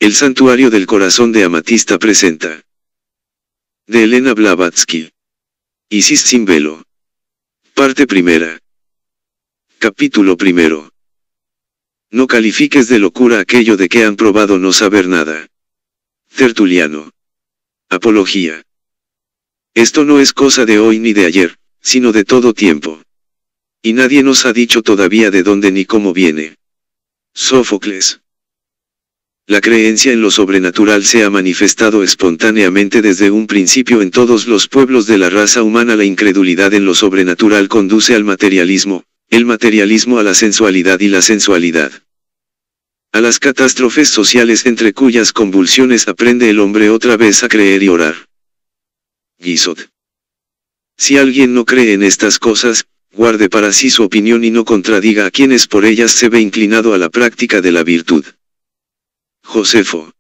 El santuario del corazón de amatista presenta. De Elena Blavatsky. Isis sin velo. Parte primera. Capítulo primero. No califiques de locura aquello de que han probado no saber nada. Tertuliano. Apología. Esto no es cosa de hoy ni de ayer, sino de todo tiempo. Y nadie nos ha dicho todavía de dónde ni cómo viene. Sófocles. La creencia en lo sobrenatural se ha manifestado espontáneamente desde un principio en todos los pueblos de la raza humana. La incredulidad en lo sobrenatural conduce al materialismo, el materialismo a la sensualidad y la sensualidad a las catástrofes sociales entre cuyas convulsiones aprende el hombre otra vez a creer y orar. Guizot. Si alguien no cree en estas cosas, guarde para sí su opinión y no contradiga a quienes por ellas se ve inclinado a la práctica de la virtud. Josefo.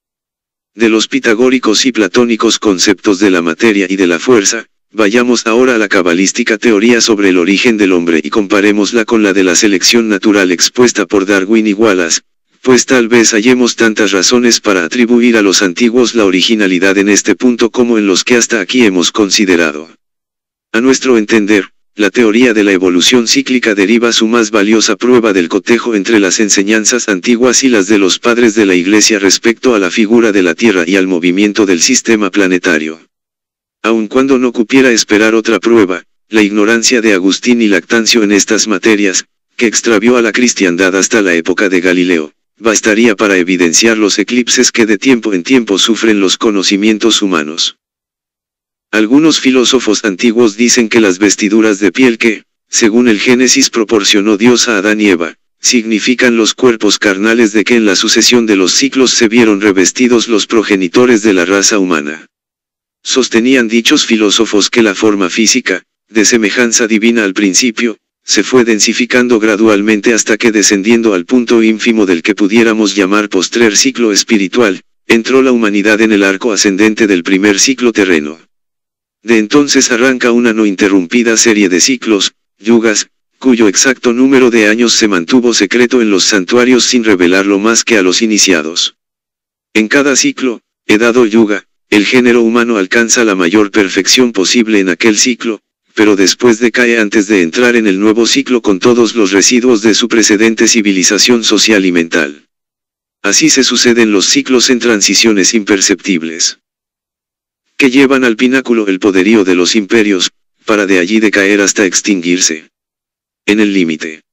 De los pitagóricos y platónicos conceptos de la materia y de la fuerza, vayamos ahora a la cabalística teoría sobre el origen del hombre y comparémosla con la de la selección natural expuesta por Darwin y Wallace, pues tal vez hallemos tantas razones para atribuir a los antiguos la originalidad en este punto como en los que hasta aquí hemos considerado. A nuestro entender, la teoría de la evolución cíclica deriva su más valiosa prueba del cotejo entre las enseñanzas antiguas y las de los padres de la Iglesia respecto a la figura de la Tierra y al movimiento del sistema planetario. Aun cuando no cupiera esperar otra prueba, la ignorancia de Agustín y Lactancio en estas materias, que extravió a la cristiandad hasta la época de Galileo, bastaría para evidenciar los eclipses que de tiempo en tiempo sufren los conocimientos humanos. Algunos filósofos antiguos dicen que las vestiduras de piel que, según el Génesis proporcionó Dios a Adán y Eva, significan los cuerpos carnales de que en la sucesión de los ciclos se vieron revestidos los progenitores de la raza humana. Sostenían dichos filósofos que la forma física, de semejanza divina al principio, se fue densificando gradualmente hasta que descendiendo al punto ínfimo del que pudiéramos llamar postrer ciclo espiritual, entró la humanidad en el arco ascendente del primer ciclo terreno. De entonces arranca una no interrumpida serie de ciclos, yugas, cuyo exacto número de años se mantuvo secreto en los santuarios sin revelarlo más que a los iniciados. En cada ciclo, edad o yuga, el género humano alcanza la mayor perfección posible en aquel ciclo, pero después decae antes de entrar en el nuevo ciclo con todos los residuos de su precedente civilización social y mental. Así se suceden los ciclos en transiciones imperceptibles, que llevan al pináculo el poderío de los imperios, para de allí decaer hasta extinguirse. En el límite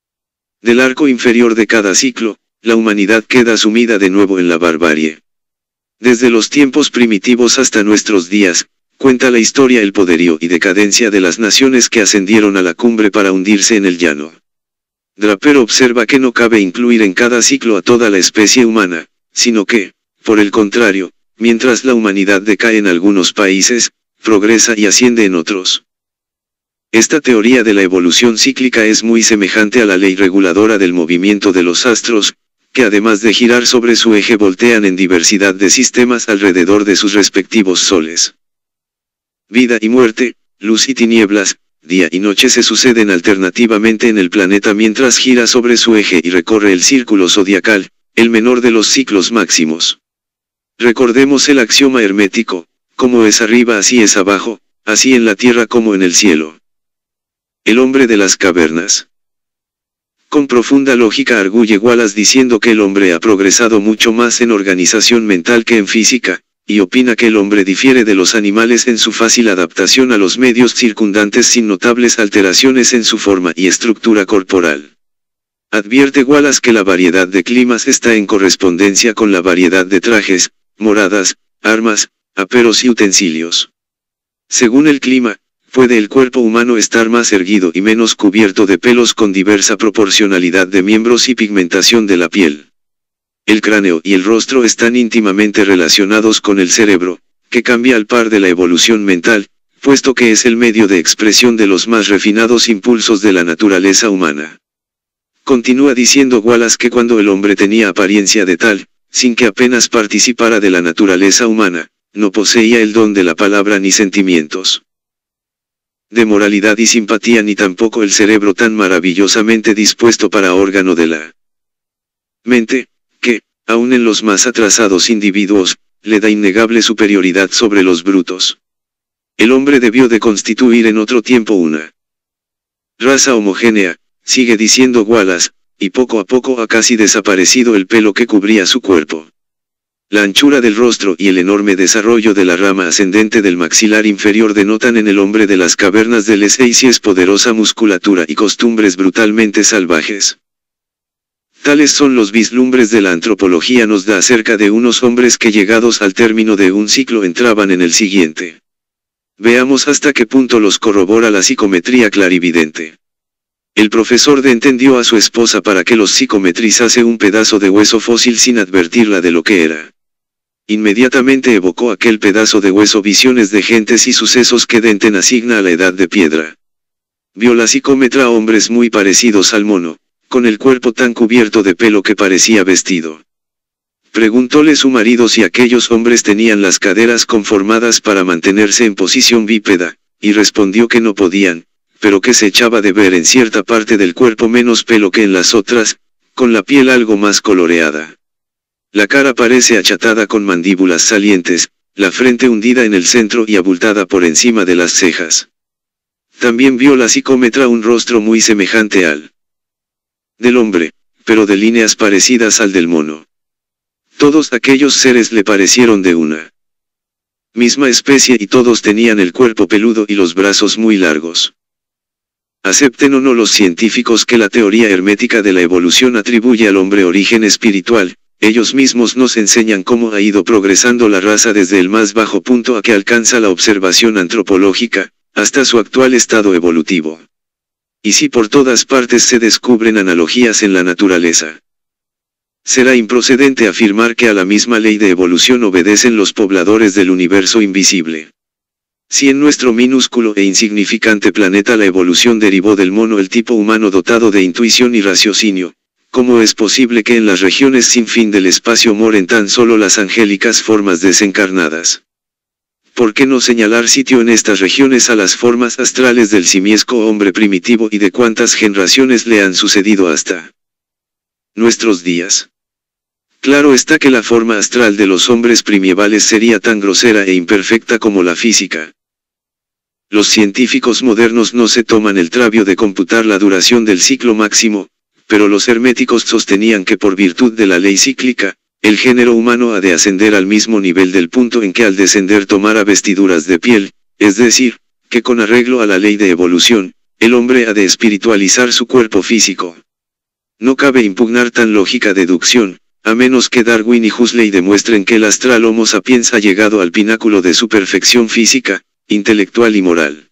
del arco inferior de cada ciclo, la humanidad queda sumida de nuevo en la barbarie. Desde los tiempos primitivos hasta nuestros días, cuenta la historia el poderío y decadencia de las naciones que ascendieron a la cumbre para hundirse en el llano. Draper observa que no cabe incluir en cada ciclo a toda la especie humana, sino que, por el contrario, mientras la humanidad decae en algunos países, progresa y asciende en otros. Esta teoría de la evolución cíclica es muy semejante a la ley reguladora del movimiento de los astros, que además de girar sobre su eje voltean en diversidad de sistemas alrededor de sus respectivos soles. Vida y muerte, luz y tinieblas, día y noche se suceden alternativamente en el planeta mientras gira sobre su eje y recorre el círculo zodiacal, el menor de los ciclos máximos. Recordemos el axioma hermético, como es arriba así es abajo, así en la tierra como en el cielo. El hombre de las cavernas. Con profunda lógica arguye Wallace diciendo que el hombre ha progresado mucho más en organización mental que en física, y opina que el hombre difiere de los animales en su fácil adaptación a los medios circundantes sin notables alteraciones en su forma y estructura corporal. Advierte Wallace que la variedad de climas está en correspondencia con la variedad de trajes, moradas, armas, aperos y utensilios. Según el clima, puede el cuerpo humano estar más erguido y menos cubierto de pelos con diversa proporcionalidad de miembros y pigmentación de la piel. El cráneo y el rostro están íntimamente relacionados con el cerebro, que cambia al par de la evolución mental, puesto que es el medio de expresión de los más refinados impulsos de la naturaleza humana. Continúa diciendo Wallace que cuando el hombre tenía apariencia de tal, sin que apenas participara de la naturaleza humana, no poseía el don de la palabra ni sentimientos de moralidad y simpatía ni tampoco el cerebro tan maravillosamente dispuesto para órgano de la mente, que, aun en los más atrasados individuos, le da innegable superioridad sobre los brutos. El hombre debió de constituir en otro tiempo una raza homogénea, sigue diciendo Wallace, y poco a poco ha casi desaparecido el pelo que cubría su cuerpo. La anchura del rostro y el enorme desarrollo de la rama ascendente del maxilar inferior denotan en el hombre de las cavernas del Essencias poderosa musculatura y costumbres brutalmente salvajes. Tales son los vislumbres de la antropología nos da acerca de unos hombres que llegados al término de un ciclo entraban en el siguiente. Veamos hasta qué punto los corrobora la psicometría clarividente. El profesor D entendió a su esposa para que los psicometrizase un pedazo de hueso fósil sin advertirla de lo que era. Inmediatamente evocó aquel pedazo de hueso visiones de gentes y sucesos que Denten asigna a la edad de piedra. Vio la psicómetra hombres muy parecidos al mono, con el cuerpo tan cubierto de pelo que parecía vestido. Preguntóle su marido si aquellos hombres tenían las caderas conformadas para mantenerse en posición bípeda, y respondió que no podían, pero que se echaba de ver en cierta parte del cuerpo menos pelo que en las otras, con la piel algo más coloreada. La cara parece achatada con mandíbulas salientes, la frente hundida en el centro y abultada por encima de las cejas. También vio la psicómetra un rostro muy semejante al del hombre, pero de líneas parecidas al del mono. Todos aquellos seres le parecieron de una misma especie y todos tenían el cuerpo peludo y los brazos muy largos. Acepten o no los científicos que la teoría hermética de la evolución atribuye al hombre origen espiritual, ellos mismos nos enseñan cómo ha ido progresando la raza desde el más bajo punto a que alcanza la observación antropológica, hasta su actual estado evolutivo. Y si por todas partes se descubren analogías en la naturaleza, será improcedente afirmar que a la misma ley de evolución obedecen los pobladores del universo invisible. Si en nuestro minúsculo e insignificante planeta la evolución derivó del mono el tipo humano dotado de intuición y raciocinio, ¿cómo es posible que en las regiones sin fin del espacio moren tan solo las angélicas formas desencarnadas? ¿Por qué no señalar sitio en estas regiones a las formas astrales del simiesco hombre primitivo y de cuántas generaciones le han sucedido hasta nuestros días? Claro está que la forma astral de los hombres primievales sería tan grosera e imperfecta como la física. Los científicos modernos no se toman el travio de computar la duración del ciclo máximo, pero los herméticos sostenían que por virtud de la ley cíclica, el género humano ha de ascender al mismo nivel del punto en que al descender tomara vestiduras de piel, es decir, que con arreglo a la ley de evolución, el hombre ha de espiritualizar su cuerpo físico. No cabe impugnar tan lógica deducción, a menos que Darwin y Huxley demuestren que el astral Homo sapiens ha llegado al pináculo de su perfección física, intelectual y moral.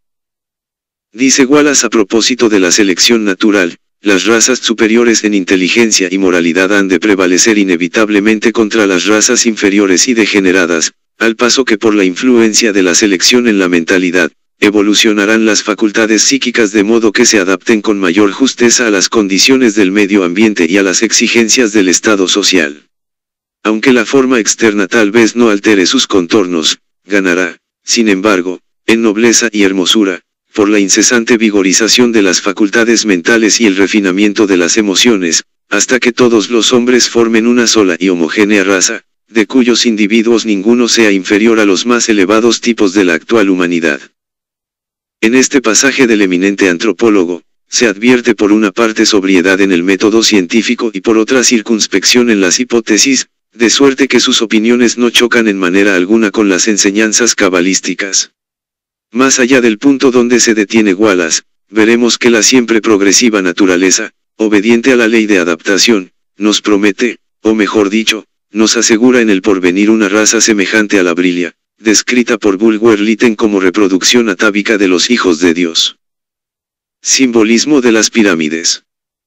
Dice Wallace a propósito de la selección natural, las razas superiores en inteligencia y moralidad han de prevalecer inevitablemente contra las razas inferiores y degeneradas, al paso que por la influencia de la selección en la mentalidad, evolucionarán las facultades psíquicas de modo que se adapten con mayor justeza a las condiciones del medio ambiente y a las exigencias del estado social. Aunque la forma externa tal vez no altere sus contornos, ganará, sin embargo, en nobleza y hermosura, por la incesante vigorización de las facultades mentales y el refinamiento de las emociones, hasta que todos los hombres formen una sola y homogénea raza, de cuyos individuos ninguno sea inferior a los más elevados tipos de la actual humanidad. En este pasaje del eminente antropólogo, se advierte por una parte sobriedad en el método científico y por otra circunspección en las hipótesis, de suerte que sus opiniones no chocan en manera alguna con las enseñanzas cabalísticas. Más allá del punto donde se detiene Wallace, veremos que la siempre progresiva naturaleza, obediente a la ley de adaptación, nos promete, o mejor dicho, nos asegura en el porvenir una raza semejante a la Brilia, descrita por Bulwer-Lytton como reproducción atávica de los hijos de Dios. Simbolismo de las pirámides.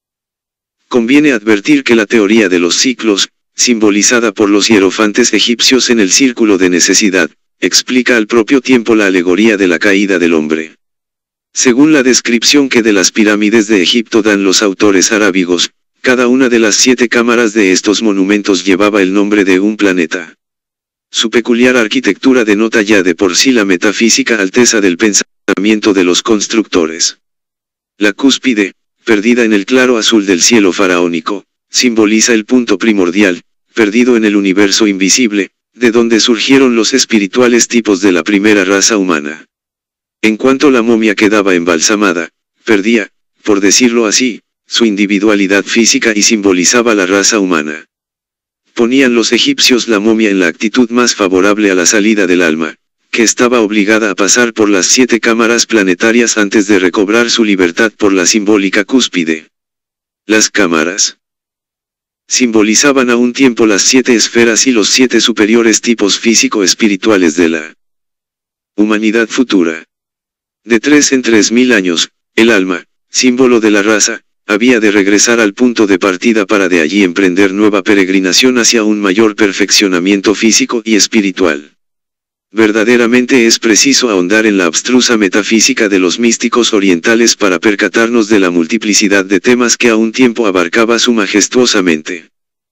Conviene advertir que la teoría de los ciclos, simbolizada por los hierofantes egipcios en el círculo de necesidad, explica al propio tiempo la alegoría de la caída del hombre. Según la descripción que de las pirámides de Egipto dan los autores arábigos, cada una de las 7 cámaras de estos monumentos llevaba el nombre de un planeta. Su peculiar arquitectura denota ya de por sí la metafísica alteza del pensamiento de los constructores. La cúspide, perdida en el claro azul del cielo faraónico, simboliza el punto primordial, perdido en el universo invisible, de donde surgieron los espirituales tipos de la primera raza humana. En cuanto la momia quedaba embalsamada, perdía, por decirlo así, su individualidad física y simbolizaba la raza humana. Ponían los egipcios la momia en la actitud más favorable a la salida del alma, que estaba obligada a pasar por las 7 cámaras planetarias antes de recobrar su libertad por la simbólica cúspide. Las cámaras simbolizaban a un tiempo las 7 esferas y los 7 superiores tipos físico-espirituales de la humanidad futura. De 3 en 3000 años, el alma, símbolo de la raza, había de regresar al punto de partida para de allí emprender nueva peregrinación hacia un mayor perfeccionamiento físico y espiritual. Verdaderamente es preciso ahondar en la abstrusa metafísica de los místicos orientales para percatarnos de la multiplicidad de temas que a un tiempo abarcaba su majestuosa mente.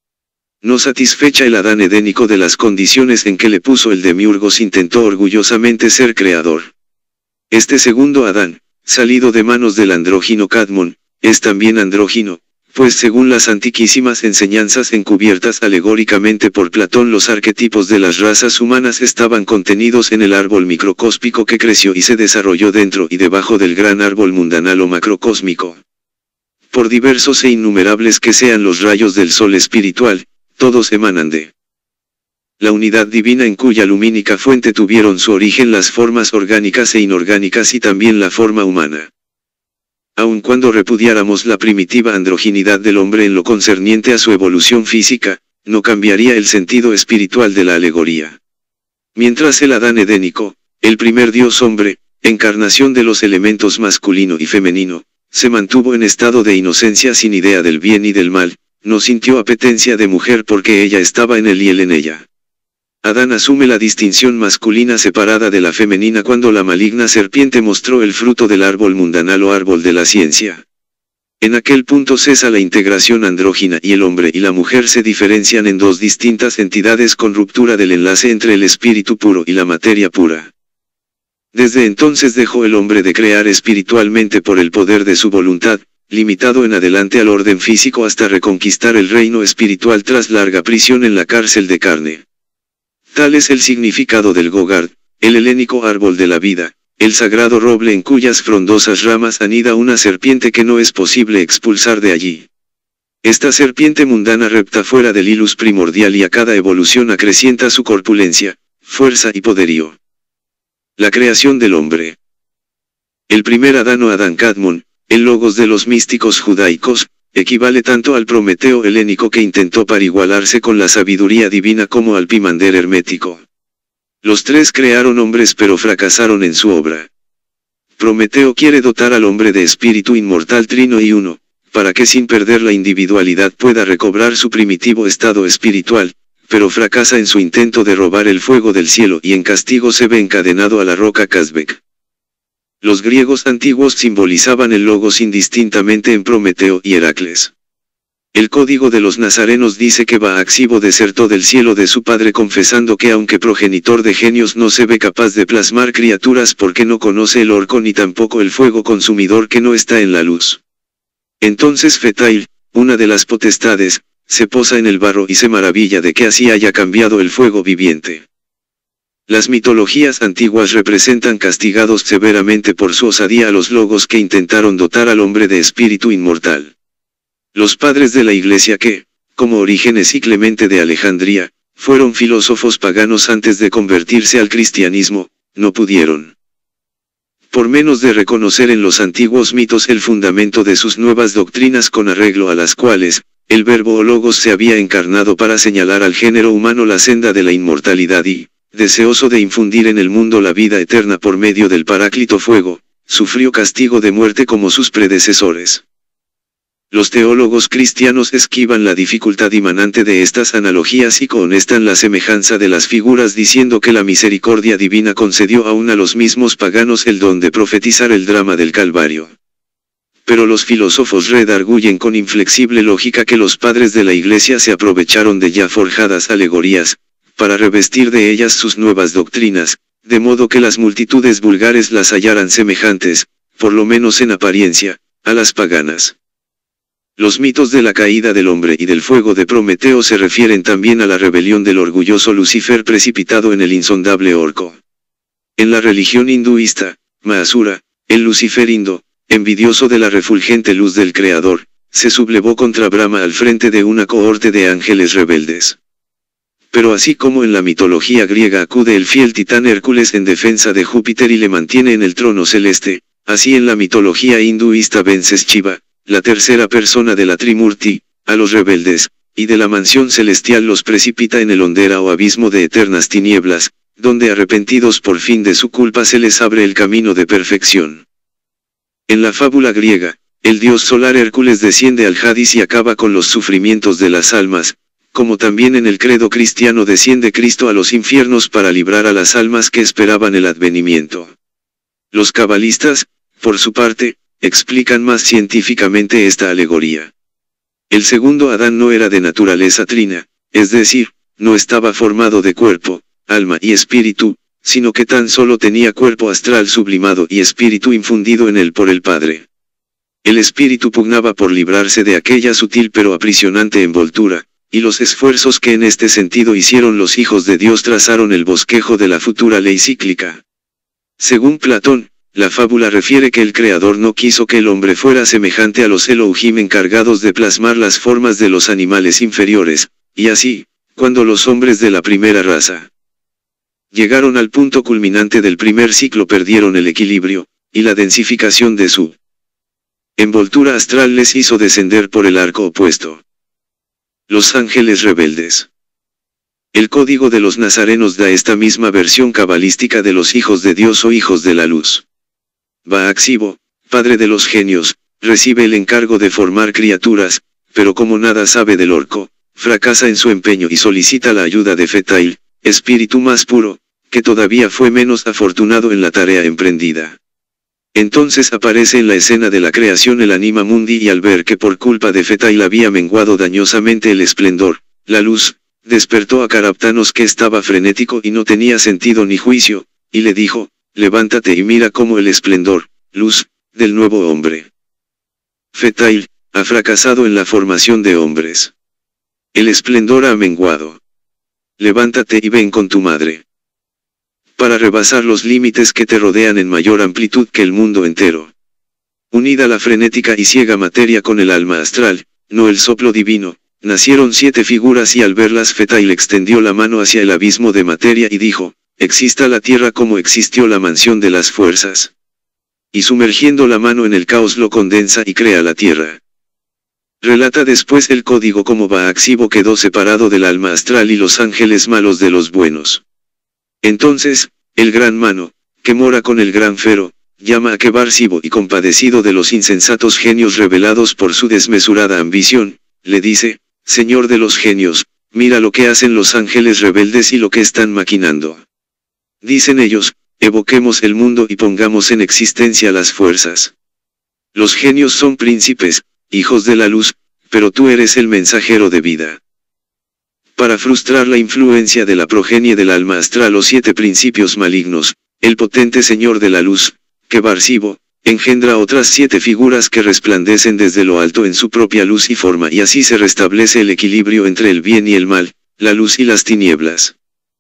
No satisfecha el Adán edénico de las condiciones en que le puso el demiurgos, intentó orgullosamente ser creador. Este segundo Adán, salido de manos del andrógino Cadmón, es también andrógino, pues según las antiquísimas enseñanzas encubiertas alegóricamente por Platón, los arquetipos de las razas humanas estaban contenidos en el árbol microcósmico que creció y se desarrolló dentro y debajo del gran árbol mundanal o macrocósmico. Por diversos e innumerables que sean los rayos del sol espiritual, todos emanan de la unidad divina en cuya lumínica fuente tuvieron su origen las formas orgánicas e inorgánicas y también la forma humana. Aun cuando repudiáramos la primitiva androginidad del hombre en lo concerniente a su evolución física, no cambiaría el sentido espiritual de la alegoría. Mientras el Adán edénico, el primer dios hombre, encarnación de los elementos masculino y femenino, se mantuvo en estado de inocencia sin idea del bien y del mal, no sintió apetencia de mujer porque ella estaba en él y él en ella. Adán asume la distinción masculina separada de la femenina cuando la maligna serpiente mostró el fruto del árbol mundanal o árbol de la ciencia. En aquel punto cesa la integración andrógina y el hombre y la mujer se diferencian en dos distintas entidades con ruptura del enlace entre el espíritu puro y la materia pura. Desde entonces dejó el hombre de crear espiritualmente por el poder de su voluntad, limitado en adelante al orden físico hasta reconquistar el reino espiritual tras larga prisión en la cárcel de carne. Tal es el significado del Gogard, el helénico árbol de la vida, el sagrado roble en cuyas frondosas ramas anida una serpiente que no es posible expulsar de allí. Esta serpiente mundana repta fuera del hilus primordial y a cada evolución acrecienta su corpulencia, fuerza y poderío. La creación del hombre. El primer Adán o Adán Cadmón, el logos de los místicos judaicos, equivale tanto al Prometeo helénico que intentó parigualarse con la sabiduría divina como al Pimander hermético. Los tres crearon hombres pero fracasaron en su obra. Prometeo quiere dotar al hombre de espíritu inmortal trino y uno, para que sin perder la individualidad pueda recobrar su primitivo estado espiritual, pero fracasa en su intento de robar el fuego del cielo y en castigo se ve encadenado a la roca Kazbek. Los griegos antiguos simbolizaban el logos indistintamente en Prometeo y Heracles. El código de los nazarenos dice que Baaxibo desertó del cielo de su padre confesando que aunque progenitor de genios no se ve capaz de plasmar criaturas porque no conoce el orco ni tampoco el fuego consumidor que no está en la luz. Entonces Fetail, una de las potestades, se posa en el barro y se maravilla de que así haya cambiado el fuego viviente. Las mitologías antiguas representan castigados severamente por su osadía a los logos que intentaron dotar al hombre de espíritu inmortal. Los padres de la Iglesia que, como Orígenes y Clemente de Alejandría, fueron filósofos paganos antes de convertirse al cristianismo, no pudieron. Por menos de reconocer en los antiguos mitos el fundamento de sus nuevas doctrinas con arreglo a las cuales, el verbo o logos se había encarnado para señalar al género humano la senda de la inmortalidad y, deseoso de infundir en el mundo la vida eterna por medio del Paráclito Fuego, sufrió castigo de muerte como sus predecesores. Los teólogos cristianos esquivan la dificultad imanente de estas analogías y cohonestan la semejanza de las figuras diciendo que la misericordia divina concedió aún a los mismos paganos el don de profetizar el drama del Calvario. Pero los filósofos redarguyen con inflexible lógica que los padres de la Iglesia se aprovecharon de ya forjadas alegorías, para revestir de ellas sus nuevas doctrinas, de modo que las multitudes vulgares las hallaran semejantes, por lo menos en apariencia, a las paganas. Los mitos de la caída del hombre y del fuego de Prometeo se refieren también a la rebelión del orgulloso Lucifer precipitado en el insondable orco. En la religión hinduista, Mahasura, el Lucifer indo, envidioso de la refulgente luz del Creador, se sublevó contra Brahma al frente de una cohorte de ángeles rebeldes. Pero así como en la mitología griega acude el fiel titán Hércules en defensa de Júpiter y le mantiene en el trono celeste, así en la mitología hinduista vence Shiva, la tercera persona de la Trimurti, a los rebeldes, y de la mansión celestial los precipita en el hondera o abismo de eternas tinieblas, donde arrepentidos por fin de su culpa se les abre el camino de perfección. En la fábula griega, el dios solar Hércules desciende al Hadis y acaba con los sufrimientos de las almas, como también en el credo cristiano desciende Cristo a los infiernos para librar a las almas que esperaban el advenimiento. Los cabalistas, por su parte, explican más científicamente esta alegoría. El segundo Adán no era de naturaleza trina, es decir, no estaba formado de cuerpo, alma y espíritu, sino que tan solo tenía cuerpo astral sublimado y espíritu infundido en él por el Padre. El espíritu pugnaba por librarse de aquella sutil pero aprisionante envoltura, y los esfuerzos que en este sentido hicieron los hijos de Dios trazaron el bosquejo de la futura ley cíclica. Según Platón, la fábula refiere que el Creador no quiso que el hombre fuera semejante a los Elohim encargados de plasmar las formas de los animales inferiores, y así, cuando los hombres de la primera raza llegaron al punto culminante del primer ciclo perdieron el equilibrio, y la densificación de su envoltura astral les hizo descender por el arco opuesto. Los ángeles rebeldes. El código de los nazarenos da esta misma versión cabalística de los hijos de Dios o hijos de la luz. Baaxibo, padre de los genios, recibe el encargo de formar criaturas, pero como nada sabe del orco, fracasa en su empeño y solicita la ayuda de Fetail, espíritu más puro, que todavía fue menos afortunado en la tarea emprendida. Entonces aparece en la escena de la creación el Anima Mundi y al ver que por culpa de Fetail había menguado dañosamente el esplendor, la luz, despertó a Caraptanos que estaba frenético y no tenía sentido ni juicio, y le dijo, levántate y mira cómo el esplendor, luz, del nuevo hombre. Fetail, ha fracasado en la formación de hombres. El esplendor ha menguado. Levántate y ven con tu madre. Para rebasar los límites que te rodean en mayor amplitud que el mundo entero. Unida la frenética y ciega materia con el alma astral, no el soplo divino, nacieron 7 figuras y al verlas Fetail extendió la mano hacia el abismo de materia y dijo, exista la tierra como existió la mansión de las fuerzas. Y sumergiendo la mano en el caos lo condensa y crea la tierra. Relata después el código como Baaxibo quedó separado del alma astral y los ángeles malos de los buenos. Entonces, el gran mano, que mora con el gran Fero, llama a Kebarsibo y compadecido de los insensatos genios revelados por su desmesurada ambición, le dice, Señor de los genios, mira lo que hacen los ángeles rebeldes y lo que están maquinando. Dicen ellos, evoquemos el mundo y pongamos en existencia las fuerzas. Los genios son príncipes, hijos de la luz, pero tú eres el mensajero de vida. Para frustrar la influencia de la progenie del alma astral o 7 principios malignos, el potente Señor de la Luz, Kebarsibo, engendra otras 7 figuras que resplandecen desde lo alto en su propia luz y forma y así se restablece el equilibrio entre el bien y el mal, la luz y las tinieblas.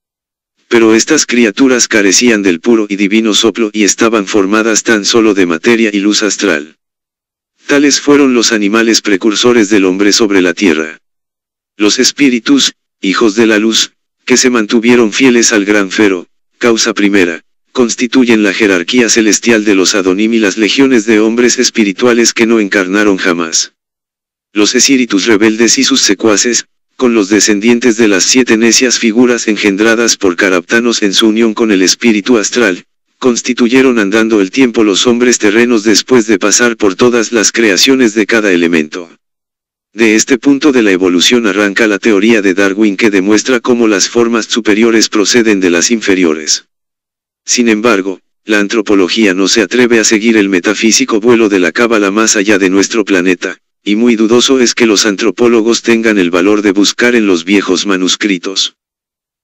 Pero estas criaturas carecían del puro y divino soplo y estaban formadas tan solo de materia y luz astral. Tales fueron los animales precursores del hombre sobre la tierra. Los espíritus, hijos de la luz, que se mantuvieron fieles al gran Fero, causa primera, constituyen la jerarquía celestial de los Adonim y las legiones de hombres espirituales que no encarnaron jamás. Los espíritus rebeldes y sus secuaces, con los descendientes de las 7 necias figuras engendradas por Caraptanos en su unión con el espíritu astral, constituyeron andando el tiempo los hombres terrenos después de pasar por todas las creaciones de cada elemento. De este punto de la evolución arranca la teoría de Darwin que demuestra cómo las formas superiores proceden de las inferiores. Sin embargo, la antropología no se atreve a seguir el metafísico vuelo de la cábala más allá de nuestro planeta, y muy dudoso es que los antropólogos tengan el valor de buscar en los viejos manuscritos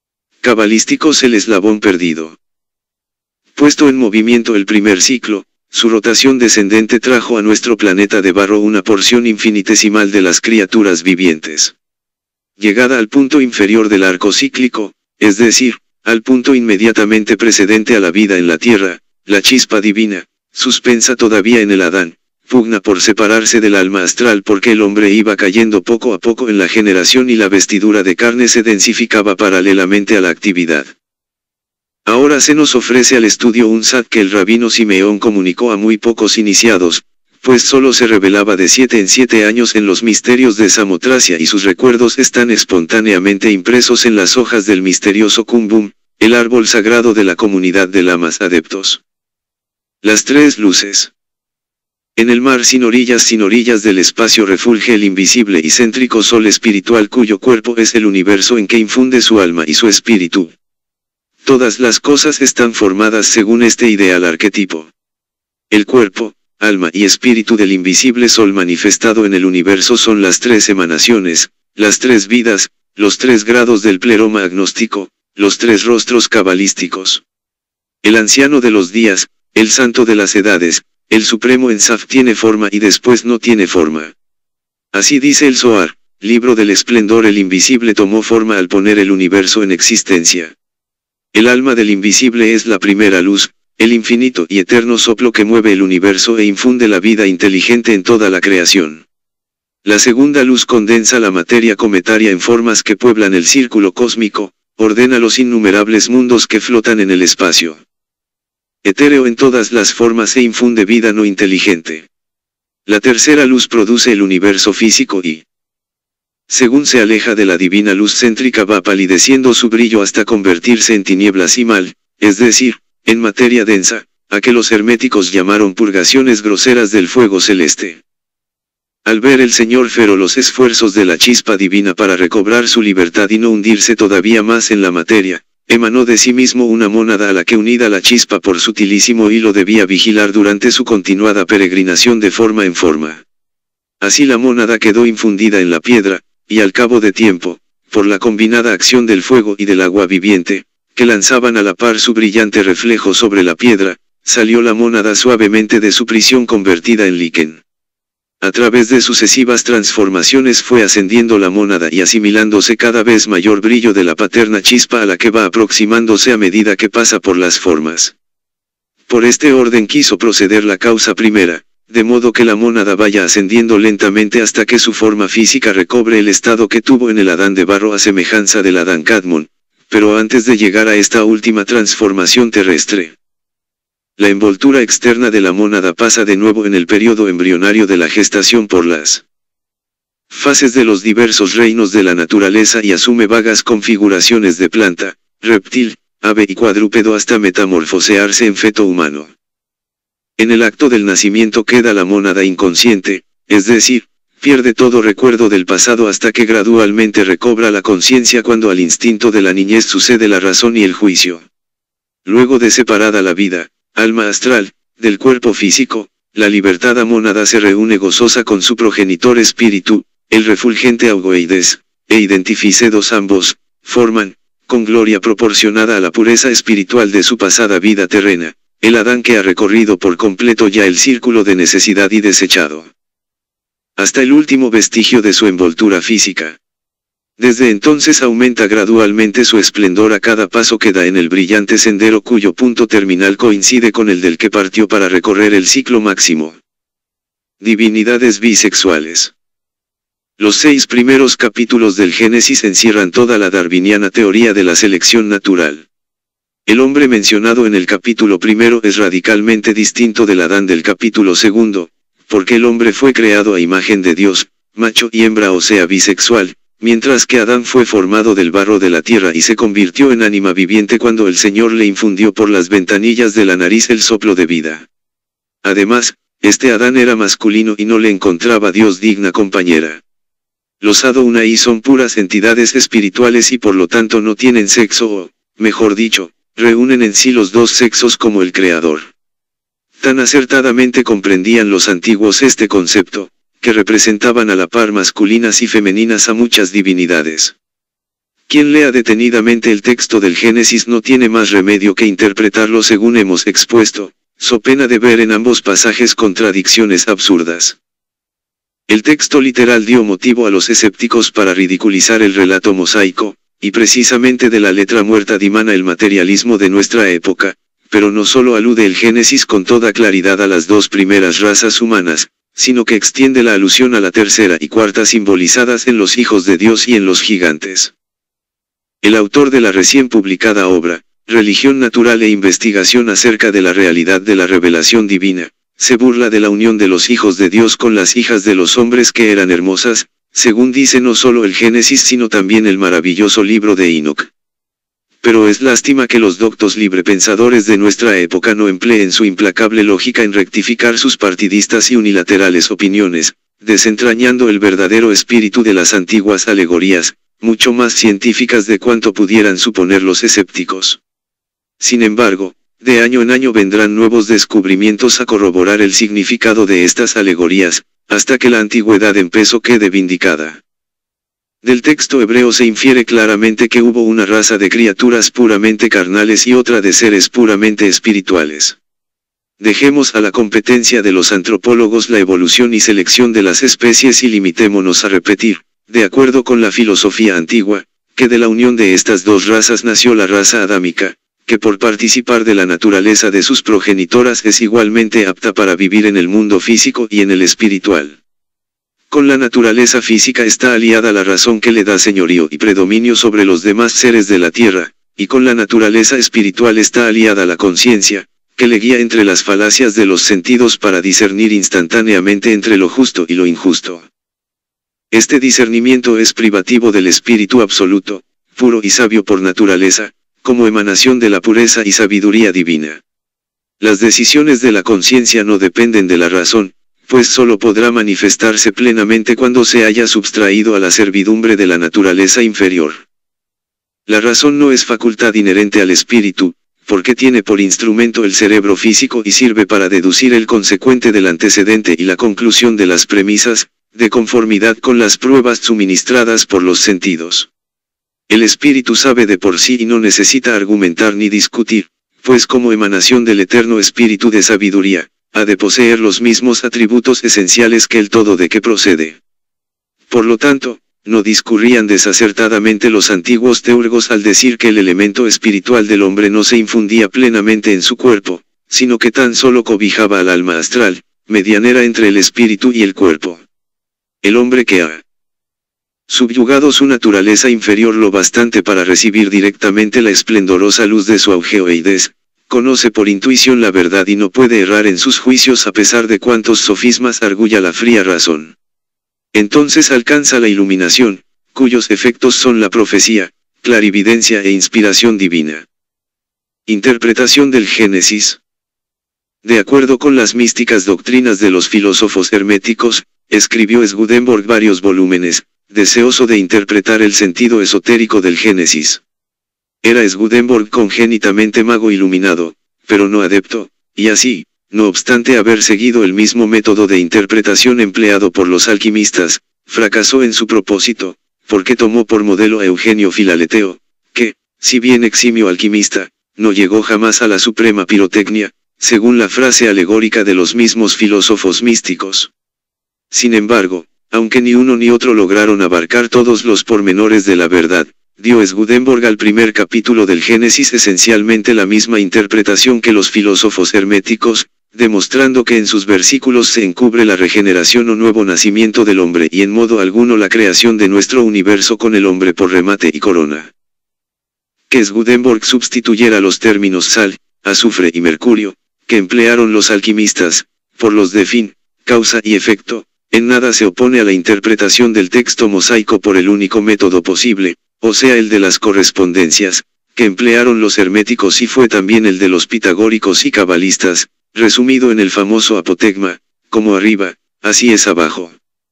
cabalísticos el eslabón perdido. Puesto en movimiento el primer ciclo, Su rotación descendente trajo a nuestro planeta de barro una porción infinitesimal de las criaturas vivientes. Llegada al punto inferior del arco cíclico, es decir, al punto inmediatamente precedente a la vida en la Tierra, la chispa divina, suspensa todavía en el Adán, pugna por separarse del alma astral porque el hombre iba cayendo poco a poco en la generación y la vestidura de carne se densificaba paralelamente a la actividad. Ahora se nos ofrece al estudio un sat que el rabino Simeón comunicó a muy pocos iniciados, pues solo se revelaba de 7 en 7 años en los misterios de Samotracia y sus recuerdos están espontáneamente impresos en las hojas del misterioso Kumbum, el árbol sagrado de la comunidad de lamas adeptos. Las tres luces. En el mar sin orillas del espacio refulge el invisible y céntrico sol espiritual cuyo cuerpo es el universo en que infunde su alma y su espíritu. Todas las cosas están formadas según este ideal arquetipo. El cuerpo, alma y espíritu del invisible sol manifestado en el universo son las tres emanaciones, las tres vidas, los tres grados del pleroma agnóstico, los tres rostros cabalísticos. El anciano de los días, el santo de las edades, el supremo Ensaf tiene forma y después no tiene forma. Así dice el Zohar, libro del esplendor, el invisible tomó forma al poner el universo en existencia. El alma del invisible es la primera luz, el infinito y eterno soplo que mueve el universo e infunde la vida inteligente en toda la creación. La segunda luz condensa la materia cometaria en formas que pueblan el círculo cósmico, ordena los innumerables mundos que flotan en el espacio. Etéreo en todas las formas e infunde vida no inteligente. La tercera luz produce el universo físico y, según se aleja de la divina luz céntrica, va palideciendo su brillo hasta convertirse en tinieblas y mal, es decir, en materia densa, a que los herméticos llamaron purgaciones groseras del fuego celeste. Al ver el Señor Fero los esfuerzos de la chispa divina para recobrar su libertad y no hundirse todavía más en la materia, emanó de sí mismo una mónada a la que, unida la chispa por sutilísimo hilo, debía vigilar durante su continuada peregrinación de forma en forma. Así la mónada quedó infundida en la piedra, y al cabo de tiempo, por la combinada acción del fuego y del agua viviente, que lanzaban a la par su brillante reflejo sobre la piedra, salió la mónada suavemente de su prisión convertida en líquen. A través de sucesivas transformaciones fue ascendiendo la mónada y asimilándose cada vez mayor brillo de la paterna chispa a la que va aproximándose a medida que pasa por las formas. Por este orden quiso proceder la causa primera, de modo que la mónada vaya ascendiendo lentamente hasta que su forma física recobre el estado que tuvo en el Adán de barro a semejanza del Adán Cadmón, pero antes de llegar a esta última transformación terrestre. La envoltura externa de la mónada pasa de nuevo en el periodo embrionario de la gestación por las fases de los diversos reinos de la naturaleza y asume vagas configuraciones de planta, reptil, ave y cuadrúpedo hasta metamorfosearse en feto humano. En el acto del nacimiento queda la mónada inconsciente, es decir, pierde todo recuerdo del pasado hasta que gradualmente recobra la conciencia cuando al instinto de la niñez sucede la razón y el juicio. Luego de separada la vida, alma astral, del cuerpo físico, la libertada mónada se reúne gozosa con su progenitor espíritu, el refulgente Augoeides, e identificados ambos, forman, con gloria proporcionada a la pureza espiritual de su pasada vida terrena, el Adán que ha recorrido por completo ya el círculo de necesidad y desechado hasta el último vestigio de su envoltura física. Desde entonces aumenta gradualmente su esplendor a cada paso que da en el brillante sendero cuyo punto terminal coincide con el del que partió para recorrer el ciclo máximo. Divinidades bisexuales. Los 6 primeros capítulos del Génesis encierran toda la darwiniana teoría de la selección natural. El hombre mencionado en el capítulo primero es radicalmente distinto del Adán del capítulo segundo, porque el hombre fue creado a imagen de Dios, macho y hembra, o sea bisexual, mientras que Adán fue formado del barro de la tierra y se convirtió en ánima viviente cuando el Señor le infundió por las ventanillas de la nariz el soplo de vida. Además, este Adán era masculino y no le encontraba Dios digna compañera. Los Adonai son puras entidades espirituales y por lo tanto no tienen sexo o, mejor dicho, reúnen en sí los dos sexos como el Creador. Tan acertadamente comprendían los antiguos este concepto, que representaban a la par masculinas y femeninas a muchas divinidades. Quien lea detenidamente el texto del Génesis no tiene más remedio que interpretarlo según hemos expuesto, so pena de ver en ambos pasajes contradicciones absurdas. El texto literal dio motivo a los escépticos para ridiculizar el relato mosaico, y precisamente de la letra muerta dimana el materialismo de nuestra época, pero no solo alude el Génesis con toda claridad a las dos primeras razas humanas, sino que extiende la alusión a la tercera y cuarta simbolizadas en los hijos de Dios y en los gigantes. El autor de la recién publicada obra, Religión Natural e Investigación acerca de la realidad de la revelación divina, se burla de la unión de los hijos de Dios con las hijas de los hombres que eran hermosas, según dice no solo el Génesis sino también el maravilloso libro de Enoc. Pero es lástima que los doctos librepensadores de nuestra época no empleen su implacable lógica en rectificar sus partidistas y unilaterales opiniones, desentrañando el verdadero espíritu de las antiguas alegorías, mucho más científicas de cuanto pudieran suponer los escépticos. Sin embargo, de año en año vendrán nuevos descubrimientos a corroborar el significado de estas alegorías, hasta que la antigüedad en peso quede vindicada. Del texto hebreo se infiere claramente que hubo una raza de criaturas puramente carnales y otra de seres puramente espirituales. Dejemos a la competencia de los antropólogos la evolución y selección de las especies y limitémonos a repetir, de acuerdo con la filosofía antigua, que de la unión de estas dos razas nació la raza adámica, que por participar de la naturaleza de sus progenitoras es igualmente apta para vivir en el mundo físico y en el espiritual. Con la naturaleza física está aliada la razón que le da señorío y predominio sobre los demás seres de la tierra, y con la naturaleza espiritual está aliada la conciencia, que le guía entre las falacias de los sentidos para discernir instantáneamente entre lo justo y lo injusto. Este discernimiento es privativo del espíritu absoluto, puro y sabio por naturaleza, como emanación de la pureza y sabiduría divina. Las decisiones de la conciencia no dependen de la razón, pues solo podrá manifestarse plenamente cuando se haya subtraído a la servidumbre de la naturaleza inferior. La razón no es facultad inherente al espíritu, porque tiene por instrumento el cerebro físico y sirve para deducir el consecuente del antecedente y la conclusión de las premisas, de conformidad con las pruebas suministradas por los sentidos. El espíritu sabe de por sí y no necesita argumentar ni discutir, pues como emanación del eterno espíritu de sabiduría, ha de poseer los mismos atributos esenciales que el todo de que procede. Por lo tanto, no discurrían desacertadamente los antiguos teurgos al decir que el elemento espiritual del hombre no se infundía plenamente en su cuerpo, sino que tan solo cobijaba al alma astral, medianera entre el espíritu y el cuerpo. El hombre que ha subyugado su naturaleza inferior lo bastante para recibir directamente la esplendorosa luz de su augeoides, conoce por intuición la verdad y no puede errar en sus juicios a pesar de cuantos sofismas arguya la fría razón. Entonces alcanza la iluminación, cuyos efectos son la profecía, clarividencia e inspiración divina. Interpretación del Génesis. De acuerdo con las místicas doctrinas de los filósofos herméticos, escribió Swedenborg varios volúmenes, deseoso de interpretar el sentido esotérico del Génesis. Era Swedenborg congénitamente mago iluminado, pero no adepto, y así, no obstante haber seguido el mismo método de interpretación empleado por los alquimistas, fracasó en su propósito, porque tomó por modelo a Eugenio Filaleteo, que, si bien eximio alquimista, no llegó jamás a la suprema pirotecnia, según la frase alegórica de los mismos filósofos místicos. Sin embargo, aunque ni uno ni otro lograron abarcar todos los pormenores de la verdad, dio Swedenborg al primer capítulo del Génesis esencialmente la misma interpretación que los filósofos herméticos, demostrando que en sus versículos se encubre la regeneración o nuevo nacimiento del hombre y en modo alguno la creación de nuestro universo con el hombre por remate y corona. Que Swedenborg sustituyera los términos sal, azufre y mercurio, que emplearon los alquimistas, por los de fin, causa y efecto, en nada se opone a la interpretación del texto mosaico por el único método posible, o sea el de las correspondencias, que emplearon los herméticos y fue también el de los pitagóricos y cabalistas, resumido en el famoso apotegma, como arriba, así es abajo.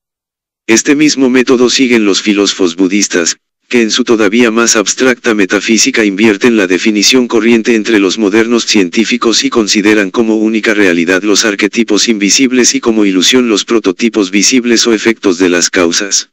Este mismo método siguen los filósofos budistas, que en su todavía más abstracta metafísica invierten la definición corriente entre los modernos científicos y consideran como única realidad los arquetipos invisibles y como ilusión los prototipos visibles o efectos de las causas.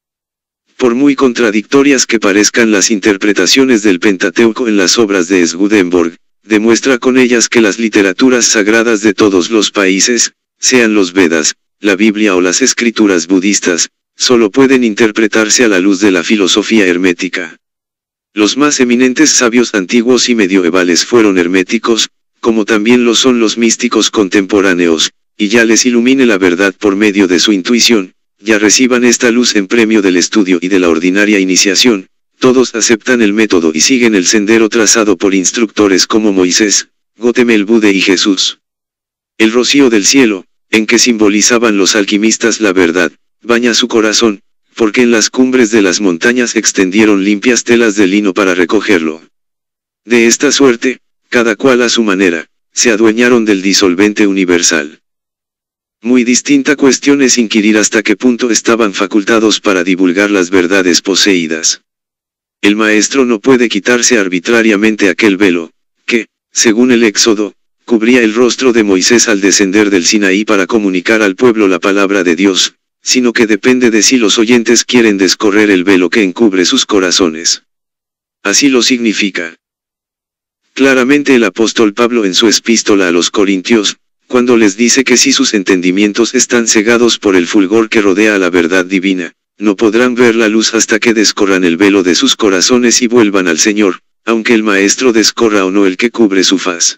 Por muy contradictorias que parezcan las interpretaciones del Pentateuco en las obras de Swedenborg, demuestra con ellas que las literaturas sagradas de todos los países, sean los Vedas, la Biblia o las escrituras budistas, solo pueden interpretarse a la luz de la filosofía hermética. Los más eminentes sabios antiguos y medievales fueron herméticos, como también lo son los místicos contemporáneos, y ya les ilumine la verdad por medio de su intuición, ya reciban esta luz en premio del estudio y de la ordinaria iniciación, todos aceptan el método y siguen el sendero trazado por instructores como Moisés, Gautama el Buda y Jesús. El rocío del cielo, en que simbolizaban los alquimistas la verdad, baña su corazón, porque en las cumbres de las montañas extendieron limpias telas de lino para recogerlo. De esta suerte, cada cual a su manera, se adueñaron del disolvente universal. Muy distinta cuestión es inquirir hasta qué punto estaban facultados para divulgar las verdades poseídas. El maestro no puede quitarse arbitrariamente aquel velo, que, según el Éxodo, cubría el rostro de Moisés al descender del Sinaí para comunicar al pueblo la palabra de Dios, sino que depende de si los oyentes quieren descorrer el velo que encubre sus corazones. Así lo significa claramente el apóstol Pablo en su epístola a los Corintios, cuando les dice que si sus entendimientos están cegados por el fulgor que rodea a la verdad divina, no podrán ver la luz hasta que descorran el velo de sus corazones y vuelvan al Señor, aunque el Maestro descorra o no el que cubre su faz.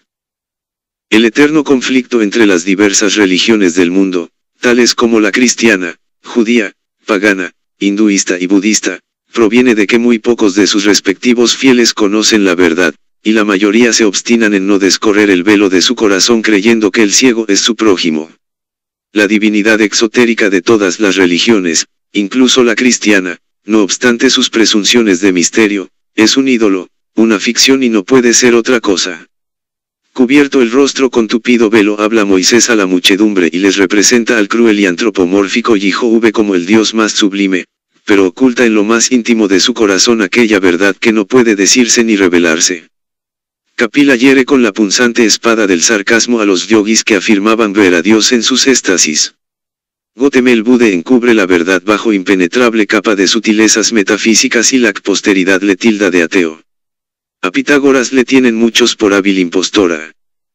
El eterno conflicto entre las diversas religiones del mundo, tales como la cristiana, judía, pagana, hinduista y budista, proviene de que muy pocos de sus respectivos fieles conocen la verdad, y la mayoría se obstinan en no descorrer el velo de su corazón creyendo que el ciego es su prójimo. La divinidad exotérica de todas las religiones, incluso la cristiana, no obstante sus presunciones de misterio, es un ídolo, una ficción y no puede ser otra cosa. Cubierto el rostro con tupido velo habla Moisés a la muchedumbre y les representa al cruel y antropomórfico Yihove como el Dios más sublime, pero oculta en lo más íntimo de su corazón aquella verdad que no puede decirse ni revelarse. Kapila hiere con la punzante espada del sarcasmo a los yogis que afirmaban ver a Dios en sus éxtasis. Gautama el Buda encubre la verdad bajo impenetrable capa de sutilezas metafísicas y la posteridad le tilda de ateo. A Pitágoras le tienen muchos por hábil impostora.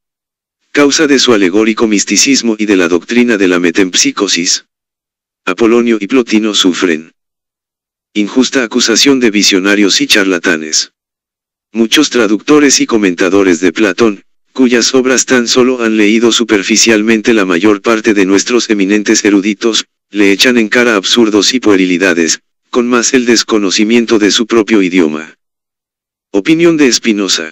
Causa de su alegórico misticismo y de la doctrina de la metempsicosis. Apolonio y Plotino sufren injusta acusación de visionarios y charlatanes. Muchos traductores y comentadores de Platón, cuyas obras tan solo han leído superficialmente la mayor parte de nuestros eminentes eruditos, le echan en cara absurdos y puerilidades, con más el desconocimiento de su propio idioma. Opinión de Spinoza.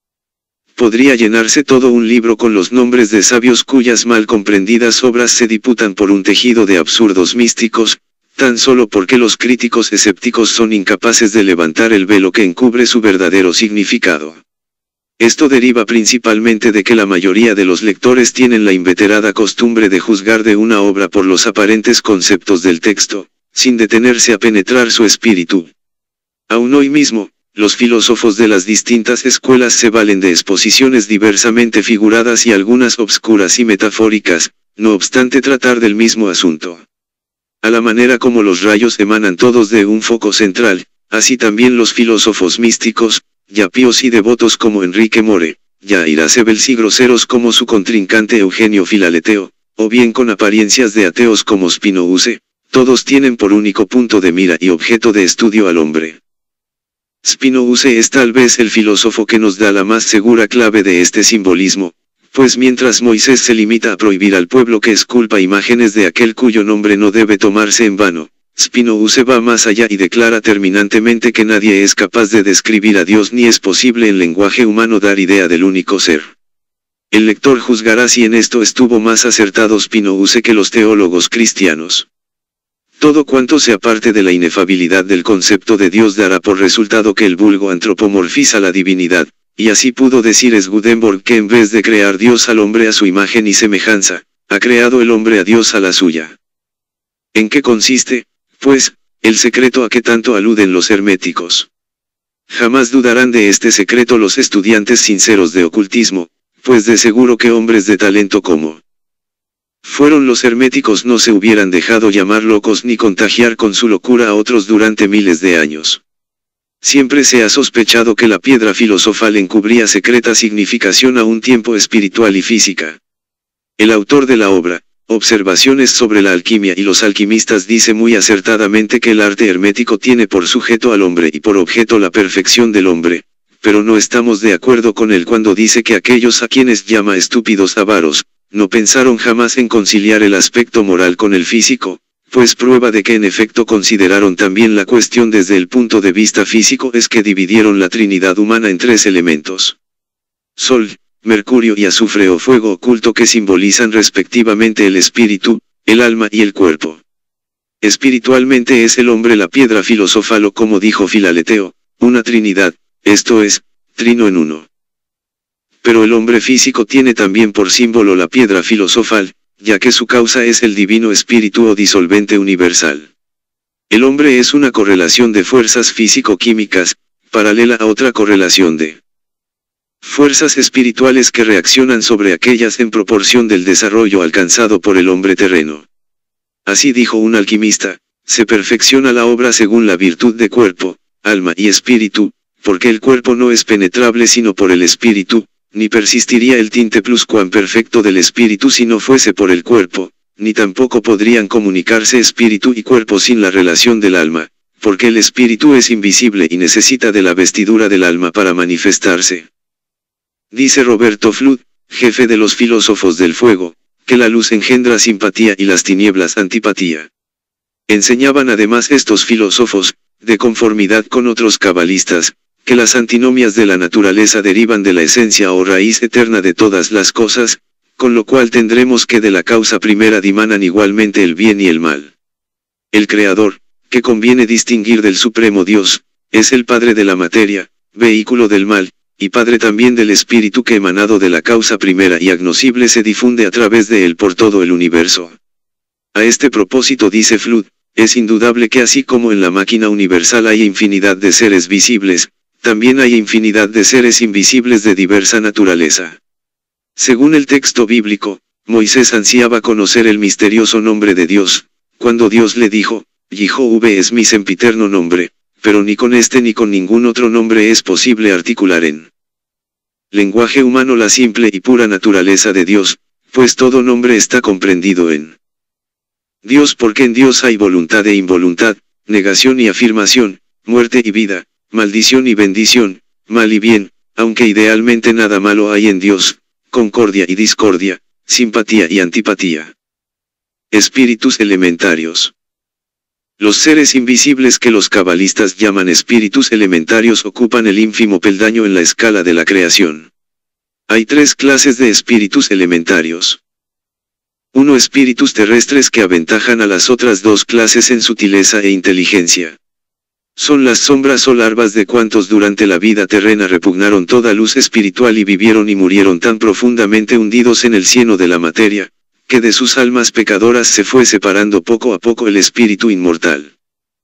Podría llenarse todo un libro con los nombres de sabios cuyas mal comprendidas obras se diputan por un tejido de absurdos místicos, tan solo porque los críticos escépticos son incapaces de levantar el velo que encubre su verdadero significado. Esto deriva principalmente de que la mayoría de los lectores tienen la inveterada costumbre de juzgar de una obra por los aparentes conceptos del texto, sin detenerse a penetrar su espíritu. Aún hoy mismo, los filósofos de las distintas escuelas se valen de exposiciones diversamente figuradas y algunas obscuras y metafóricas, no obstante tratar del mismo asunto. A la manera como los rayos emanan todos de un foco central, así también los filósofos místicos, ya píos y devotos como Enrique More, ya irascibles y groseros como su contrincante Eugenio Filaleteo, o bien con apariencias de ateos como Spinoza, todos tienen por único punto de mira y objeto de estudio al hombre. Spinoza es tal vez el filósofo que nos da la más segura clave de este simbolismo, pues mientras Moisés se limita a prohibir al pueblo que esculpa imágenes de aquel cuyo nombre no debe tomarse en vano, Spinoza va más allá y declara terminantemente que nadie es capaz de describir a Dios ni es posible en lenguaje humano dar idea del único ser. El lector juzgará si en esto estuvo más acertado Spinoza que los teólogos cristianos. Todo cuanto se aparte de la inefabilidad del concepto de Dios dará por resultado que el vulgo antropomorfiza la divinidad, y así pudo decir Swedenborg que en vez de crear Dios al hombre a su imagen y semejanza, ha creado el hombre a Dios a la suya. ¿En qué consiste, pues, el secreto a que tanto aluden los herméticos? Jamás dudarán de este secreto los estudiantes sinceros de ocultismo, pues de seguro que hombres de talento como fueron los herméticos no se hubieran dejado llamar locos ni contagiar con su locura a otros durante miles de años. Siempre se ha sospechado que la piedra filosofal encubría secreta significación a un tiempo espiritual y física. El autor de la obra, Observaciones sobre la alquimia y los alquimistas, dice muy acertadamente que el arte hermético tiene por sujeto al hombre y por objeto la perfección del hombre, pero no estamos de acuerdo con él cuando dice que aquellos a quienes llama estúpidos avaros, no pensaron jamás en conciliar el aspecto moral con el físico, pues prueba de que en efecto consideraron también la cuestión desde el punto de vista físico es que dividieron la Trinidad humana en tres elementos: Sol, Mercurio y azufre o fuego oculto, que simbolizan respectivamente el espíritu, el alma y el cuerpo. Espiritualmente es el hombre la piedra filosofal, o como dijo Filaleteo, una trinidad, esto es, trino en uno. Pero el hombre físico tiene también por símbolo la piedra filosofal, ya que su causa es el divino espíritu o disolvente universal. El hombre es una correlación de fuerzas físico-químicas, paralela a otra correlación de fuerzas espirituales que reaccionan sobre aquellas en proporción del desarrollo alcanzado por el hombre terreno. Así dijo un alquimista, se perfecciona la obra según la virtud de cuerpo, alma y espíritu, porque el cuerpo no es penetrable sino por el espíritu, ni persistiría el tinte pluscuamperfecto del espíritu si no fuese por el cuerpo, ni tampoco podrían comunicarse espíritu y cuerpo sin la relación del alma, porque el espíritu es invisible y necesita de la vestidura del alma para manifestarse. Dice Roberto Flood, jefe de los filósofos del fuego, que la luz engendra simpatía y las tinieblas antipatía. Enseñaban además estos filósofos, de conformidad con otros cabalistas, que las antinomias de la naturaleza derivan de la esencia o raíz eterna de todas las cosas, con lo cual tendremos que de la causa primera dimanan igualmente el bien y el mal. El Creador, que conviene distinguir del Supremo Dios, es el Padre de la materia, vehículo del mal, y Padre también del espíritu que emanado de la causa primera y agnoscible se difunde a través de él por todo el universo. A este propósito dice Flood, es indudable que así como en la máquina universal hay infinidad de seres visibles, también hay infinidad de seres invisibles de diversa naturaleza. Según el texto bíblico, Moisés ansiaba conocer el misterioso nombre de Dios, cuando Dios le dijo, Yihove es mi sempiterno nombre, pero ni con este ni con ningún otro nombre es posible articular en lenguaje humano la simple y pura naturaleza de Dios, pues todo nombre está comprendido en Dios, porque en Dios hay voluntad e involuntad, negación y afirmación, muerte y vida, maldición y bendición, mal y bien, aunque idealmente nada malo hay en Dios, concordia y discordia, simpatía y antipatía. Espíritus elementarios. Los seres invisibles que los cabalistas llaman espíritus elementarios ocupan el ínfimo peldaño en la escala de la creación. Hay tres clases de espíritus elementarios. 1. Espíritus terrestres que aventajan a las otras dos clases en sutileza e inteligencia. Son las sombras o larvas de cuantos durante la vida terrena repugnaron toda luz espiritual y vivieron y murieron tan profundamente hundidos en el cieno de la materia, que de sus almas pecadoras se fue separando poco a poco el espíritu inmortal.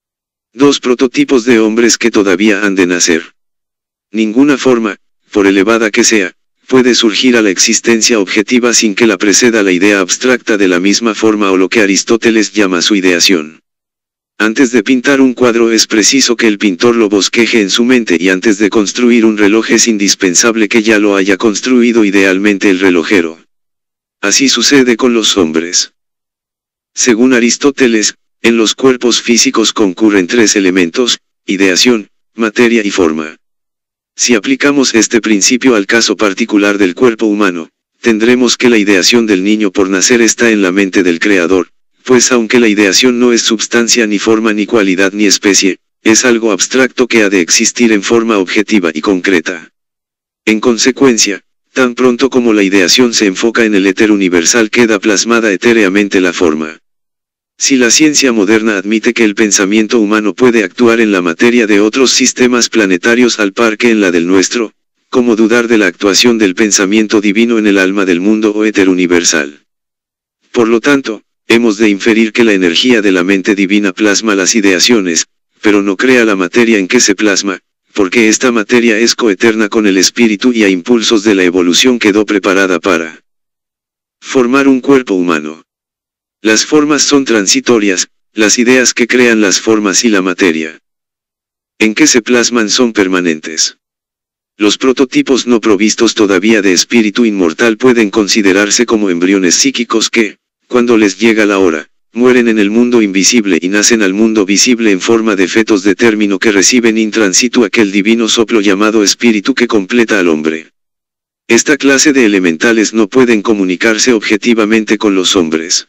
2. Prototipos de hombres que todavía han de nacer. Ninguna forma, por elevada que sea, puede surgir a la existencia objetiva sin que la preceda la idea abstracta de la misma forma o lo que Aristóteles llama su ideación. Antes de pintar un cuadro es preciso que el pintor lo bosqueje en su mente, y antes de construir un reloj es indispensable que ya lo haya construido idealmente el relojero. Así sucede con los hombres. Según Aristóteles, en los cuerpos físicos concurren tres elementos: ideación, materia y forma. Si aplicamos este principio al caso particular del cuerpo humano, tendremos que la ideación del niño por nacer está en la mente del Creador, pues aunque la ideación no es substancia ni forma ni cualidad ni especie, es algo abstracto que ha de existir en forma objetiva y concreta. En consecuencia, tan pronto como la ideación se enfoca en el éter universal queda plasmada etéreamente la forma. Si la ciencia moderna admite que el pensamiento humano puede actuar en la materia de otros sistemas planetarios al par que en la del nuestro, ¿cómo dudar de la actuación del pensamiento divino en el alma del mundo o éter universal? Por lo tanto, hemos de inferir que la energía de la mente divina plasma las ideaciones, pero no crea la materia en que se plasma, porque esta materia es coeterna con el espíritu y a impulsos de la evolución quedó preparada para formar un cuerpo humano. Las formas son transitorias, las ideas que crean las formas y la materia en que se plasman son permanentes. Los prototipos no provistos todavía de espíritu inmortal pueden considerarse como embriones psíquicos que, cuando les llega la hora, mueren en el mundo invisible y nacen al mundo visible en forma de fetos de término que reciben in transitu aquel divino soplo llamado espíritu que completa al hombre. Esta clase de elementales no pueden comunicarse objetivamente con los hombres.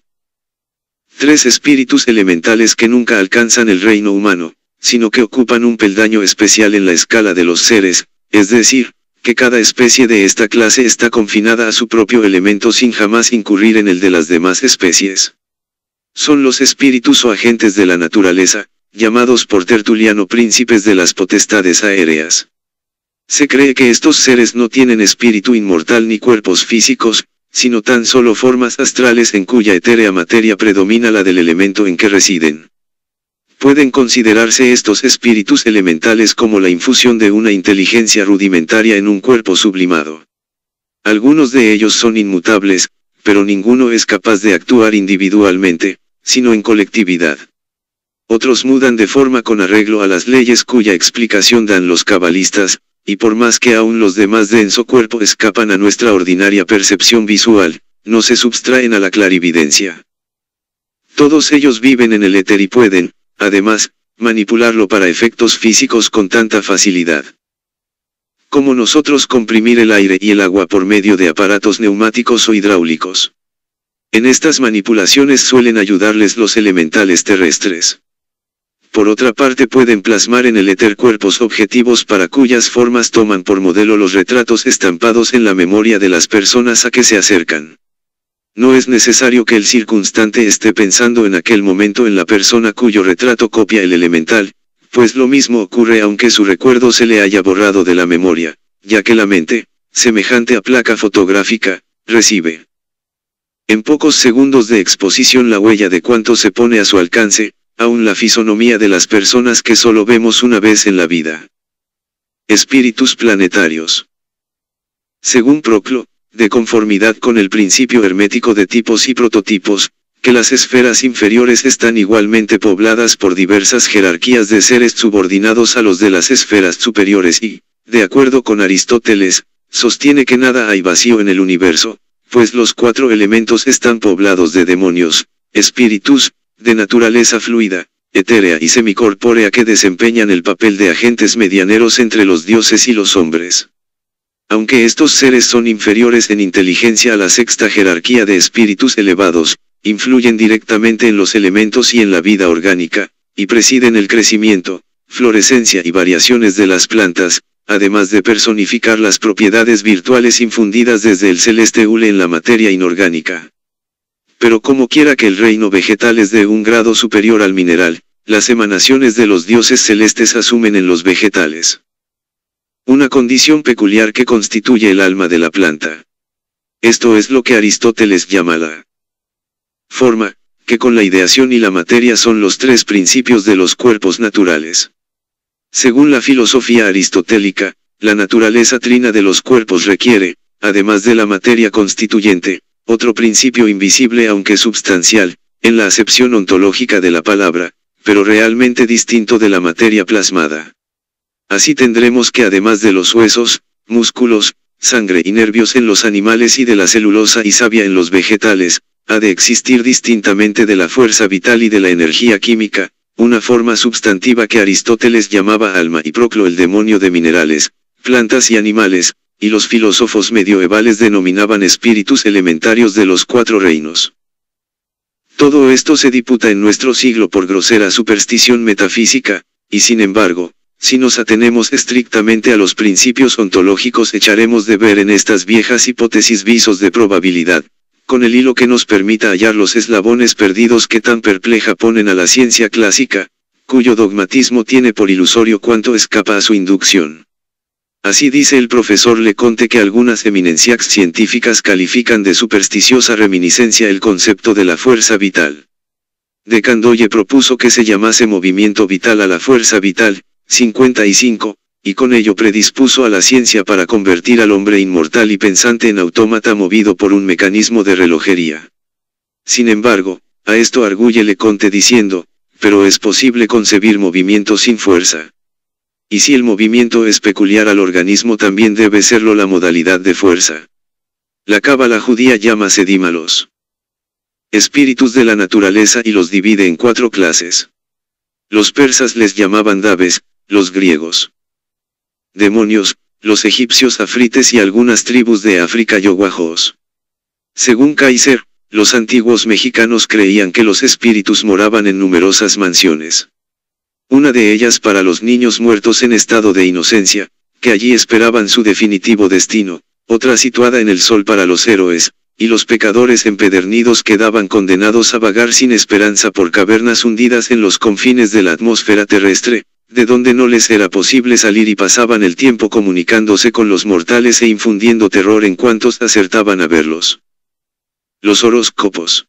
3 espíritus elementales que nunca alcanzan el reino humano, sino que ocupan un peldaño especial en la escala de los seres, es decir, que cada especie de esta clase está confinada a su propio elemento sin jamás incurrir en el de las demás especies. Son los espíritus o agentes de la naturaleza, llamados por Tertuliano príncipes de las potestades aéreas. Se cree que estos seres no tienen espíritu inmortal ni cuerpos físicos, sino tan solo formas astrales en cuya etérea materia predomina la del elemento en que residen. Pueden considerarse estos espíritus elementales como la infusión de una inteligencia rudimentaria en un cuerpo sublimado. Algunos de ellos son inmutables, pero ninguno es capaz de actuar individualmente, sino en colectividad. Otros mudan de forma con arreglo a las leyes cuya explicación dan los cabalistas, y por más que aún los de más denso cuerpo escapan a nuestra ordinaria percepción visual, no se subtraen a la clarividencia. Todos ellos viven en el éter y pueden, además, manipularlo para efectos físicos con tanta facilidad como nosotros comprimir el aire y el agua por medio de aparatos neumáticos o hidráulicos. En estas manipulaciones suelen ayudarles los elementales terrestres. Por otra parte pueden plasmar en el éter cuerpos objetivos para cuyas formas toman por modelo los retratos estampados en la memoria de las personas a que se acercan. No es necesario que el circunstante esté pensando en aquel momento en la persona cuyo retrato copia el elemental, pues lo mismo ocurre aunque su recuerdo se le haya borrado de la memoria, ya que la mente, semejante a placa fotográfica, recibe en pocos segundos de exposición la huella de cuanto se pone a su alcance, aun la fisonomía de las personas que solo vemos una vez en la vida. Espíritus planetarios. Según Proclo, de conformidad con el principio hermético de tipos y prototipos, que las esferas inferiores están igualmente pobladas por diversas jerarquías de seres subordinados a los de las esferas superiores y, de acuerdo con Aristóteles, sostiene que nada hay vacío en el universo, pues los 4 elementos están poblados de demonios, espíritus, de naturaleza fluida, etérea y semicorpórea que desempeñan el papel de agentes medianeros entre los dioses y los hombres. Aunque estos seres son inferiores en inteligencia a la 6ª jerarquía de espíritus elevados, influyen directamente en los elementos y en la vida orgánica, y presiden el crecimiento, florescencia y variaciones de las plantas, además de personificar las propiedades virtuales infundidas desde el celeste hule en la materia inorgánica. Pero como quiera que el reino vegetal es de un grado superior al mineral, las emanaciones de los dioses celestes asumen en los vegetales una condición peculiar que constituye el alma de la planta. Esto es lo que Aristóteles llama la forma, que con la ideación y la materia son los 3 principios de los cuerpos naturales. Según la filosofía aristotélica, la naturaleza trina de los cuerpos requiere, además de la materia constituyente, otro principio invisible aunque substancial, en la acepción ontológica de la palabra, pero realmente distinto de la materia plasmada. Así tendremos que además de los huesos, músculos, sangre y nervios en los animales y de la celulosa y savia en los vegetales, ha de existir distintamente de la fuerza vital y de la energía química, una forma substantiva que Aristóteles llamaba alma y Proclo el demonio de minerales, plantas y animales, y los filósofos medioevales denominaban espíritus elementarios de los 4 reinos. Todo esto se disputa en nuestro siglo por grosera superstición metafísica, y sin embargo, si nos atenemos estrictamente a los principios ontológicos echaremos de ver en estas viejas hipótesis visos de probabilidad, con el hilo que nos permita hallar los eslabones perdidos que tan perpleja ponen a la ciencia clásica, cuyo dogmatismo tiene por ilusorio cuanto escapa a su inducción. Así dice el profesor Leconte que algunas eminencias científicas califican de supersticiosa reminiscencia el concepto de la fuerza vital. De Candolle propuso que se llamase movimiento vital a la fuerza vital, 55, y con ello predispuso a la ciencia para convertir al hombre inmortal y pensante en autómata movido por un mecanismo de relojería. Sin embargo, a esto arguye Leconte diciendo, pero es posible concebir movimiento sin fuerza. Y si el movimiento es peculiar al organismo, también debe serlo la modalidad de fuerza. La cábala judía llama Sedim a los espíritus de la naturaleza y los divide en 4 clases. Los persas les llamaban Dabes, los griegos demonios, los egipcios afrites y algunas tribus de África yoguajos. Según Kaiser, los antiguos mexicanos creían que los espíritus moraban en numerosas mansiones. Una de ellas para los niños muertos en estado de inocencia, que allí esperaban su definitivo destino, otra situada en el sol para los héroes, y los pecadores empedernidos quedaban condenados a vagar sin esperanza por cavernas hundidas en los confines de la atmósfera terrestre, de donde no les era posible salir, y pasaban el tiempo comunicándose con los mortales e infundiendo terror en cuantos acertaban a verlos. Los horóscopos.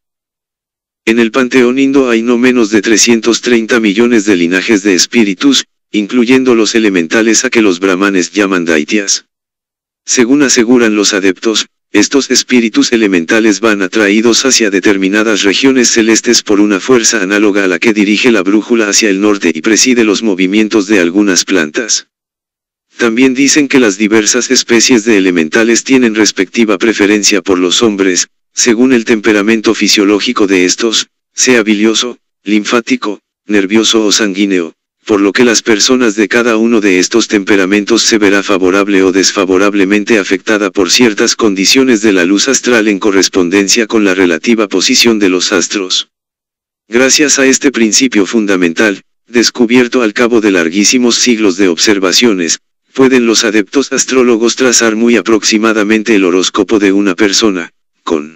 En el panteón indo hay no menos de 330 millones de linajes de espíritus, incluyendo los elementales a que los brahmanes llaman daityas. Según aseguran los adeptos, estos espíritus elementales van atraídos hacia determinadas regiones celestes por una fuerza análoga a la que dirige la brújula hacia el norte y preside los movimientos de algunas plantas. También dicen que las diversas especies de elementales tienen respectiva preferencia por los hombres, según el temperamento fisiológico de estos, sea bilioso, linfático, nervioso o sanguíneo, por lo que las personas de cada uno de estos temperamentos se verá favorable o desfavorablemente afectada por ciertas condiciones de la luz astral en correspondencia con la relativa posición de los astros. Gracias a este principio fundamental, descubierto al cabo de larguísimos siglos de observaciones, pueden los adeptos astrólogos trazar muy aproximadamente el horóscopo de una persona, con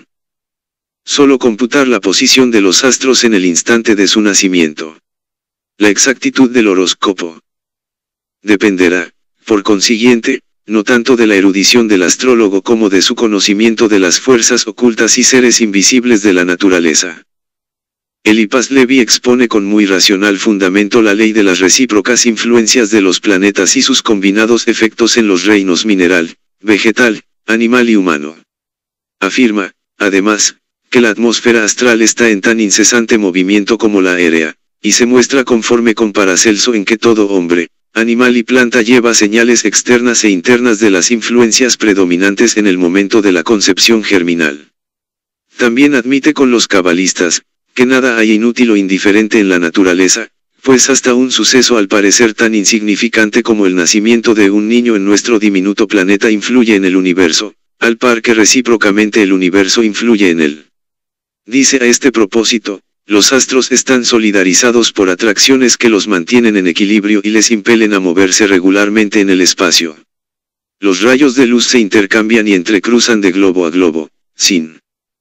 solo computar la posición de los astros en el instante de su nacimiento. La exactitud del horóscopo dependerá, por consiguiente, no tanto de la erudición del astrólogo como de su conocimiento de las fuerzas ocultas y seres invisibles de la naturaleza. Eliphas Levi expone con muy racional fundamento la ley de las recíprocas influencias de los planetas y sus combinados efectos en los reinos mineral, vegetal, animal y humano. Afirma, además, que la atmósfera astral está en tan incesante movimiento como la aérea, y se muestra conforme con Paracelso en que todo hombre, animal y planta lleva señales externas e internas de las influencias predominantes en el momento de la concepción germinal. También admite con los cabalistas, que nada hay inútil o indiferente en la naturaleza, pues hasta un suceso al parecer tan insignificante como el nacimiento de un niño en nuestro diminuto planeta influye en el universo, al par que recíprocamente el universo influye en él. Dice a este propósito, los astros están solidarizados por atracciones que los mantienen en equilibrio y les impelen a moverse regularmente en el espacio. Los rayos de luz se intercambian y entrecruzan de globo a globo, sin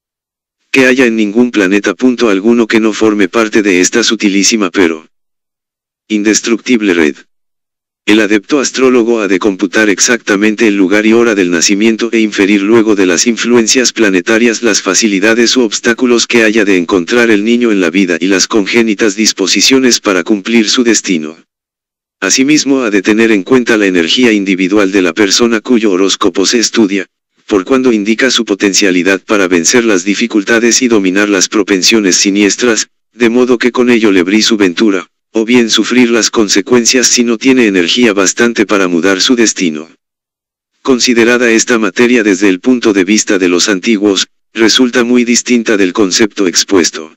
que haya en ningún planeta punto alguno que no forme parte de esta sutilísima pero indestructible red. El adepto astrólogo ha de computar exactamente el lugar y hora del nacimiento e inferir luego de las influencias planetarias las facilidades u obstáculos que haya de encontrar el niño en la vida y las congénitas disposiciones para cumplir su destino. Asimismo ha de tener en cuenta la energía individual de la persona cuyo horóscopo se estudia, por cuando indica su potencialidad para vencer las dificultades y dominar las propensiones siniestras, de modo que con ello lebrí su ventura, o bien sufrir las consecuencias si no tiene energía bastante para mudar su destino. Considerada esta materia desde el punto de vista de los antiguos, resulta muy distinta del concepto expuesto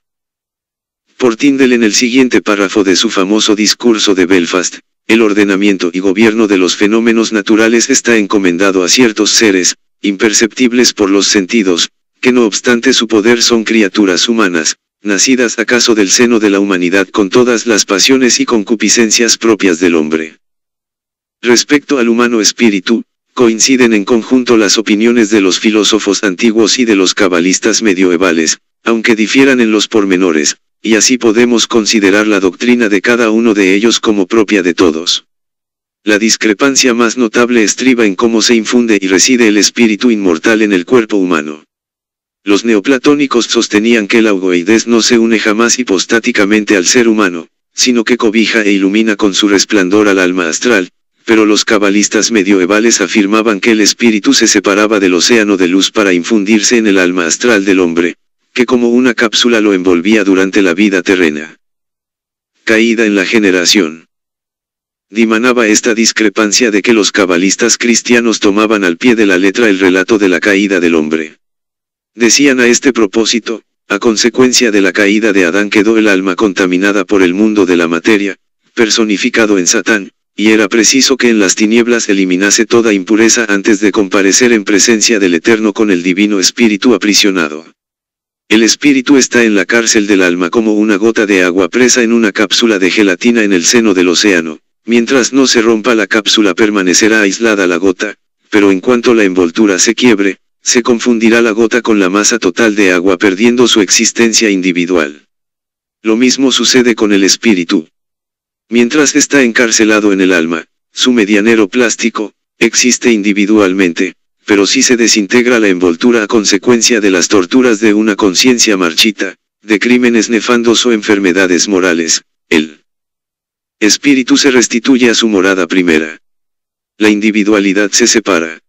por Tyndall en el siguiente párrafo de su famoso discurso de Belfast. El ordenamiento y gobierno de los fenómenos naturales está encomendado a ciertos seres, imperceptibles por los sentidos, que no obstante su poder son criaturas humanas, nacidas acaso del seno de la humanidad con todas las pasiones y concupiscencias propias del hombre. Respecto al humano espíritu, coinciden en conjunto las opiniones de los filósofos antiguos y de los cabalistas medievales, aunque difieran en los pormenores, y así podemos considerar la doctrina de cada uno de ellos como propia de todos. La discrepancia más notable estriba en cómo se infunde y reside el espíritu inmortal en el cuerpo humano. Los neoplatónicos sostenían que la ovoidez no se une jamás hipostáticamente al ser humano, sino que cobija e ilumina con su resplandor al alma astral, pero los cabalistas medievales afirmaban que el espíritu se separaba del océano de luz para infundirse en el alma astral del hombre, que como una cápsula lo envolvía durante la vida terrena. Caída en la generación. Dimanaba esta discrepancia de que los cabalistas cristianos tomaban al pie de la letra el relato de la caída del hombre. Decían a este propósito, a consecuencia de la caída de Adán quedó el alma contaminada por el mundo de la materia, personificado en Satán, y era preciso que en las tinieblas eliminase toda impureza antes de comparecer en presencia del Eterno con el divino espíritu aprisionado. El espíritu está en la cárcel del alma como una gota de agua presa en una cápsula de gelatina en el seno del océano. Mientras no se rompa la cápsula permanecerá aislada la gota, pero en cuanto la envoltura se quiebre, se confundirá la gota con la masa total de agua perdiendo su existencia individual. Lo mismo sucede con el espíritu. Mientras está encarcelado en el alma, su medianero plástico, existe individualmente, pero si se desintegra la envoltura a consecuencia de las torturas de una conciencia marchita, de crímenes nefandos o enfermedades morales, el espíritu se restituye a su morada primera. La individualidad se separa.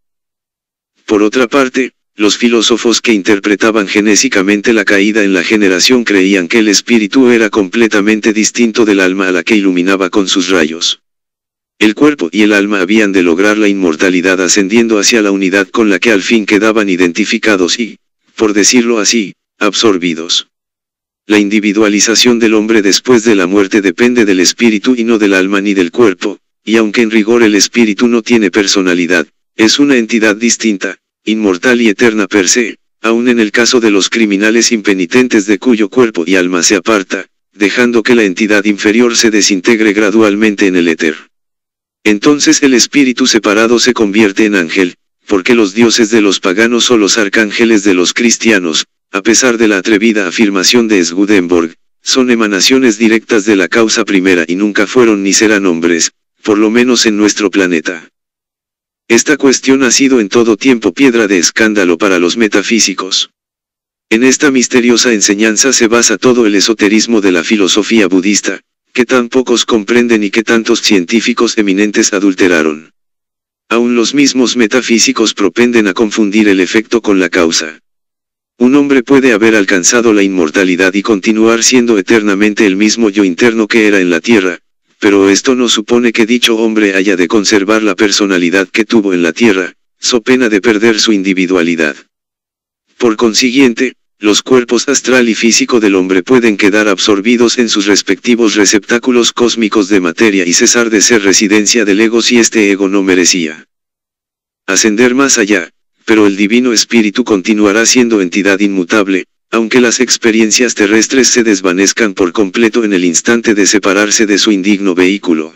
Por otra parte, los filósofos que interpretaban genésicamente la caída en la generación creían que el espíritu era completamente distinto del alma a la que iluminaba con sus rayos. El cuerpo y el alma habían de lograr la inmortalidad ascendiendo hacia la unidad con la que al fin quedaban identificados y, por decirlo así, absorbidos. La individualización del hombre después de la muerte depende del espíritu y no del alma ni del cuerpo, y aunque en rigor el espíritu no tiene personalidad, es una entidad distinta, inmortal y eterna per se, aun en el caso de los criminales impenitentes de cuyo cuerpo y alma se aparta, dejando que la entidad inferior se desintegre gradualmente en el éter. Entonces el espíritu separado se convierte en ángel, porque los dioses de los paganos o los arcángeles de los cristianos, a pesar de la atrevida afirmación de Swedenborg, son emanaciones directas de la causa primera y nunca fueron ni serán hombres, por lo menos en nuestro planeta. Esta cuestión ha sido en todo tiempo piedra de escándalo para los metafísicos. En esta misteriosa enseñanza se basa todo el esoterismo de la filosofía budista, que tan pocos comprenden y que tantos científicos eminentes adulteraron. Aún los mismos metafísicos propenden a confundir el efecto con la causa. Un hombre puede haber alcanzado la inmortalidad y continuar siendo eternamente el mismo yo interno que era en la tierra, pero esto no supone que dicho hombre haya de conservar la personalidad que tuvo en la tierra, so pena de perder su individualidad. Por consiguiente, los cuerpos astral y físico del hombre pueden quedar absorbidos en sus respectivos receptáculos cósmicos de materia y cesar de ser residencia del ego si este ego no merecía ascender más allá, pero el divino espíritu continuará siendo entidad inmutable, aunque las experiencias terrestres se desvanezcan por completo en el instante de separarse de su indigno vehículo.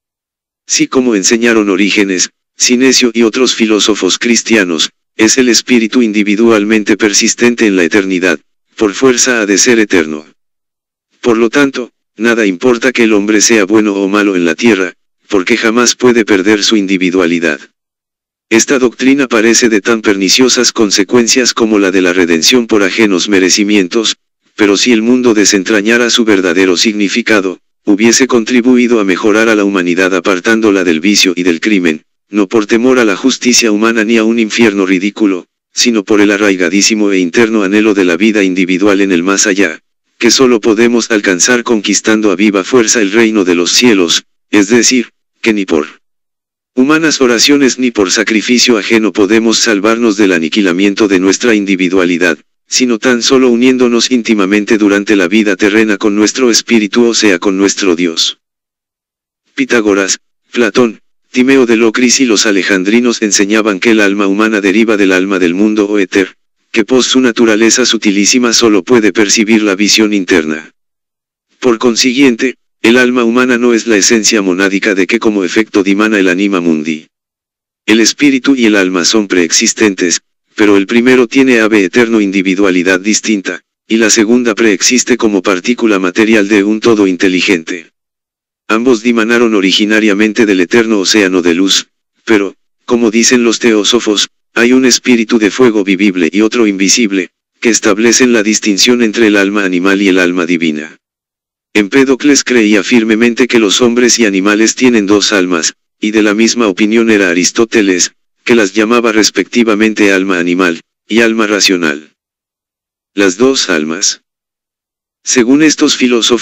Sí, como enseñaron Orígenes, Sinesio y otros filósofos cristianos, es el espíritu individualmente persistente en la eternidad, por fuerza ha de ser eterno. Por lo tanto, nada importa que el hombre sea bueno o malo en la tierra, porque jamás puede perder su individualidad. Esta doctrina parece de tan perniciosas consecuencias como la de la redención por ajenos merecimientos, pero si el mundo desentrañara su verdadero significado, hubiese contribuido a mejorar a la humanidad apartándola del vicio y del crimen, no por temor a la justicia humana ni a un infierno ridículo, sino por el arraigadísimo e interno anhelo de la vida individual en el más allá, que solo podemos alcanzar conquistando a viva fuerza el reino de los cielos, es decir, que ni por humanas oraciones ni por sacrificio ajeno podemos salvarnos del aniquilamiento de nuestra individualidad, sino tan solo uniéndonos íntimamente durante la vida terrena con nuestro espíritu, o sea con nuestro Dios. Pitágoras, Platón, Timeo de Locris y los alejandrinos enseñaban que el alma humana deriva del alma del mundo o éter, que por su naturaleza sutilísima solo puede percibir la visión interna. Por consiguiente, el alma humana no es la esencia monádica de que como efecto dimana el anima mundi. El espíritu y el alma son preexistentes, pero el primero tiene ave eterno individualidad distinta, y la segunda preexiste como partícula material de un todo inteligente. Ambos dimanaron originariamente del eterno océano de luz, pero, como dicen los teósofos, hay un espíritu de fuego vivible y otro invisible, que establecen la distinción entre el alma animal y el alma divina. Empédocles creía firmemente que los hombres y animales tienen dos almas, y de la misma opinión era Aristóteles, que las llamaba respectivamente alma animal, y alma racional. Las dos almas. Según estos filósofos,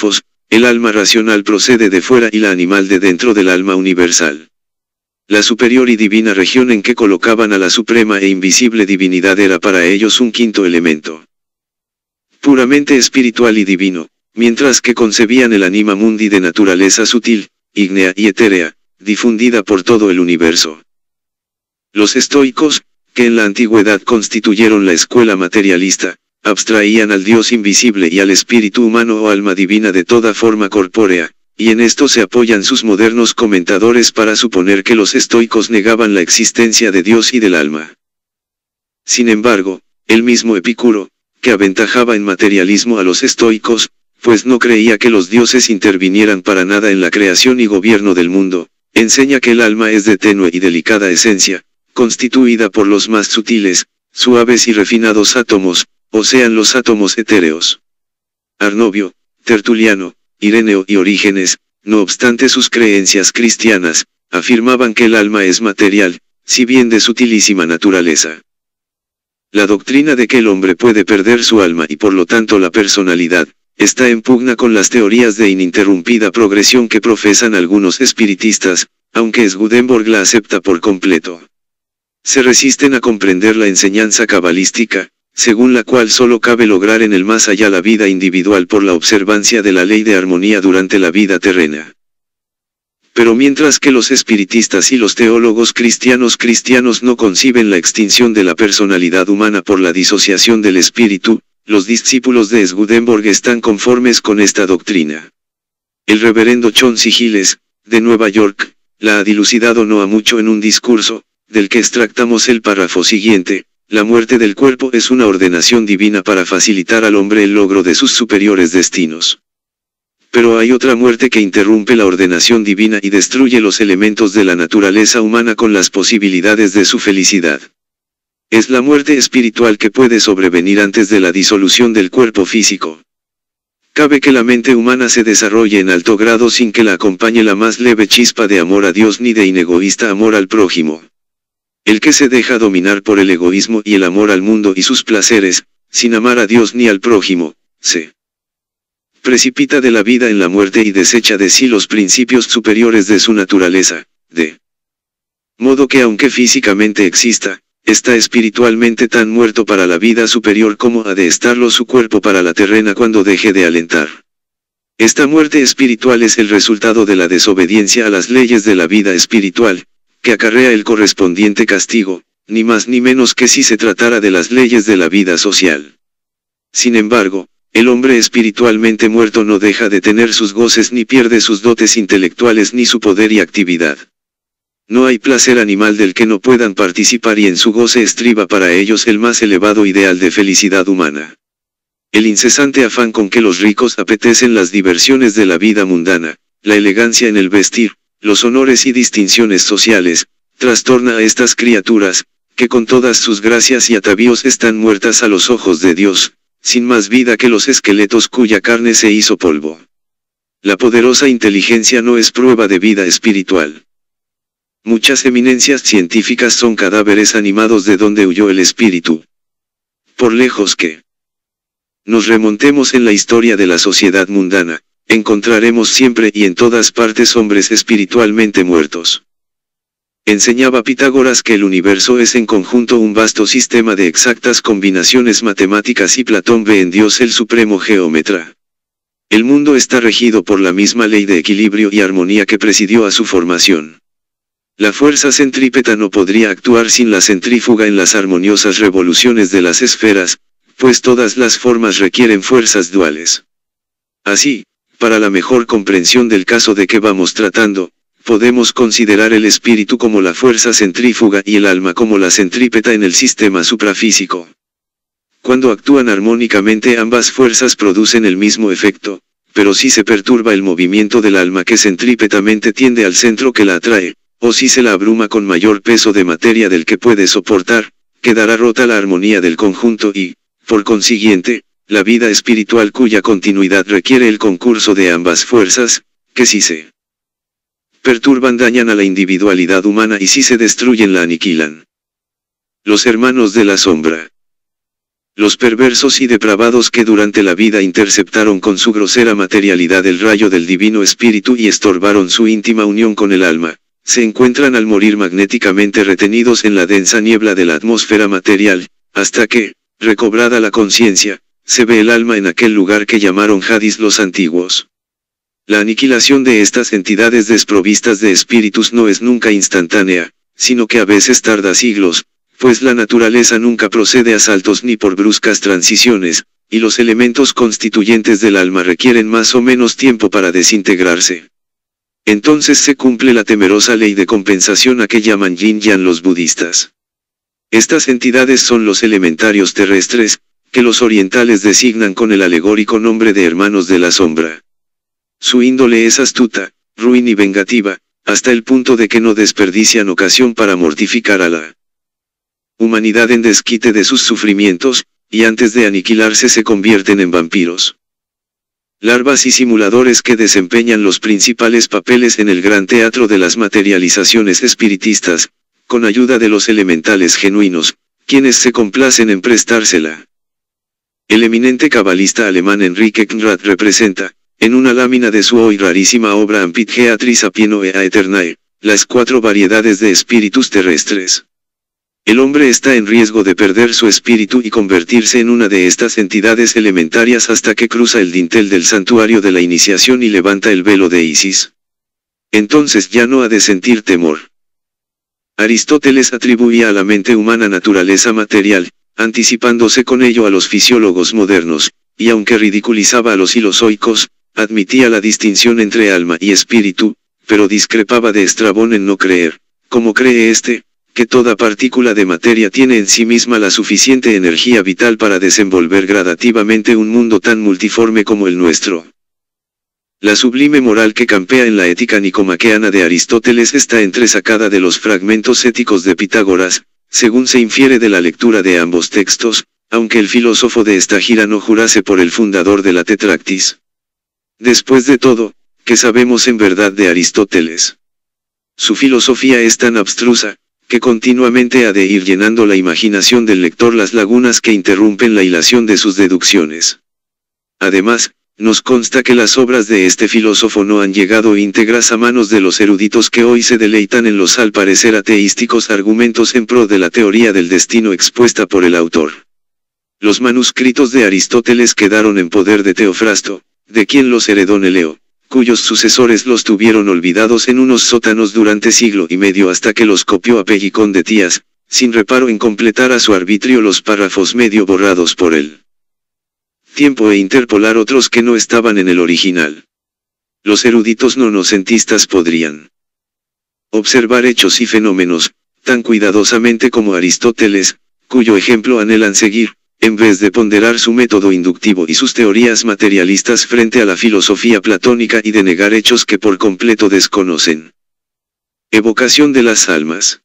El alma racional procede de fuera y la animal de dentro del alma universal. La superior y divina región en que colocaban a la suprema e invisible divinidad era para ellos un quinto elemento, puramente espiritual y divino, mientras que concebían el anima mundi de naturaleza sutil, ígnea y etérea, difundida por todo el universo. Los estoicos, que en la antigüedad constituyeron la escuela materialista, abstraían al Dios invisible y al espíritu humano o alma divina de toda forma corpórea, y en esto se apoyan sus modernos comentadores para suponer que los estoicos negaban la existencia de Dios y del alma. Sin embargo, el mismo Epicuro, que aventajaba en materialismo a los estoicos, pues no creía que los dioses intervinieran para nada en la creación y gobierno del mundo, enseña que el alma es de tenue y delicada esencia, constituida por los más sutiles, suaves y refinados átomos, o sean los átomos etéreos. Arnovio, Tertuliano, Ireneo y Orígenes, no obstante sus creencias cristianas, afirmaban que el alma es material, si bien de sutilísima naturaleza. La doctrina de que el hombre puede perder su alma y por lo tanto la personalidad, está en pugna con las teorías de ininterrumpida progresión que profesan algunos espiritistas, aunque Swedenborg la acepta por completo. Se resisten a comprender la enseñanza cabalística, según la cual solo cabe lograr en el más allá la vida individual por la observancia de la ley de armonía durante la vida terrena. Pero mientras que los espiritistas y los teólogos cristianos no conciben la extinción de la personalidad humana por la disociación del espíritu, los discípulos de Swedenborg están conformes con esta doctrina. El reverendo Chauncey Giles, de Nueva York, la ha dilucidado no ha mucho en un discurso, del que extractamos el párrafo siguiente: la muerte del cuerpo es una ordenación divina para facilitar al hombre el logro de sus superiores destinos. Pero hay otra muerte que interrumpe la ordenación divina y destruye los elementos de la naturaleza humana con las posibilidades de su felicidad. Es la muerte espiritual que puede sobrevenir antes de la disolución del cuerpo físico. Cabe que la mente humana se desarrolle en alto grado sin que la acompañe la más leve chispa de amor a Dios ni de inegoísta amor al prójimo. El que se deja dominar por el egoísmo y el amor al mundo y sus placeres, sin amar a Dios ni al prójimo, se precipita de la vida en la muerte y desecha de sí los principios superiores de su naturaleza, de modo que aunque físicamente exista, está espiritualmente tan muerto para la vida superior como ha de estarlo su cuerpo para la terrena cuando deje de alentar. Esta muerte espiritual es el resultado de la desobediencia a las leyes de la vida espiritual, que acarrea el correspondiente castigo, ni más ni menos que si se tratara de las leyes de la vida social. Sin embargo, el hombre espiritualmente muerto no deja de tener sus goces ni pierde sus dotes intelectuales ni su poder y actividad. No hay placer animal del que no puedan participar y en su goce estriba para ellos el más elevado ideal de felicidad humana. El incesante afán con que los ricos apetecen las diversiones de la vida mundana, la elegancia en el vestir, los honores y distinciones sociales, trastorna a estas criaturas, que con todas sus gracias y atavíos están muertas a los ojos de Dios, sin más vida que los esqueletos cuya carne se hizo polvo. La poderosa inteligencia no es prueba de vida espiritual. Muchas eminencias científicas son cadáveres animados de donde huyó el espíritu. Por lejos que nos remontemos en la historia de la sociedad mundana, encontraremos siempre y en todas partes hombres espiritualmente muertos. Enseñaba Pitágoras que el universo es en conjunto un vasto sistema de exactas combinaciones matemáticas y Platón ve en Dios el supremo geómetra. El mundo está regido por la misma ley de equilibrio y armonía que presidió a su formación. La fuerza centrípeta no podría actuar sin la centrífuga en las armoniosas revoluciones de las esferas, pues todas las formas requieren fuerzas duales. Así, para la mejor comprensión del caso de que vamos tratando, podemos considerar el espíritu como la fuerza centrífuga y el alma como la centrípeta en el sistema suprafísico. Cuando actúan armónicamente ambas fuerzas producen el mismo efecto, pero si se perturba el movimiento del alma que centrípetamente tiende al centro que la atrae, o si se la abruma con mayor peso de materia del que puede soportar, quedará rota la armonía del conjunto y, por consiguiente, la vida espiritual cuya continuidad requiere el concurso de ambas fuerzas, que si se perturban dañan a la individualidad humana y si se destruyen la aniquilan. Los hermanos de la sombra. Los perversos y depravados que durante la vida interceptaron con su grosera materialidad el rayo del divino espíritu y estorbaron su íntima unión con el alma, se encuentran al morir magnéticamente retenidos en la densa niebla de la atmósfera material, hasta que, recobrada la conciencia, se ve el alma en aquel lugar que llamaron Hades los antiguos. La aniquilación de estas entidades desprovistas de espíritus no es nunca instantánea, sino que a veces tarda siglos, pues la naturaleza nunca procede a saltos ni por bruscas transiciones, y los elementos constituyentes del alma requieren más o menos tiempo para desintegrarse. Entonces se cumple la temerosa ley de compensación a que llaman yin-yang los budistas. Estas entidades son los elementarios terrestres, que los orientales designan con el alegórico nombre de hermanos de la sombra. Su índole es astuta, ruin y vengativa, hasta el punto de que no desperdician ocasión para mortificar a la humanidad en desquite de sus sufrimientos, y antes de aniquilarse se convierten en vampiros. Larvas y simuladores que desempeñan los principales papeles en el gran teatro de las materializaciones espiritistas, con ayuda de los elementales genuinos, quienes se complacen en prestársela. El eminente cabalista alemán Enrique Knrad representa, en una lámina de su hoy rarísima obra Amphitheatri Sapieno ea Aeternae, las 4 variedades de espíritus terrestres. El hombre está en riesgo de perder su espíritu y convertirse en una de estas entidades elementarias hasta que cruza el dintel del santuario de la iniciación y levanta el velo de Isis. Entonces ya no ha de sentir temor. Aristóteles atribuía a la mente humana naturaleza material, anticipándose con ello a los fisiólogos modernos, y aunque ridiculizaba a los filozoicos, admitía la distinción entre alma y espíritu, pero discrepaba de Estrabón en no creer, como cree éste, que toda partícula de materia tiene en sí misma la suficiente energía vital para desenvolver gradativamente un mundo tan multiforme como el nuestro. La sublime moral que campea en la ética nicomaqueana de Aristóteles está entresacada de los fragmentos éticos de Pitágoras, según se infiere de la lectura de ambos textos, aunque el filósofo de esta gira no jurase por el fundador de la Tetractis. Después de todo, ¿qué sabemos en verdad de Aristóteles? Su filosofía es tan abstrusa, que continuamente ha de ir llenando la imaginación del lector las lagunas que interrumpen la hilación de sus deducciones. Además, nos consta que las obras de este filósofo no han llegado íntegras a manos de los eruditos que hoy se deleitan en los al parecer ateísticos argumentos en pro de la teoría del destino expuesta por el autor. Los manuscritos de Aristóteles quedaron en poder de Teofrasto, de quien los heredó Neleo, cuyos sucesores los tuvieron olvidados en unos sótanos durante siglo y medio hasta que los copió a Pellicón de Tías, sin reparo en completar a su arbitrio los párrafos medio borrados por él. Tiempo e interpolar otros que no estaban en el original. Los eruditos no nocentistas podrían observar hechos y fenómenos, tan cuidadosamente como Aristóteles, cuyo ejemplo anhelan seguir, en vez de ponderar su método inductivo y sus teorías materialistas frente a la filosofía platónica y de negar hechos que por completo desconocen. Evocación de las almas.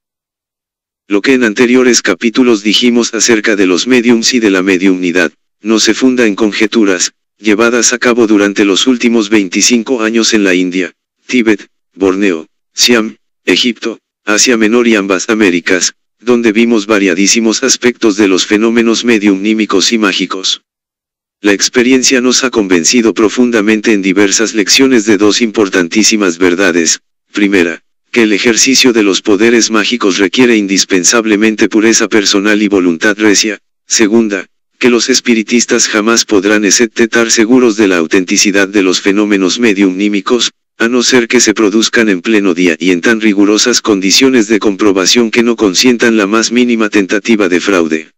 Lo que en anteriores capítulos dijimos acerca de los médiums y de la mediumnidad, no se funda en conjeturas, llevadas a cabo durante los últimos 25 años en la India, Tíbet, Borneo, Siam, Egipto, Asia Menor y ambas Américas, donde vimos variadísimos aspectos de los fenómenos mediumnímicos y mágicos. La experiencia nos ha convencido profundamente en diversas lecciones de 2 importantísimas verdades. Primera, que el ejercicio de los poderes mágicos requiere indispensablemente pureza personal y voluntad recia. Segunda, que los espiritistas jamás podrán estar seguros de la autenticidad de los fenómenos mediumnímicos, a no ser que se produzcan en pleno día y en tan rigurosas condiciones de comprobación que no consientan la más mínima tentativa de fraude.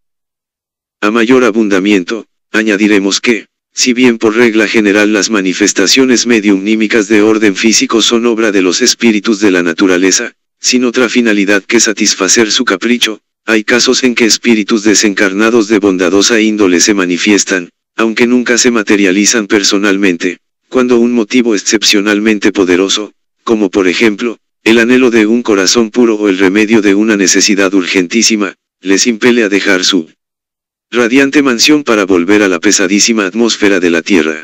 A mayor abundamiento, añadiremos que, si bien por regla general las manifestaciones mediumnímicas de orden físico son obra de los espíritus de la naturaleza, sin otra finalidad que satisfacer su capricho, hay casos en que espíritus desencarnados de bondadosa índole se manifiestan, aunque nunca se materializan personalmente, cuando un motivo excepcionalmente poderoso, como por ejemplo, el anhelo de un corazón puro o el remedio de una necesidad urgentísima, les impele a dejar su radiante mansión para volver a la pesadísima atmósfera de la tierra.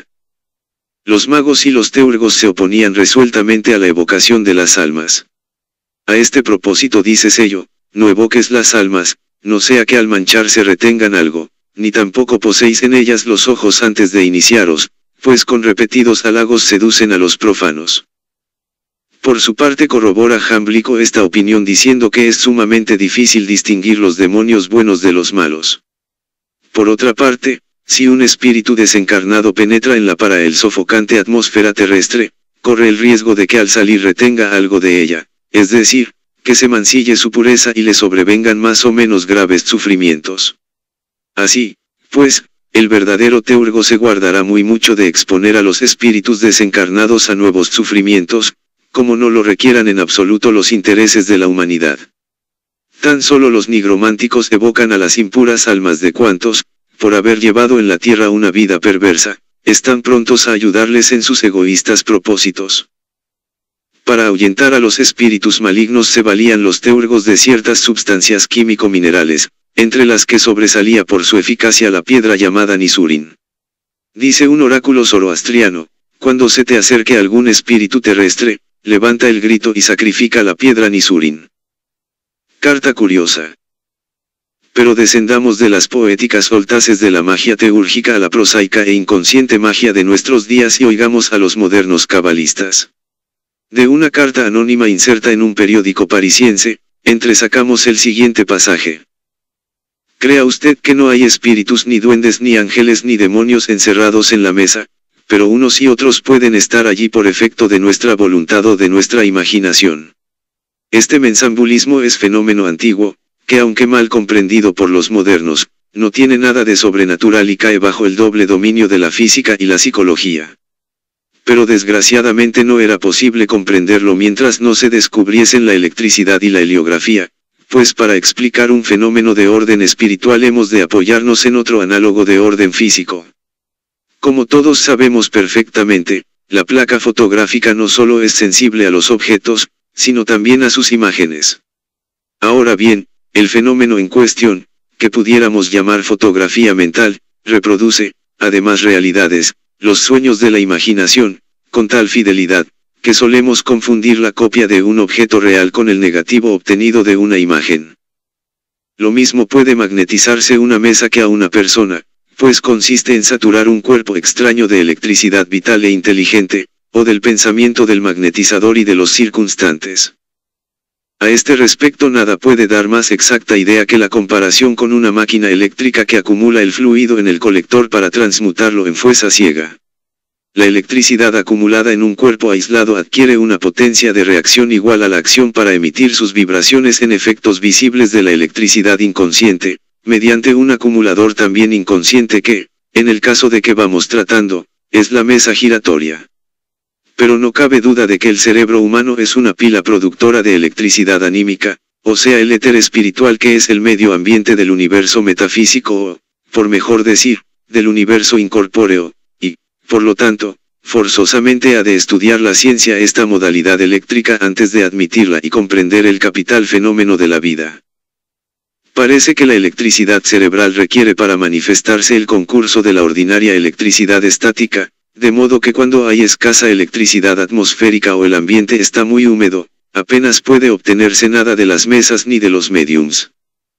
Los magos y los teurgos se oponían resueltamente a la evocación de las almas. A este propósito dice Sello, no evoques las almas, no sea que al mancharse retengan algo, ni tampoco poséis en ellas los ojos antes de iniciaros, pues con repetidos halagos seducen a los profanos. Por su parte corrobora Jámblico esta opinión diciendo que es sumamente difícil distinguir los demonios buenos de los malos. Por otra parte, si un espíritu desencarnado penetra en la para él sofocante atmósfera terrestre, corre el riesgo de que al salir retenga algo de ella, es decir, que se mancille su pureza y le sobrevengan más o menos graves sufrimientos. Así, pues, el verdadero teurgo se guardará muy mucho de exponer a los espíritus desencarnados a nuevos sufrimientos, como no lo requieran en absoluto los intereses de la humanidad. Tan solo los nigrománticos evocan a las impuras almas de cuantos, por haber llevado en la tierra una vida perversa, están prontos a ayudarles en sus egoístas propósitos. Para ahuyentar a los espíritus malignos se valían los teurgos de ciertas sustancias químico-minerales, entre las que sobresalía por su eficacia la piedra llamada nisurin. Dice un oráculo zoroastriano, cuando se te acerque algún espíritu terrestre, levanta el grito y sacrifica la piedra nisurin. Carta curiosa. Pero descendamos de las poéticas voltaces de la magia teúrgica a la prosaica e inconsciente magia de nuestros días y oigamos a los modernos cabalistas. De una carta anónima inserta en un periódico parisiense, entresacamos el siguiente pasaje. Crea usted que no hay espíritus ni duendes ni ángeles ni demonios encerrados en la mesa, pero unos y otros pueden estar allí por efecto de nuestra voluntad o de nuestra imaginación. Este mensambulismo es fenómeno antiguo, que aunque mal comprendido por los modernos, no tiene nada de sobrenatural y cae bajo el doble dominio de la física y la psicología. Pero desgraciadamente no era posible comprenderlo mientras no se descubriesen la electricidad y la heliografía, pues para explicar un fenómeno de orden espiritual hemos de apoyarnos en otro análogo de orden físico. Como todos sabemos perfectamente, la placa fotográfica no solo es sensible a los objetos, sino también a sus imágenes. Ahora bien, el fenómeno en cuestión, que pudiéramos llamar fotografía mental, reproduce, además realidades, los sueños de la imaginación, con tal fidelidad, que solemos confundir la copia de un objeto real con el negativo obtenido de una imagen. Lo mismo puede magnetizarse una mesa que a una persona, pues consiste en saturar un cuerpo extraño de electricidad vital e inteligente, o del pensamiento del magnetizador y de los circunstantes. A este respecto nada puede dar más exacta idea que la comparación con una máquina eléctrica que acumula el fluido en el colector para transmutarlo en fuerza ciega. La electricidad acumulada en un cuerpo aislado adquiere una potencia de reacción igual a la acción para emitir sus vibraciones en efectos visibles de la electricidad inconsciente, mediante un acumulador también inconsciente que, en el caso de que vamos tratando, es la mesa giratoria. Pero no cabe duda de que el cerebro humano es una pila productora de electricidad anímica, o sea el éter espiritual que es el medio ambiente del universo metafísico o, por mejor decir, del universo incorpóreo, y, por lo tanto, forzosamente ha de estudiar la ciencia esta modalidad eléctrica antes de admitirla y comprender el capital fenómeno de la vida. Parece que la electricidad cerebral requiere para manifestarse el concurso de la ordinaria electricidad estática, de modo que cuando hay escasa electricidad atmosférica o el ambiente está muy húmedo, apenas puede obtenerse nada de las mesas ni de los médiums.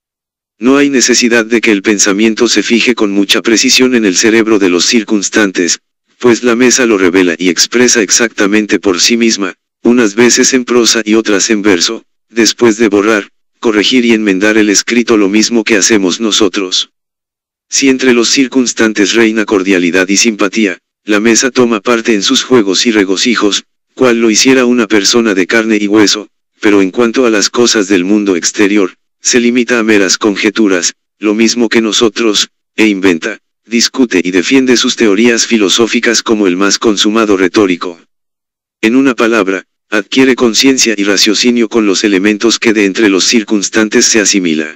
No hay necesidad de que el pensamiento se fije con mucha precisión en el cerebro de los circunstantes, pues la mesa lo revela y expresa exactamente por sí misma, unas veces en prosa y otras en verso, después de borrar, corregir y enmendar el escrito lo mismo que hacemos nosotros. Si entre los circunstantes reina cordialidad y simpatía, la mesa toma parte en sus juegos y regocijos, cual lo hiciera una persona de carne y hueso, pero en cuanto a las cosas del mundo exterior, se limita a meras conjeturas, lo mismo que nosotros, e inventa, discute y defiende sus teorías filosóficas como el más consumado retórico. En una palabra, adquiere conciencia y raciocinio con los elementos que de entre los circunstantes se asimila.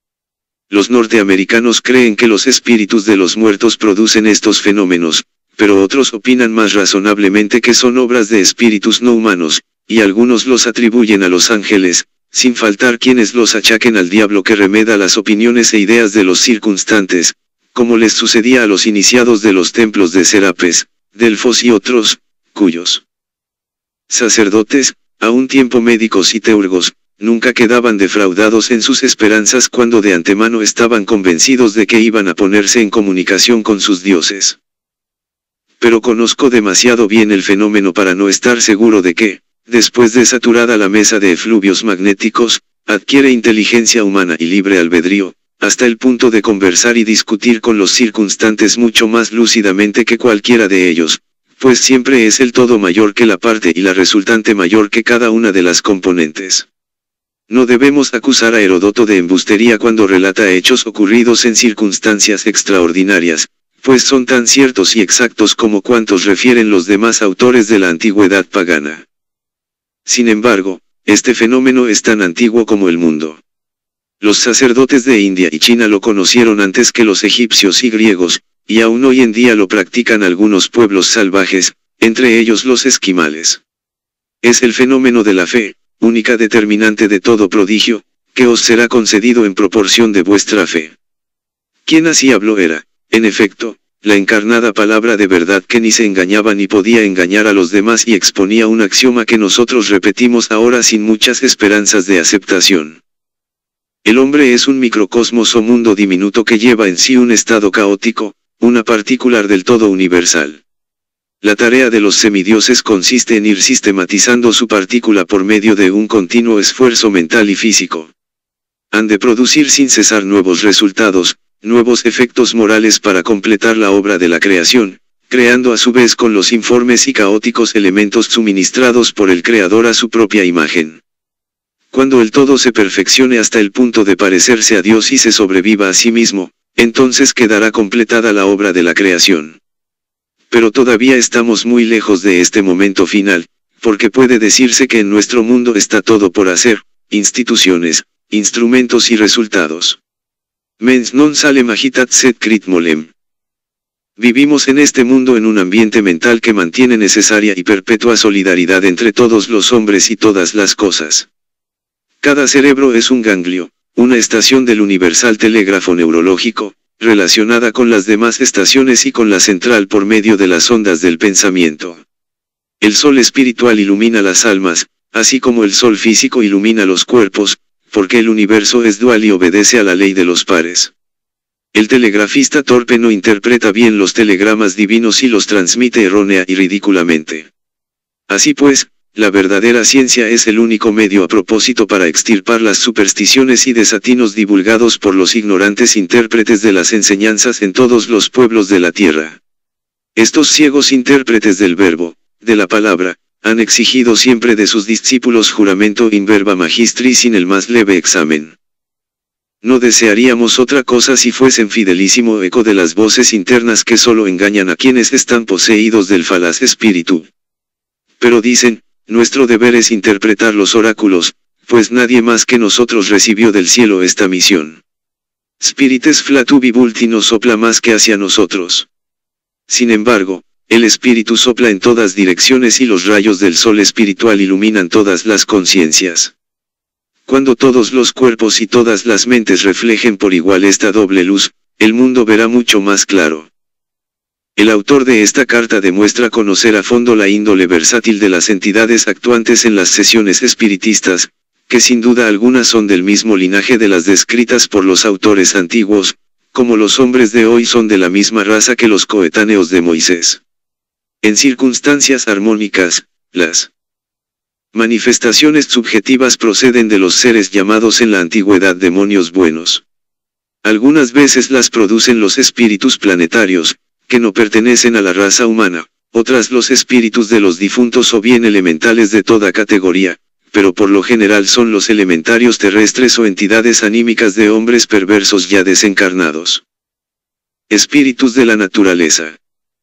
Los norteamericanos creen que los espíritus de los muertos producen estos fenómenos, pero otros opinan más razonablemente que son obras de espíritus no humanos, y algunos los atribuyen a los ángeles, sin faltar quienes los achaquen al diablo que remeda las opiniones e ideas de los circunstantes, como les sucedía a los iniciados de los templos de Serapis, Delfos y otros, cuyos sacerdotes, a un tiempo médicos y teurgos, nunca quedaban defraudados en sus esperanzas cuando de antemano estaban convencidos de que iban a ponerse en comunicación con sus dioses. Pero conozco demasiado bien el fenómeno para no estar seguro de que, después de saturada la mesa de efluvios magnéticos, adquiere inteligencia humana y libre albedrío, hasta el punto de conversar y discutir con los circunstantes mucho más lúcidamente que cualquiera de ellos, pues siempre es el todo mayor que la parte y la resultante mayor que cada una de las componentes. No debemos acusar a Heródoto de embustería cuando relata hechos ocurridos en circunstancias extraordinarias, pues son tan ciertos y exactos como cuantos refieren los demás autores de la antigüedad pagana. Sin embargo, este fenómeno es tan antiguo como el mundo. Los sacerdotes de India y China lo conocieron antes que los egipcios y griegos, y aún hoy en día lo practican algunos pueblos salvajes, entre ellos los esquimales. Es el fenómeno de la fe, única determinante de todo prodigio, que os será concedido en proporción de vuestra fe. Quien así habló era, en efecto, la encarnada palabra de verdad que ni se engañaba ni podía engañar a los demás y exponía un axioma que nosotros repetimos ahora sin muchas esperanzas de aceptación. El hombre es un microcosmos o mundo diminuto que lleva en sí un estado caótico, una particular del todo universal. La tarea de los semidioses consiste en ir sistematizando su partícula por medio de un continuo esfuerzo mental y físico. Han de producir sin cesar nuevos resultados, nuevos efectos morales para completar la obra de la creación, creando a su vez con los informes y caóticos elementos suministrados por el Creador a su propia imagen. Cuando el todo se perfeccione hasta el punto de parecerse a Dios y se sobreviva a sí mismo, entonces quedará completada la obra de la creación. Pero todavía estamos muy lejos de este momento final, porque puede decirse que en nuestro mundo está todo por hacer, instituciones, instrumentos y resultados. Mens non salem agitat sed crit molem. Vivimos en este mundo en un ambiente mental que mantiene necesaria y perpetua solidaridad entre todos los hombres y todas las cosas. Cada cerebro es un ganglio, una estación del universal telégrafo neurológico, relacionada con las demás estaciones y con la central por medio de las ondas del pensamiento. El sol espiritual ilumina las almas, así como el sol físico ilumina los cuerpos, porque el universo es dual y obedece a la ley de los pares. El telegrafista torpe no interpreta bien los telegramas divinos y los transmite errónea y ridículamente. Así pues, la verdadera ciencia es el único medio a propósito para extirpar las supersticiones y desatinos divulgados por los ignorantes intérpretes de las enseñanzas en todos los pueblos de la tierra. Estos ciegos intérpretes del verbo, de la palabra, han exigido siempre de sus discípulos juramento in verba magistri sin el más leve examen. No desearíamos otra cosa si fuesen fidelísimo eco de las voces internas que solo engañan a quienes están poseídos del falaz espíritu. Pero dicen, nuestro deber es interpretar los oráculos, pues nadie más que nosotros recibió del cielo esta misión. Spirites flatuvi vulti no sopla más que hacia nosotros. Sin embargo, el espíritu sopla en todas direcciones y los rayos del sol espiritual iluminan todas las conciencias. Cuando todos los cuerpos y todas las mentes reflejen por igual esta doble luz, el mundo verá mucho más claro. El autor de esta carta demuestra conocer a fondo la índole versátil de las entidades actuantes en las sesiones espiritistas, que sin duda alguna son del mismo linaje de las descritas por los autores antiguos, como los hombres de hoy son de la misma raza que los coetáneos de Moisés. En circunstancias armónicas, las manifestaciones subjetivas proceden de los seres llamados en la antigüedad demonios buenos. Algunas veces las producen los espíritus planetarios, que no pertenecen a la raza humana, otras los espíritus de los difuntos o bien elementales de toda categoría, pero por lo general son los elementarios terrestres o entidades anímicas de hombres perversos ya desencarnados. Espíritus de la naturaleza.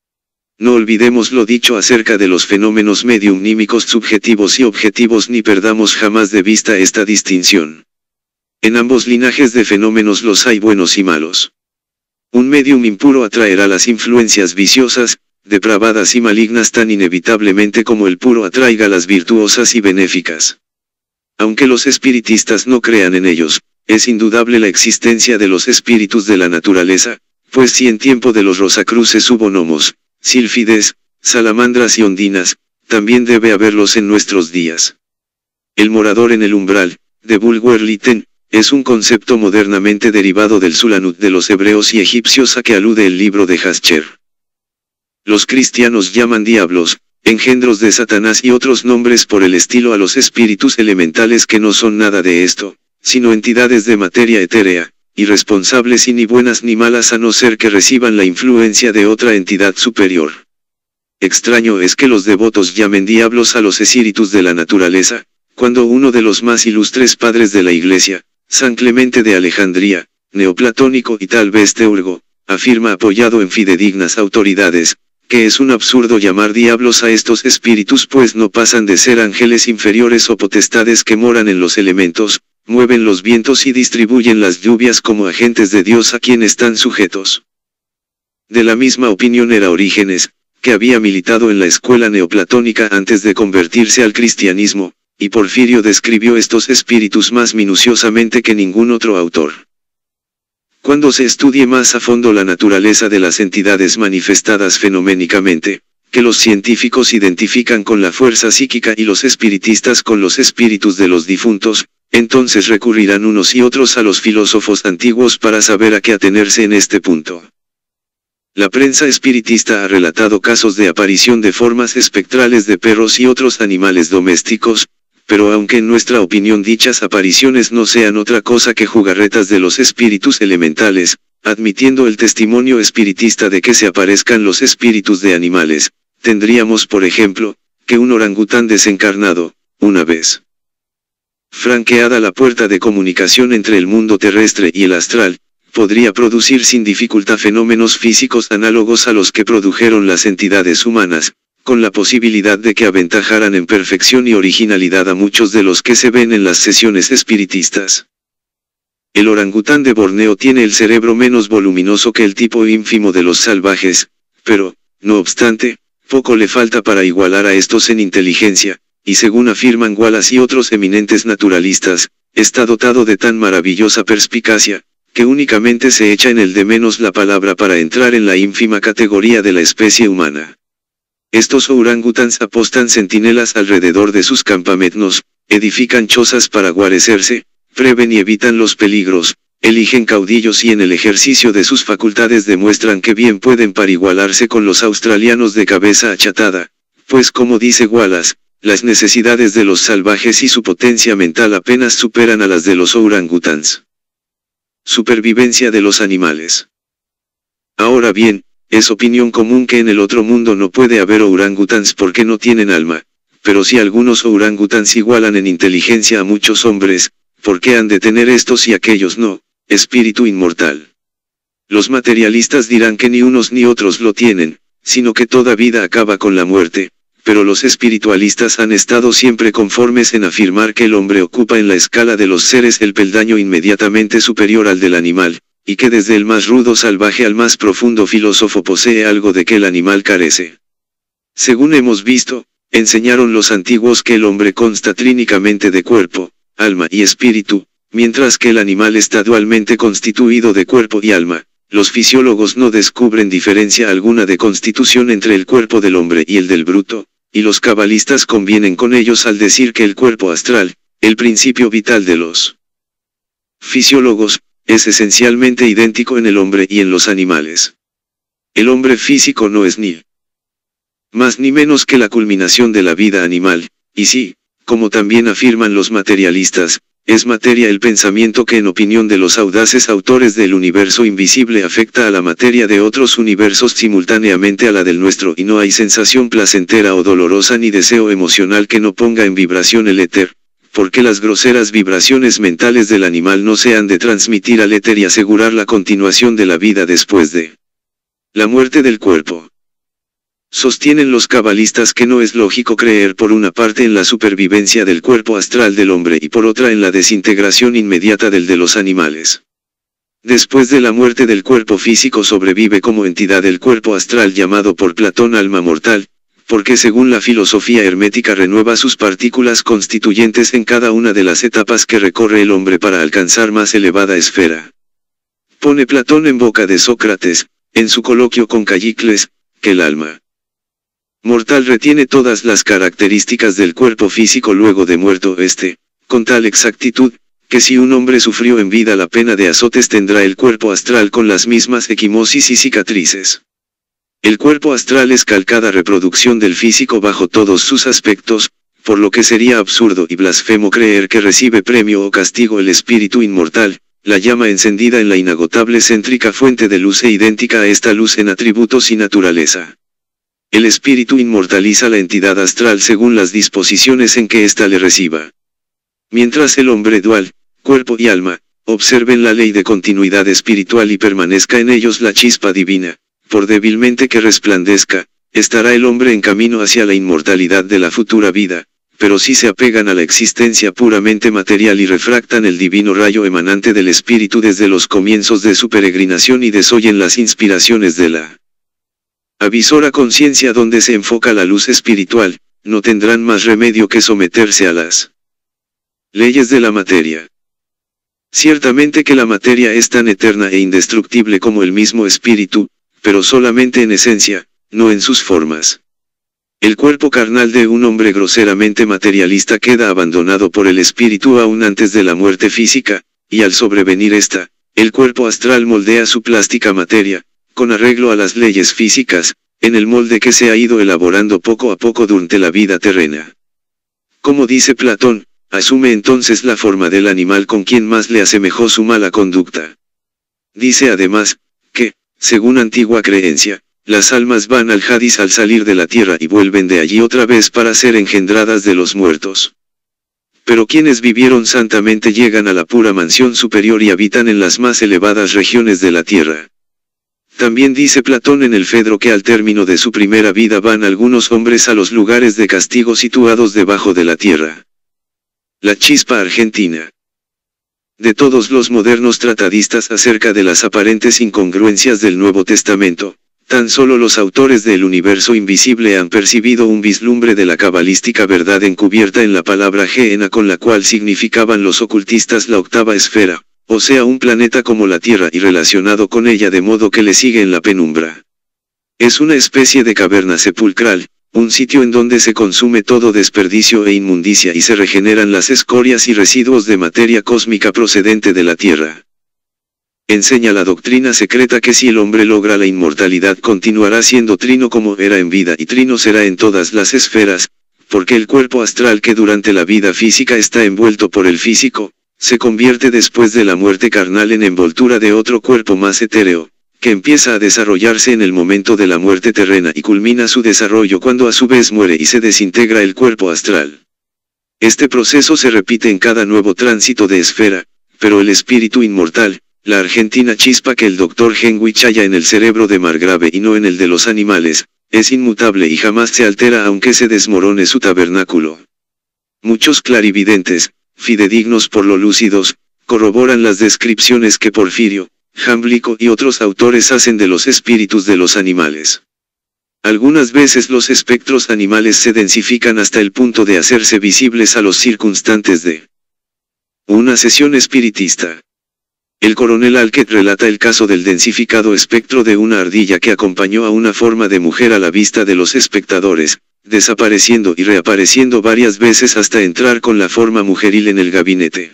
No olvidemos lo dicho acerca de los fenómenos mediumnímicos subjetivos y objetivos ni perdamos jamás de vista esta distinción. En ambos linajes de fenómenos los hay buenos y malos. Un medium impuro atraerá las influencias viciosas, depravadas y malignas tan inevitablemente como el puro atraiga las virtuosas y benéficas. Aunque los espiritistas no crean en ellos, es indudable la existencia de los espíritus de la naturaleza, pues si en tiempo de los Rosacruces hubo gnomos, sílfides, salamandras y ondinas, también debe haberlos en nuestros días. El morador en el umbral, de Bulwer-Lytton, es un concepto modernamente derivado del Sulanut de los hebreos y egipcios a que alude el libro de Jasher. Los cristianos llaman diablos, engendros de Satanás y otros nombres por el estilo a los espíritus elementales que no son nada de esto, sino entidades de materia etérea, irresponsables y ni buenas ni malas a no ser que reciban la influencia de otra entidad superior. Extraño es que los devotos llamen diablos a los espíritus de la naturaleza, cuando uno de los más ilustres padres de la Iglesia, San Clemente de Alejandría, neoplatónico y tal vez teurgo, afirma apoyado en fidedignas autoridades, que es un absurdo llamar diablos a estos espíritus pues no pasan de ser ángeles inferiores o potestades que moran en los elementos, mueven los vientos y distribuyen las lluvias como agentes de Dios a quien están sujetos. De la misma opinión era Orígenes, que había militado en la escuela neoplatónica antes de convertirse al cristianismo, y Porfirio describió estos espíritus más minuciosamente que ningún otro autor. Cuando se estudie más a fondo la naturaleza de las entidades manifestadas fenoménicamente, que los científicos identifican con la fuerza psíquica y los espiritistas con los espíritus de los difuntos, entonces recurrirán unos y otros a los filósofos antiguos para saber a qué atenerse en este punto. La prensa espiritista ha relatado casos de aparición de formas espectrales de perros y otros animales domésticos, pero aunque en nuestra opinión dichas apariciones no sean otra cosa que jugarretas de los espíritus elementales, admitiendo el testimonio espiritista de que se aparezcan los espíritus de animales, tendríamos por ejemplo, que un orangután desencarnado, una vez franqueada la puerta de comunicación entre el mundo terrestre y el astral, podría producir sin dificultad fenómenos físicos análogos a los que produjeron las entidades humanas, con la posibilidad de que aventajaran en perfección y originalidad a muchos de los que se ven en las sesiones espiritistas. El orangután de Borneo tiene el cerebro menos voluminoso que el tipo ínfimo de los salvajes, pero, no obstante, poco le falta para igualar a estos en inteligencia, y según afirman Wallace y otros eminentes naturalistas, está dotado de tan maravillosa perspicacia, que únicamente se echa en el de menos la palabra para entrar en la ínfima categoría de la especie humana. Estos orangutans apostan centinelas alrededor de sus campamentos, edifican chozas para guarecerse, preven y evitan los peligros, eligen caudillos y en el ejercicio de sus facultades demuestran que bien pueden parigualarse con los australianos de cabeza achatada, pues como dice Wallace, las necesidades de los salvajes y su potencia mental apenas superan a las de los orangutans. Supervivencia de los animales. Ahora bien, es opinión común que en el otro mundo no puede haber orangutans porque no tienen alma, pero si algunos orangutans igualan en inteligencia a muchos hombres, ¿por qué han de tener estos y aquellos no, espíritu inmortal? Los materialistas dirán que ni unos ni otros lo tienen, sino que toda vida acaba con la muerte, pero los espiritualistas han estado siempre conformes en afirmar que el hombre ocupa en la escala de los seres el peldaño inmediatamente superior al del animal, y que desde el más rudo salvaje al más profundo filósofo posee algo de que el animal carece. Según hemos visto, enseñaron los antiguos que el hombre consta trínicamente de cuerpo, alma y espíritu, mientras que el animal está dualmente constituido de cuerpo y alma. Los fisiólogos no descubren diferencia alguna de constitución entre el cuerpo del hombre y el del bruto, y los cabalistas convienen con ellos al decir que el cuerpo astral, el principio vital de los fisiólogos, es esencialmente idéntico en el hombre y en los animales. El hombre físico no es ni más ni menos que la culminación de la vida animal, y sí, como también afirman los materialistas, es materia el pensamiento que en opinión de los audaces autores del universo invisible afecta a la materia de otros universos simultáneamente a la del nuestro y no hay sensación placentera o dolorosa ni deseo emocional que no ponga en vibración el éter, porque las groseras vibraciones mentales del animal no se han de transmitir al éter y asegurar la continuación de la vida después de la muerte del cuerpo. Sostienen los cabalistas que no es lógico creer por una parte en la supervivencia del cuerpo astral del hombre y por otra en la desintegración inmediata del de los animales. Después de la muerte del cuerpo físico sobrevive como entidad el cuerpo astral llamado por Platón alma mortal, porque según la filosofía hermética renueva sus partículas constituyentes en cada una de las etapas que recorre el hombre para alcanzar más elevada esfera. Pone Platón en boca de Sócrates, en su coloquio con Callicles, que el alma mortal retiene todas las características del cuerpo físico luego de muerto este, con tal exactitud, que si un hombre sufrió en vida la pena de azotes tendrá el cuerpo astral con las mismas equimosis y cicatrices. El cuerpo astral es calcada reproducción del físico bajo todos sus aspectos, por lo que sería absurdo y blasfemo creer que recibe premio o castigo el espíritu inmortal, la llama encendida en la inagotable céntrica fuente de luz e idéntica a esta luz en atributos y naturaleza. El espíritu inmortaliza la entidad astral según las disposiciones en que ésta le reciba. Mientras el hombre dual, cuerpo y alma, observen la ley de continuidad espiritual y permanezca en ellos la chispa divina, por débilmente que resplandezca, estará el hombre en camino hacia la inmortalidad de la futura vida, pero si se apegan a la existencia puramente material y refractan el divino rayo emanante del espíritu desde los comienzos de su peregrinación y desoyen las inspiraciones de la avisora conciencia donde se enfoca la luz espiritual, no tendrán más remedio que someterse a las leyes de la materia. Ciertamente que la materia es tan eterna e indestructible como el mismo espíritu, pero solamente en esencia, no en sus formas. El cuerpo carnal de un hombre groseramente materialista queda abandonado por el espíritu aún antes de la muerte física, y al sobrevenir esta, el cuerpo astral moldea su plástica materia, con arreglo a las leyes físicas, en el molde que se ha ido elaborando poco a poco durante la vida terrena. Como dice Platón, asume entonces la forma del animal con quien más le asemejó su mala conducta. Dice además, que, según antigua creencia, las almas van al Hadís al salir de la tierra y vuelven de allí otra vez para ser engendradas de los muertos. Pero quienes vivieron santamente llegan a la pura mansión superior y habitan en las más elevadas regiones de la tierra. También dice Platón en el Fedro que al término de su primera vida van algunos hombres a los lugares de castigo situados debajo de la tierra. La chispa argentina. De todos los modernos tratadistas acerca de las aparentes incongruencias del Nuevo Testamento, tan solo los autores del universo invisible han percibido un vislumbre de la cabalística verdad encubierta en la palabra Gehenna con la cual significaban los ocultistas la octava esfera, o sea un planeta como la Tierra y relacionado con ella de modo que le sigue en la penumbra. Es una especie de caverna sepulcral, un sitio en donde se consume todo desperdicio e inmundicia y se regeneran las escorias y residuos de materia cósmica procedente de la Tierra. Enseña la doctrina secreta que si el hombre logra la inmortalidad continuará siendo trino como era en vida y trino será en todas las esferas, porque el cuerpo astral que durante la vida física está envuelto por el físico, se convierte después de la muerte carnal en envoltura de otro cuerpo más etéreo, que empieza a desarrollarse en el momento de la muerte terrena y culmina su desarrollo cuando a su vez muere y se desintegra el cuerpo astral. Este proceso se repite en cada nuevo tránsito de esfera, pero el espíritu inmortal, la argentina chispa que el Dr. Henwich halla en el cerebro de Margrave y no en el de los animales, es inmutable y jamás se altera aunque se desmorone su tabernáculo. Muchos clarividentes, fidedignos por lo lúcidos, corroboran las descripciones que Porfirio, Jámblico y otros autores hacen de los espíritus de los animales. Algunas veces los espectros animales se densifican hasta el punto de hacerse visibles a los circunstantes de una sesión espiritista. El coronel Alquet relata el caso del densificado espectro de una ardilla que acompañó a una forma de mujer a la vista de los espectadores, desapareciendo y reapareciendo varias veces hasta entrar con la forma mujeril en el gabinete.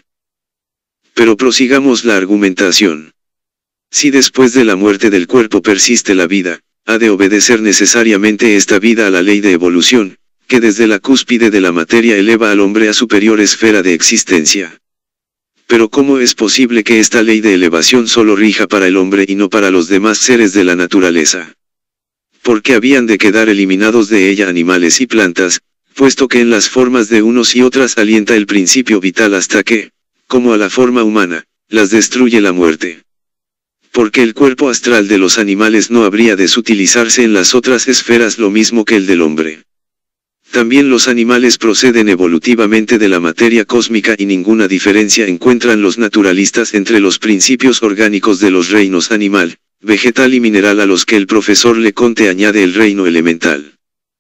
Pero prosigamos la argumentación. Si después de la muerte del cuerpo persiste la vida, ha de obedecer necesariamente esta vida a la ley de evolución, que desde la cúspide de la materia eleva al hombre a superior esfera de existencia. Pero ¿cómo es posible que esta ley de elevación solo rija para el hombre y no para los demás seres de la naturaleza? Porque habían de quedar eliminados de ella animales y plantas, puesto que en las formas de unos y otras alienta el principio vital hasta que, como a la forma humana, las destruye la muerte. Porque el cuerpo astral de los animales no habría de sutilizarse en las otras esferas lo mismo que el del hombre. También los animales proceden evolutivamente de la materia cósmica y ninguna diferencia encuentran los naturalistas entre los principios orgánicos de los reinos animal, vegetal y mineral a los que el profesor Leconte añade el reino elemental.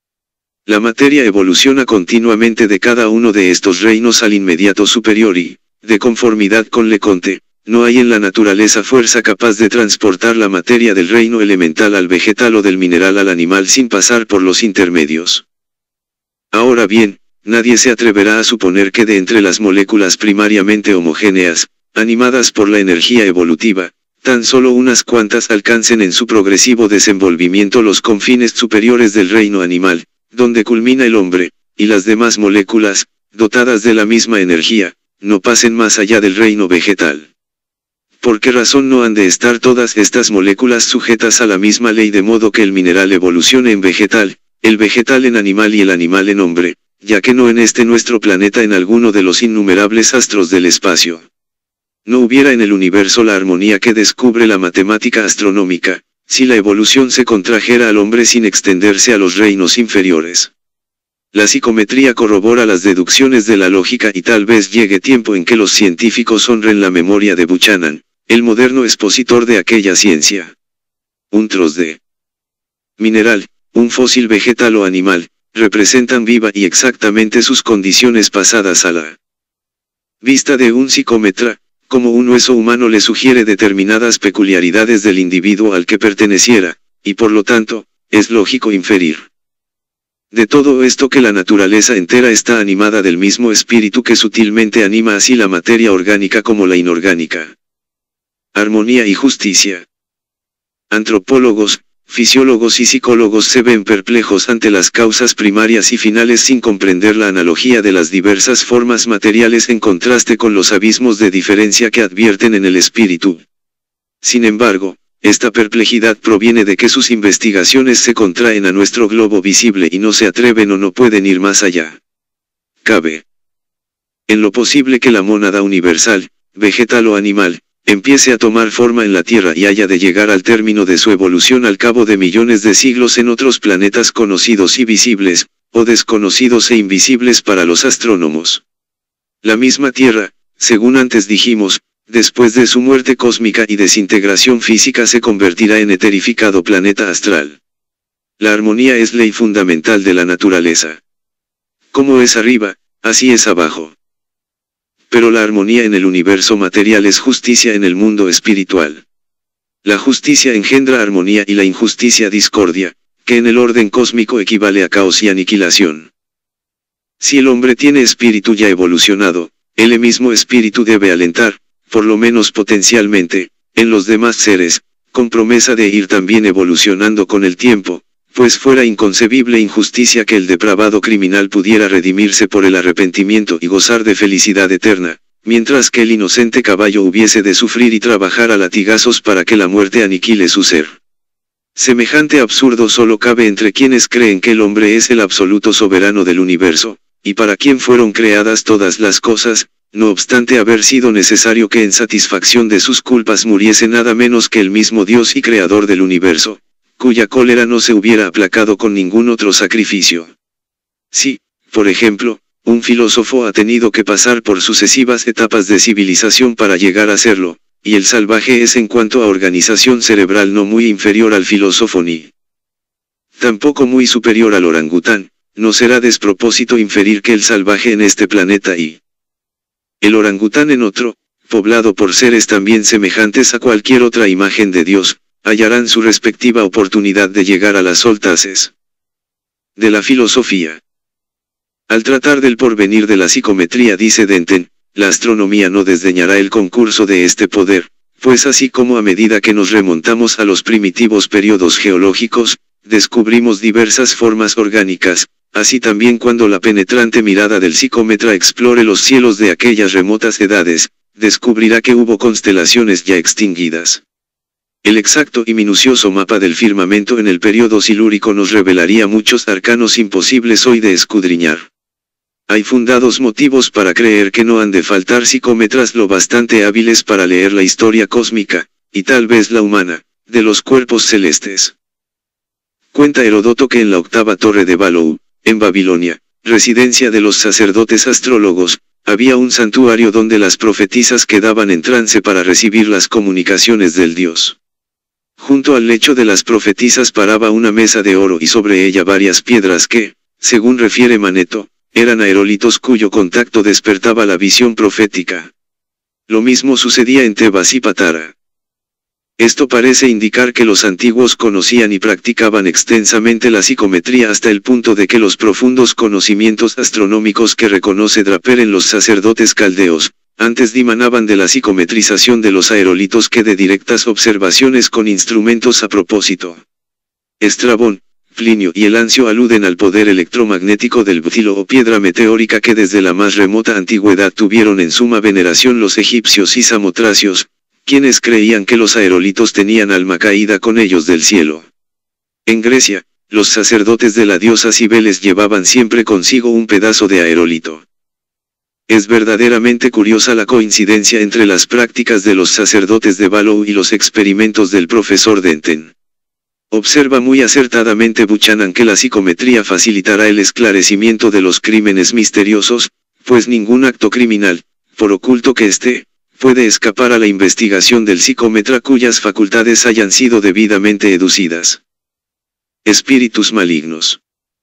La materia evoluciona continuamente de cada uno de estos reinos al inmediato superior y, de conformidad con Leconte, no hay en la naturaleza fuerza capaz de transportar la materia del reino elemental al vegetal o del mineral al animal sin pasar por los intermedios. Ahora bien, nadie se atreverá a suponer que de entre las moléculas primariamente homogéneas, animadas por la energía evolutiva, tan solo unas cuantas alcancen en su progresivo desenvolvimiento los confines superiores del reino animal, donde culmina el hombre, y las demás moléculas, dotadas de la misma energía, no pasen más allá del reino vegetal. ¿Por qué razón no han de estar todas estas moléculas sujetas a la misma ley de modo que el mineral evolucione en vegetal, el vegetal en animal y el animal en hombre, ya que no en este nuestro planeta en alguno de los innumerables astros del espacio? No hubiera en el universo la armonía que descubre la matemática astronómica, si la evolución se contrajera al hombre sin extenderse a los reinos inferiores. La psicometría corrobora las deducciones de la lógica y tal vez llegue tiempo en que los científicos honren la memoria de Buchanan, el moderno expositor de aquella ciencia. Un trozo de mineral, un fósil vegetal o animal, representan viva y exactamente sus condiciones pasadas a la vista de un psicómetra, como un hueso humano le sugiere determinadas peculiaridades del individuo al que perteneciera, y por lo tanto, es lógico inferir de todo esto que la naturaleza entera está animada del mismo espíritu que sutilmente anima así la materia orgánica como la inorgánica. Armonía y justicia. Antropólogos, fisiólogos y psicólogos se ven perplejos ante las causas primarias y finales sin comprender la analogía de las diversas formas materiales en contraste con los abismos de diferencia que advierten en el espíritu. Sin embargo, esta perplejidad proviene de que sus investigaciones se contraen a nuestro globo visible y no se atreven o no pueden ir más allá. Cabe en lo posible que la mónada universal, vegetal o animal, empiece a tomar forma en la Tierra y haya de llegar al término de su evolución al cabo de millones de siglos en otros planetas conocidos y visibles, o desconocidos e invisibles para los astrónomos. La misma Tierra, según antes dijimos, después de su muerte cósmica y desintegración física se convertirá en eterificado planeta astral. La armonía es ley fundamental de la naturaleza. Como es arriba, así es abajo. Pero la armonía en el universo material es justicia en el mundo espiritual. La justicia engendra armonía y la injusticia discordia, que en el orden cósmico equivale a caos y aniquilación. Si el hombre tiene espíritu ya evolucionado, el mismo espíritu debe alentar, por lo menos potencialmente, en los demás seres, con promesa de ir también evolucionando con el tiempo, pues fuera inconcebible injusticia que el depravado criminal pudiera redimirse por el arrepentimiento y gozar de felicidad eterna, mientras que el inocente caballo hubiese de sufrir y trabajar a latigazos para que la muerte aniquile su ser. Semejante absurdo solo cabe entre quienes creen que el hombre es el absoluto soberano del universo, y para quien fueron creadas todas las cosas, no obstante haber sido necesario que en satisfacción de sus culpas muriese nada menos que el mismo Dios y Creador del universo, cuya cólera no se hubiera aplacado con ningún otro sacrificio. Si, por ejemplo, un filósofo ha tenido que pasar por sucesivas etapas de civilización para llegar a serlo, y el salvaje es en cuanto a organización cerebral no muy inferior al filósofo ni tampoco muy superior al orangután, no será despropósito inferir que el salvaje en este planeta y el orangután en otro, poblado por seres también semejantes a cualquier otra imagen de Dios, hallarán su respectiva oportunidad de llegar a las soltaces de la filosofía. Al tratar del porvenir de la psicometría dice Denten, la astronomía no desdeñará el concurso de este poder, pues así como a medida que nos remontamos a los primitivos periodos geológicos, descubrimos diversas formas orgánicas, así también cuando la penetrante mirada del psicómetra explore los cielos de aquellas remotas edades, descubrirá que hubo constelaciones ya extinguidas. El exacto y minucioso mapa del firmamento en el periodo silúrico nos revelaría muchos arcanos imposibles hoy de escudriñar. Hay fundados motivos para creer que no han de faltar psicómetras lo bastante hábiles para leer la historia cósmica, y tal vez la humana, de los cuerpos celestes. Cuenta Heródoto que en la octava torre de Balou, en Babilonia, residencia de los sacerdotes astrólogos, había un santuario donde las profetisas quedaban en trance para recibir las comunicaciones del dios. Junto al lecho de las profetisas paraba una mesa de oro y sobre ella varias piedras que, según refiere Maneto, eran aerolitos cuyo contacto despertaba la visión profética. Lo mismo sucedía en Tebas y Patara. Esto parece indicar que los antiguos conocían y practicaban extensamente la psicometría hasta el punto de que los profundos conocimientos astronómicos que reconoce Draper en los sacerdotes caldeos, antes dimanaban de la psicometrización de los aerolitos que de directas observaciones con instrumentos a propósito. Estrabón, Plinio y Elancio aluden al poder electromagnético del butilo o piedra meteórica que desde la más remota antigüedad tuvieron en suma veneración los egipcios y samotracios, quienes creían que los aerolitos tenían alma caída con ellos del cielo. En Grecia, los sacerdotes de la diosa Cibeles llevaban siempre consigo un pedazo de aerolito. Es verdaderamente curiosa la coincidencia entre las prácticas de los sacerdotes de Balou y los experimentos del profesor Denten. Observa muy acertadamente Buchanan que la psicometría facilitará el esclarecimiento de los crímenes misteriosos, pues ningún acto criminal, por oculto que esté, puede escapar a la investigación del psicómetra cuyas facultades hayan sido debidamente educidas. Espíritus malignos.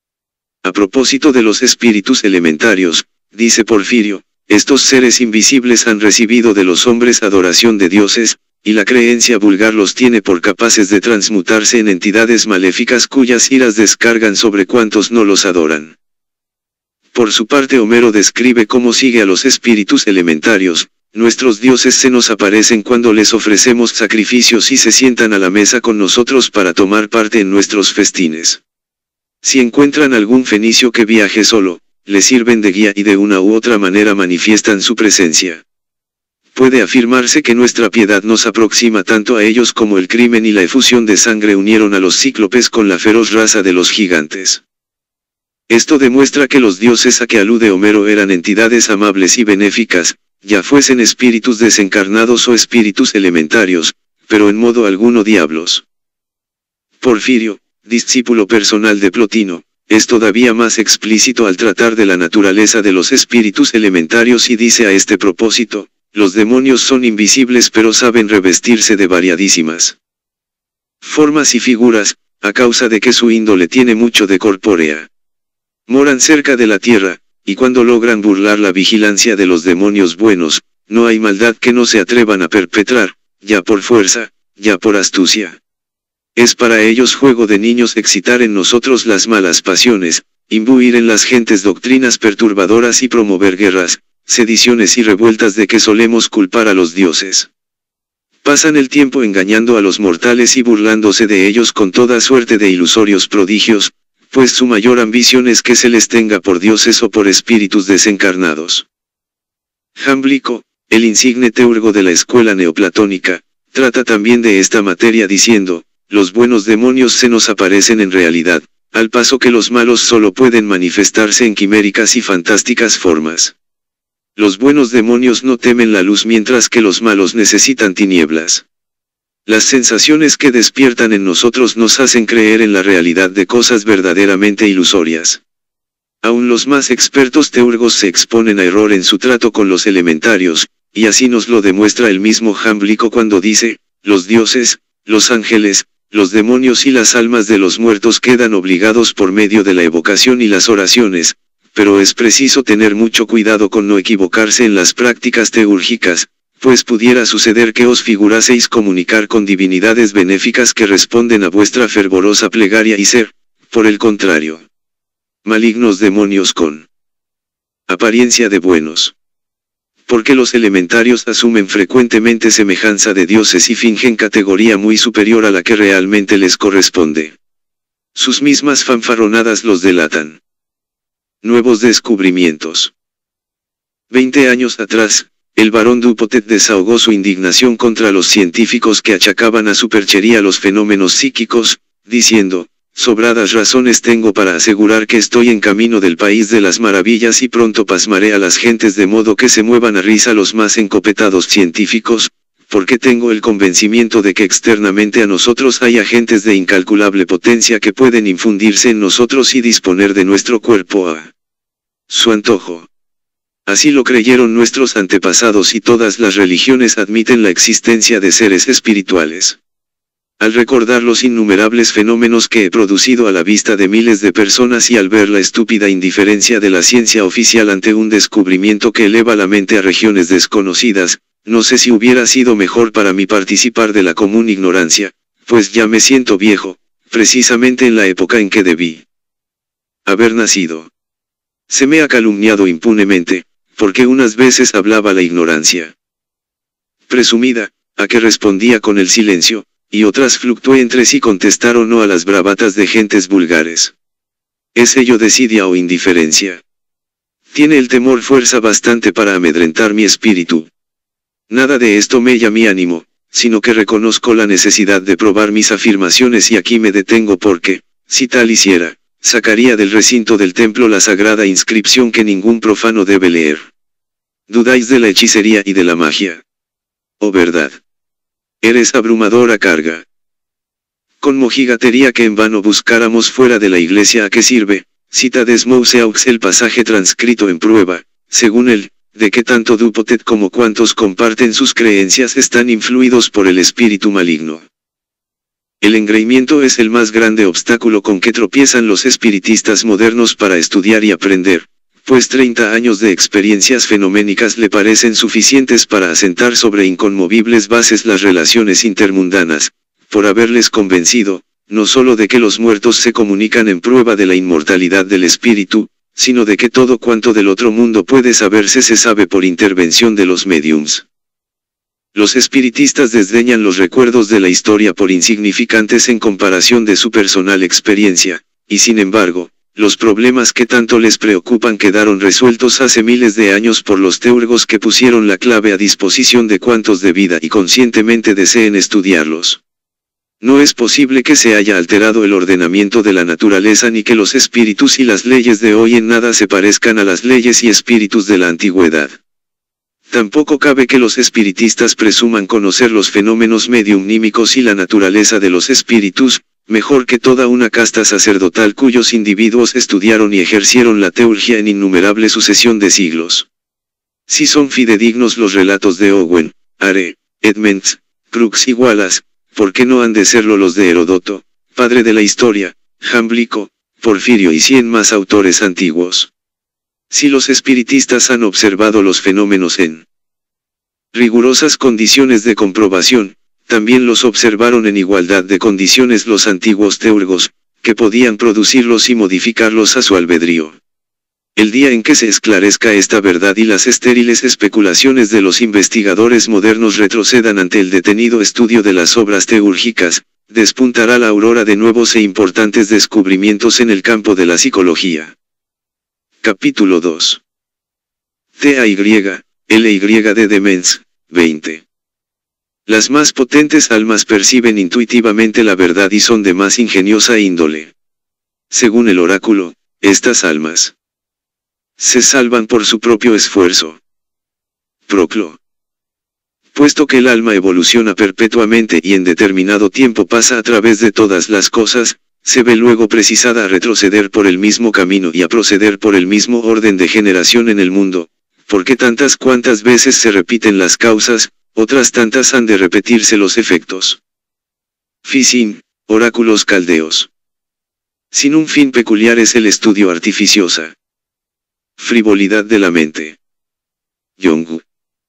A propósito de los espíritus elementarios, dice Porfirio, estos seres invisibles han recibido de los hombres adoración de dioses, y la creencia vulgar los tiene por capaces de transmutarse en entidades maléficas cuyas iras descargan sobre cuantos no los adoran. Por su parte Homero describe cómo sigue a los espíritus elementarios. Nuestros dioses se nos aparecen cuando les ofrecemos sacrificios y se sientan a la mesa con nosotros para tomar parte en nuestros festines. Si encuentran algún fenicio que viaje solo, le sirven de guía y de una u otra manera manifiestan su presencia. Puede afirmarse que nuestra piedad nos aproxima tanto a ellos como el crimen y la efusión de sangre unieron a los cíclopes con la feroz raza de los gigantes. Esto demuestra que los dioses a que alude Homero eran entidades amables y benéficas, ya fuesen espíritus desencarnados o espíritus elementarios, pero en modo alguno diablos. Porfirio, discípulo personal de Plotino, es todavía más explícito al tratar de la naturaleza de los espíritus elementarios y dice a este propósito, los demonios son invisibles pero saben revestirse de variadísimas formas y figuras, a causa de que su índole tiene mucho de corpórea. Moran cerca de la tierra, y cuando logran burlar la vigilancia de los demonios buenos, no hay maldad que no se atrevan a perpetrar, ya por fuerza, ya por astucia. Es para ellos juego de niños excitar en nosotros las malas pasiones, imbuir en las gentes doctrinas perturbadoras y promover guerras, sediciones y revueltas de que solemos culpar a los dioses. Pasan el tiempo engañando a los mortales y burlándose de ellos con toda suerte de ilusorios prodigios, pues su mayor ambición es que se les tenga por dioses o por espíritus desencarnados. Jámblico, el insigne teurgo de la escuela neoplatónica, trata también de esta materia diciendo, los buenos demonios se nos aparecen en realidad, al paso que los malos solo pueden manifestarse en quiméricas y fantásticas formas. Los buenos demonios no temen la luz mientras que los malos necesitan tinieblas. Las sensaciones que despiertan en nosotros nos hacen creer en la realidad de cosas verdaderamente ilusorias. Aún los más expertos teurgos se exponen a error en su trato con los elementarios, y así nos lo demuestra el mismo Jámblico cuando dice, los dioses, los ángeles, los demonios y las almas de los muertos quedan obligados por medio de la evocación y las oraciones, pero es preciso tener mucho cuidado con no equivocarse en las prácticas teúrgicas, pues pudiera suceder que os figuraseis comunicar con divinidades benéficas que responden a vuestra fervorosa plegaria y ser, por el contrario, malignos demonios con apariencia de buenos. Porque los elementarios asumen frecuentemente semejanza de dioses y fingen categoría muy superior a la que realmente les corresponde. Sus mismas fanfarronadas los delatan. Nuevos descubrimientos. 20 años atrás, el barón Dupotet desahogó su indignación contra los científicos que achacaban a superchería los fenómenos psíquicos, diciendo, sobradas razones tengo para asegurar que estoy en camino del país de las maravillas y pronto pasmaré a las gentes de modo que se muevan a risa los más encopetados científicos, porque tengo el convencimiento de que externamente a nosotros hay agentes de incalculable potencia que pueden infundirse en nosotros y disponer de nuestro cuerpo a su antojo. Así lo creyeron nuestros antepasados y todas las religiones admiten la existencia de seres espirituales. Al recordar los innumerables fenómenos que he producido a la vista de miles de personas y al ver la estúpida indiferencia de la ciencia oficial ante un descubrimiento que eleva la mente a regiones desconocidas, no sé si hubiera sido mejor para mí participar de la común ignorancia, pues ya me siento viejo, precisamente en la época en que debí haber nacido. Se me ha calumniado impunemente, porque unas veces hablaba la ignorancia presumida, a que respondía con el silencio, y otras fluctué entre si contestar o no a las bravatas de gentes vulgares. ¿Es ello desidia o indiferencia? ¿Tiene el temor fuerza bastante para amedrentar mi espíritu? Nada de esto mella mi ánimo, sino que reconozco la necesidad de probar mis afirmaciones y aquí me detengo porque, si tal hiciera, sacaría del recinto del templo la sagrada inscripción que ningún profano debe leer. ¿Dudáis de la hechicería y de la magia? ¿Oh verdad? Eres abrumadora carga. Con mojigatería que en vano buscáramos fuera de la iglesia, ¿a qué sirve? Cita de Smouseaux el pasaje transcrito en prueba, según él, de que tanto Dupotet como cuantos comparten sus creencias están influidos por el espíritu maligno. El engreimiento es el más grande obstáculo con que tropiezan los espiritistas modernos para estudiar y aprender, pues 30 años de experiencias fenoménicas le parecen suficientes para asentar sobre inconmovibles bases las relaciones intermundanas, por haberles convencido, no solo de que los muertos se comunican en prueba de la inmortalidad del espíritu, sino de que todo cuanto del otro mundo puede saberse se sabe por intervención de los médiums. Los espiritistas desdeñan los recuerdos de la historia por insignificantes en comparación de su personal experiencia, y sin embargo, los problemas que tanto les preocupan quedaron resueltos hace miles de años por los teurgos que pusieron la clave a disposición de cuantos de vida y conscientemente deseen estudiarlos. No es posible que se haya alterado el ordenamiento de la naturaleza ni que los espíritus y las leyes de hoy en nada se parezcan a las leyes y espíritus de la antigüedad. Tampoco cabe que los espiritistas presuman conocer los fenómenos mediumnímicos y la naturaleza de los espíritus, mejor que toda una casta sacerdotal cuyos individuos estudiaron y ejercieron la teurgia en innumerable sucesión de siglos. Si son fidedignos los relatos de Owen, Are, Edmonds, Crookes y Wallace, ¿por qué no han de serlo los de Heródoto, padre de la historia, Jámblico, Porfirio y 100 más autores antiguos? Si los espiritistas han observado los fenómenos en rigurosas condiciones de comprobación, también los observaron en igualdad de condiciones los antiguos teurgos, que podían producirlos y modificarlos a su albedrío. El día en que se esclarezca esta verdad y las estériles especulaciones de los investigadores modernos retrocedan ante el detenido estudio de las obras teúrgicas, despuntará la aurora de nuevos e importantes descubrimientos en el campo de la psicología. Capítulo 2. T.A.Y. L.Y. de Demens, 20. Las más potentes almas perciben intuitivamente la verdad y son de más ingeniosa índole. Según el oráculo, estas almas se salvan por su propio esfuerzo. Proclo. Puesto que el alma evoluciona perpetuamente y en determinado tiempo pasa a través de todas las cosas, se ve luego precisada a retroceder por el mismo camino y a proceder por el mismo orden de generación en el mundo, porque tantas cuantas veces se repiten las causas, otras tantas han de repetirse los efectos. Fisin, oráculos caldeos. Sin un fin peculiar es el estudio artificiosa. Frivolidad de la mente. Yongu.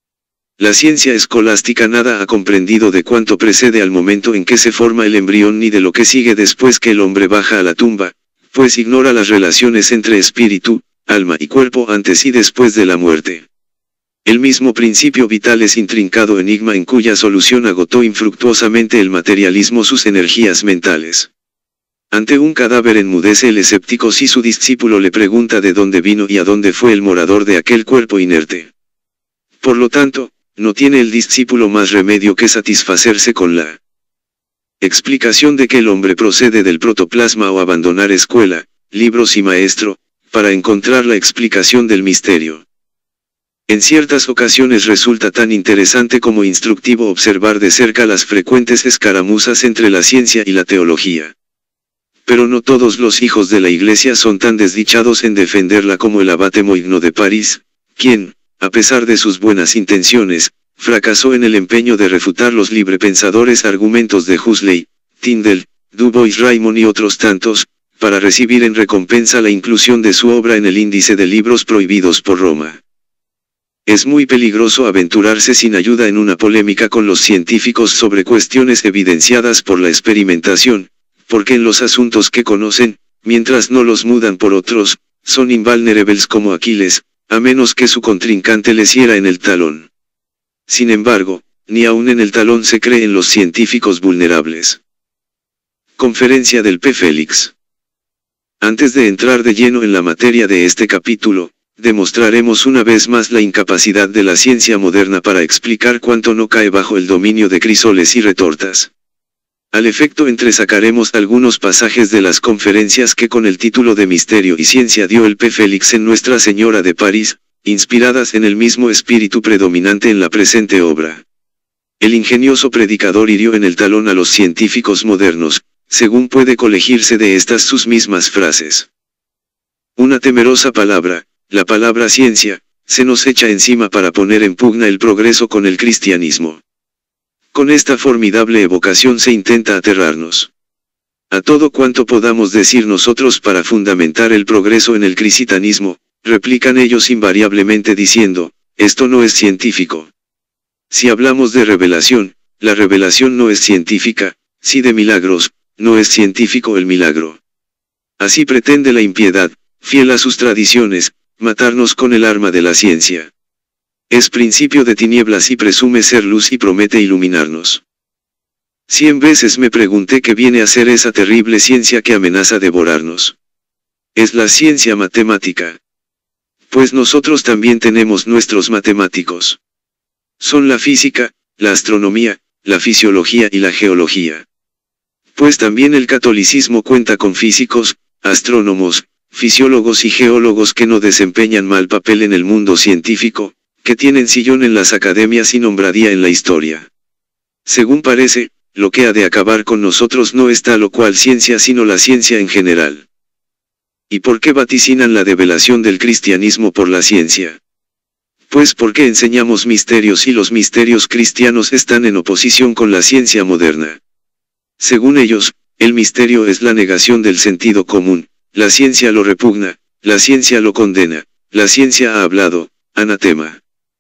La ciencia escolástica nada ha comprendido de cuanto precede al momento en que se forma el embrión ni de lo que sigue después que el hombre baja a la tumba, pues ignora las relaciones entre espíritu, alma y cuerpo antes y después de la muerte. El mismo principio vital es intrincado enigma en cuya solución agotó infructuosamente el materialismo sus energías mentales. Ante un cadáver enmudece el escéptico si su discípulo le pregunta de dónde vino y a dónde fue el morador de aquel cuerpo inerte. Por lo tanto, no tiene el discípulo más remedio que satisfacerse con la explicación de que el hombre procede del protoplasma o abandonar escuela, libros y maestro, para encontrar la explicación del misterio. En ciertas ocasiones resulta tan interesante como instructivo observar de cerca las frecuentes escaramuzas entre la ciencia y la teología. Pero no todos los hijos de la Iglesia son tan desdichados en defenderla como el abate Moigno de París, quien, a pesar de sus buenas intenciones, fracasó en el empeño de refutar los librepensadores argumentos de Huxley, Tyndall, Du Bois Raymond y otros tantos, para recibir en recompensa la inclusión de su obra en el índice de libros prohibidos por Roma. Es muy peligroso aventurarse sin ayuda en una polémica con los científicos sobre cuestiones evidenciadas por la experimentación, porque en los asuntos que conocen, mientras no los mudan por otros, son invulnerables como Aquiles, a menos que su contrincante les hiera en el talón. Sin embargo, ni aun en el talón se creen los científicos vulnerables. Conferencia del P. Félix. Antes de entrar de lleno en la materia de este capítulo, demostraremos una vez más la incapacidad de la ciencia moderna para explicar cuánto no cae bajo el dominio de crisoles y retortas. Al efecto entresacaremos algunos pasajes de las conferencias que con el título de Misterio y Ciencia dio el P. Félix en Nuestra Señora de París, inspiradas en el mismo espíritu predominante en la presente obra. El ingenioso predicador hirió en el talón a los científicos modernos, según puede colegirse de estas sus mismas frases. Una temerosa palabra, la palabra ciencia, se nos echa encima para poner en pugna el progreso con el cristianismo. Con esta formidable evocación se intenta aterrarnos. A todo cuanto podamos decir nosotros para fundamentar el progreso en el cristianismo, replican ellos invariablemente diciendo, esto no es científico. Si hablamos de revelación, la revelación no es científica, si de milagros, no es científico el milagro. Así pretende la impiedad, fiel a sus tradiciones, matarnos con el arma de la ciencia. Es principio de tinieblas y presume ser luz y promete iluminarnos. 100 veces me pregunté qué viene a ser esa terrible ciencia que amenaza devorarnos. Es la ciencia matemática. Pues nosotros también tenemos nuestros matemáticos. Son la física, la astronomía, la fisiología y la geología. Pues también el catolicismo cuenta con físicos, astrónomos, fisiólogos y geólogos que no desempeñan mal papel en el mundo científico, que tienen sillón en las academias y nombradía en la historia. Según parece, lo que ha de acabar con nosotros no es tal o cual ciencia sino la ciencia en general. ¿Y por qué vaticinan la develación del cristianismo por la ciencia? Pues porque enseñamos misterios y los misterios cristianos están en oposición con la ciencia moderna. Según ellos, el misterio es la negación del sentido común, la ciencia lo repugna, la ciencia lo condena, la ciencia ha hablado, anatema.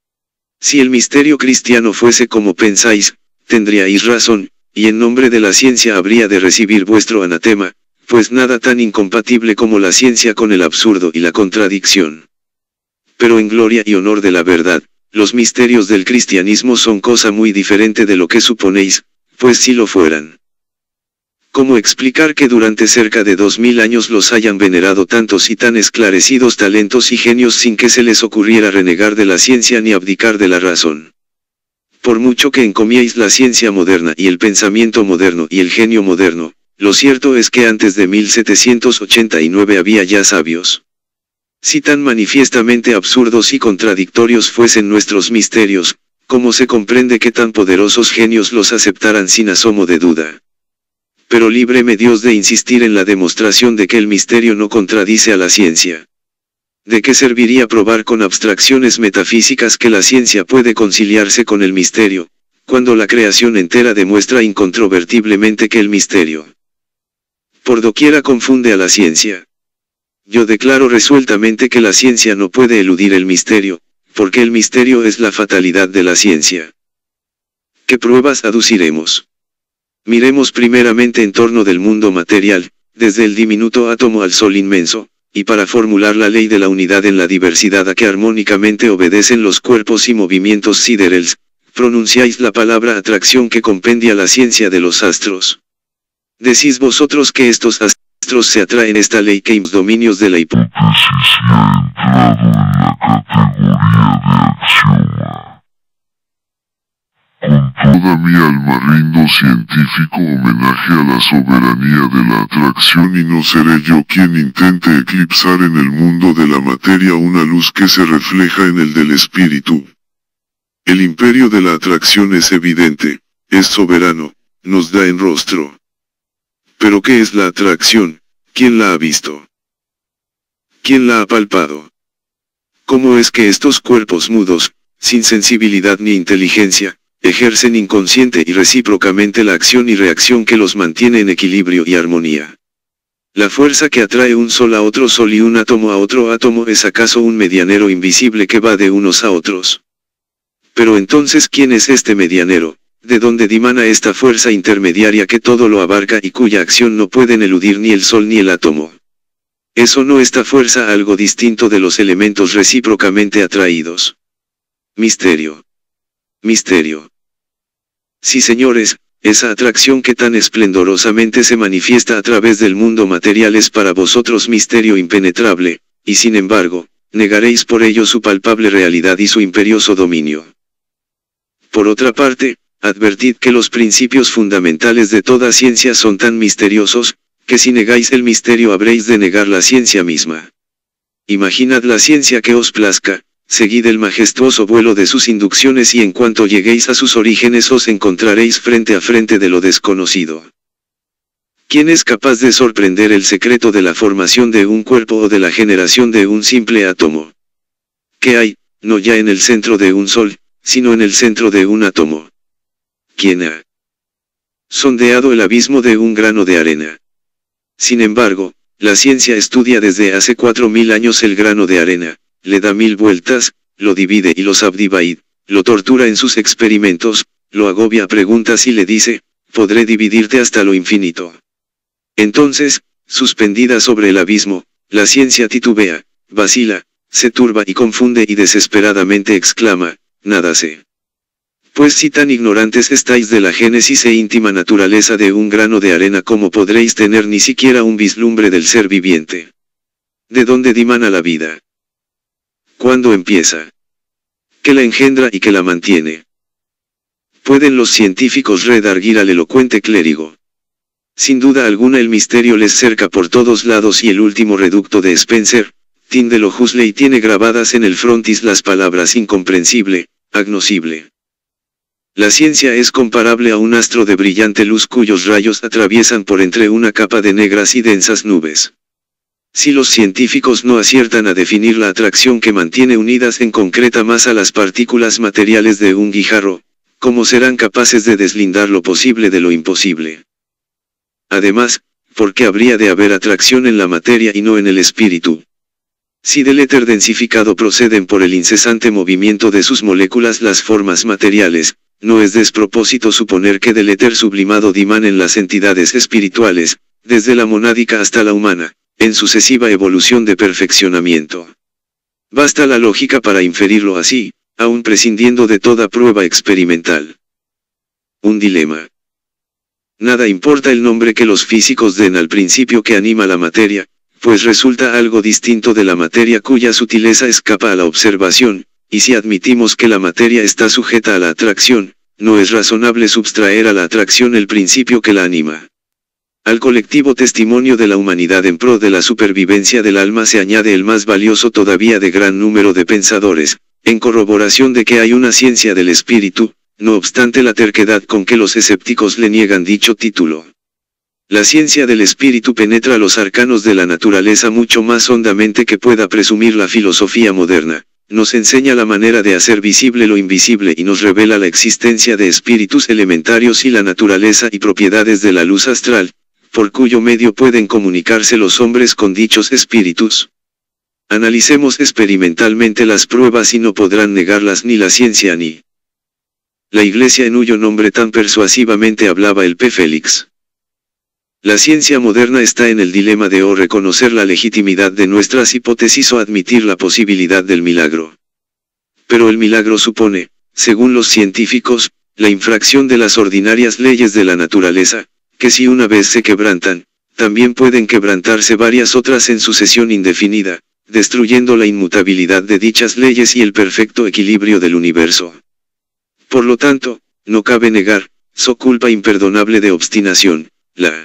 Si el misterio cristiano fuese como pensáis, tendríais razón, y en nombre de la ciencia habría de recibir vuestro anatema, pues nada tan incompatible como la ciencia con el absurdo y la contradicción. Pero en gloria y honor de la verdad, los misterios del cristianismo son cosa muy diferente de lo que suponéis, pues si lo fueran. ¿Cómo explicar que durante cerca de 2000 años los hayan venerado tantos y tan esclarecidos talentos y genios sin que se les ocurriera renegar de la ciencia ni abdicar de la razón? Por mucho que encomiéis la ciencia moderna y el pensamiento moderno y el genio moderno, lo cierto es que antes de 1789 había ya sabios. Si tan manifiestamente absurdos y contradictorios fuesen nuestros misterios, ¿cómo se comprende que tan poderosos genios los aceptaran sin asomo de duda? Pero líbreme Dios de insistir en la demostración de que el misterio no contradice a la ciencia. ¿De qué serviría probar con abstracciones metafísicas que la ciencia puede conciliarse con el misterio, cuando la creación entera demuestra incontrovertiblemente que el misterio por doquiera confunde a la ciencia? Yo declaro resueltamente que la ciencia no puede eludir el misterio, porque el misterio es la fatalidad de la ciencia. ¿Qué pruebas aduciremos? Miremos primeramente en torno del mundo material, desde el diminuto átomo al sol inmenso, y para formular la ley de la unidad en la diversidad a que armónicamente obedecen los cuerpos y movimientos siderales, pronunciáis la palabra atracción que compendia la ciencia de los astros. Decís vosotros que estos astros se atraen esta ley que los dominios de la hipótesis ha entrado en la categoría de axioma. Con toda mi alma rindo científico homenaje a la soberanía de la atracción y no seré yo quien intente eclipsar en el mundo de la materia una luz que se refleja en el del espíritu. El imperio de la atracción es evidente, es soberano, nos da en rostro. ¿Pero qué es la atracción? ¿Quién la ha visto? ¿Quién la ha palpado? ¿Cómo es que estos cuerpos mudos, sin sensibilidad ni inteligencia, ejercen inconsciente y recíprocamente la acción y reacción que los mantiene en equilibrio y armonía. La fuerza que atrae un sol a otro sol y un átomo a otro átomo es acaso un medianero invisible que va de unos a otros. Pero entonces, ¿quién es este medianero? ¿De dónde dimana esta fuerza intermediaria que todo lo abarca y cuya acción no pueden eludir ni el sol ni el átomo? ¿Es o no esta fuerza algo distinto de los elementos recíprocamente atraídos? Misterio. Misterio. Sí, señores, esa atracción que tan esplendorosamente se manifiesta a través del mundo material es para vosotros misterio impenetrable, y sin embargo, negaréis por ello su palpable realidad y su imperioso dominio. Por otra parte, advertid que los principios fundamentales de toda ciencia son tan misteriosos, que si negáis el misterio habréis de negar la ciencia misma. Imaginad la ciencia que os plazca, seguid el majestuoso vuelo de sus inducciones y en cuanto lleguéis a sus orígenes os encontraréis frente a frente de lo desconocido. ¿Quién es capaz de sorprender el secreto de la formación de un cuerpo o de la generación de un simple átomo? ¿Qué hay, no ya en el centro de un sol, sino en el centro de un átomo? ¿Quién ha sondeado el abismo de un grano de arena? Sin embargo, la ciencia estudia desde hace 4000 años el grano de arena, le da 1000 vueltas, lo divide y lo subdivide, lo tortura en sus experimentos, lo agobia a preguntas y le dice, podré dividirte hasta lo infinito. Entonces, suspendida sobre el abismo, la ciencia titubea, vacila, se turba y confunde y desesperadamente exclama, nada sé. Pues si tan ignorantes estáis de la génesis e íntima naturaleza de un grano de arena, ¿cómo podréis tener ni siquiera un vislumbre del ser viviente? ¿De dónde dimana la vida? ¿Cuándo empieza? ¿Qué la engendra y qué la mantiene? ¿Pueden los científicos redarguir al elocuente clérigo? Sin duda alguna el misterio les cerca por todos lados y el último reducto de Spencer, Tyndall o Huxley tiene grabadas en el frontis las palabras incomprensible, agnoscible. La ciencia es comparable a un astro de brillante luz cuyos rayos atraviesan por entre una capa de negras y densas nubes. Si los científicos no aciertan a definir la atracción que mantiene unidas en concreta masa las partículas materiales de un guijarro, ¿cómo serán capaces de deslindar lo posible de lo imposible? Además, ¿por qué habría de haber atracción en la materia y no en el espíritu? Si del éter densificado proceden por el incesante movimiento de sus moléculas las formas materiales, no es despropósito suponer que del éter sublimado dimanen las entidades espirituales, desde la monádica hasta la humana, en sucesiva evolución de perfeccionamiento. Basta la lógica para inferirlo así, aun prescindiendo de toda prueba experimental. Un dilema. Nada importa el nombre que los físicos den al principio que anima la materia, pues resulta algo distinto de la materia cuya sutileza escapa a la observación, y si admitimos que la materia está sujeta a la atracción, no es razonable subtraer a la atracción el principio que la anima. Al colectivo testimonio de la humanidad en pro de la supervivencia del alma se añade el más valioso todavía de gran número de pensadores, en corroboración de que hay una ciencia del espíritu, no obstante la terquedad con que los escépticos le niegan dicho título. La ciencia del espíritu penetra los arcanos de la naturaleza mucho más hondamente que pueda presumir la filosofía moderna, nos enseña la manera de hacer visible lo invisible y nos revela la existencia de espíritus elementarios y la naturaleza y propiedades de la luz astral, por cuyo medio pueden comunicarse los hombres con dichos espíritus. Analicemos experimentalmente las pruebas y no podrán negarlas ni la ciencia ni la Iglesia, en cuyo nombre tan persuasivamente hablaba el P. Félix. La ciencia moderna está en el dilema de o reconocer la legitimidad de nuestras hipótesis o admitir la posibilidad del milagro. Pero el milagro supone, según los científicos, la infracción de las ordinarias leyes de la naturaleza, que si una vez se quebrantan, también pueden quebrantarse varias otras en sucesión indefinida, destruyendo la inmutabilidad de dichas leyes y el perfecto equilibrio del universo. Por lo tanto, no cabe negar, so culpa imperdonable de obstinación, la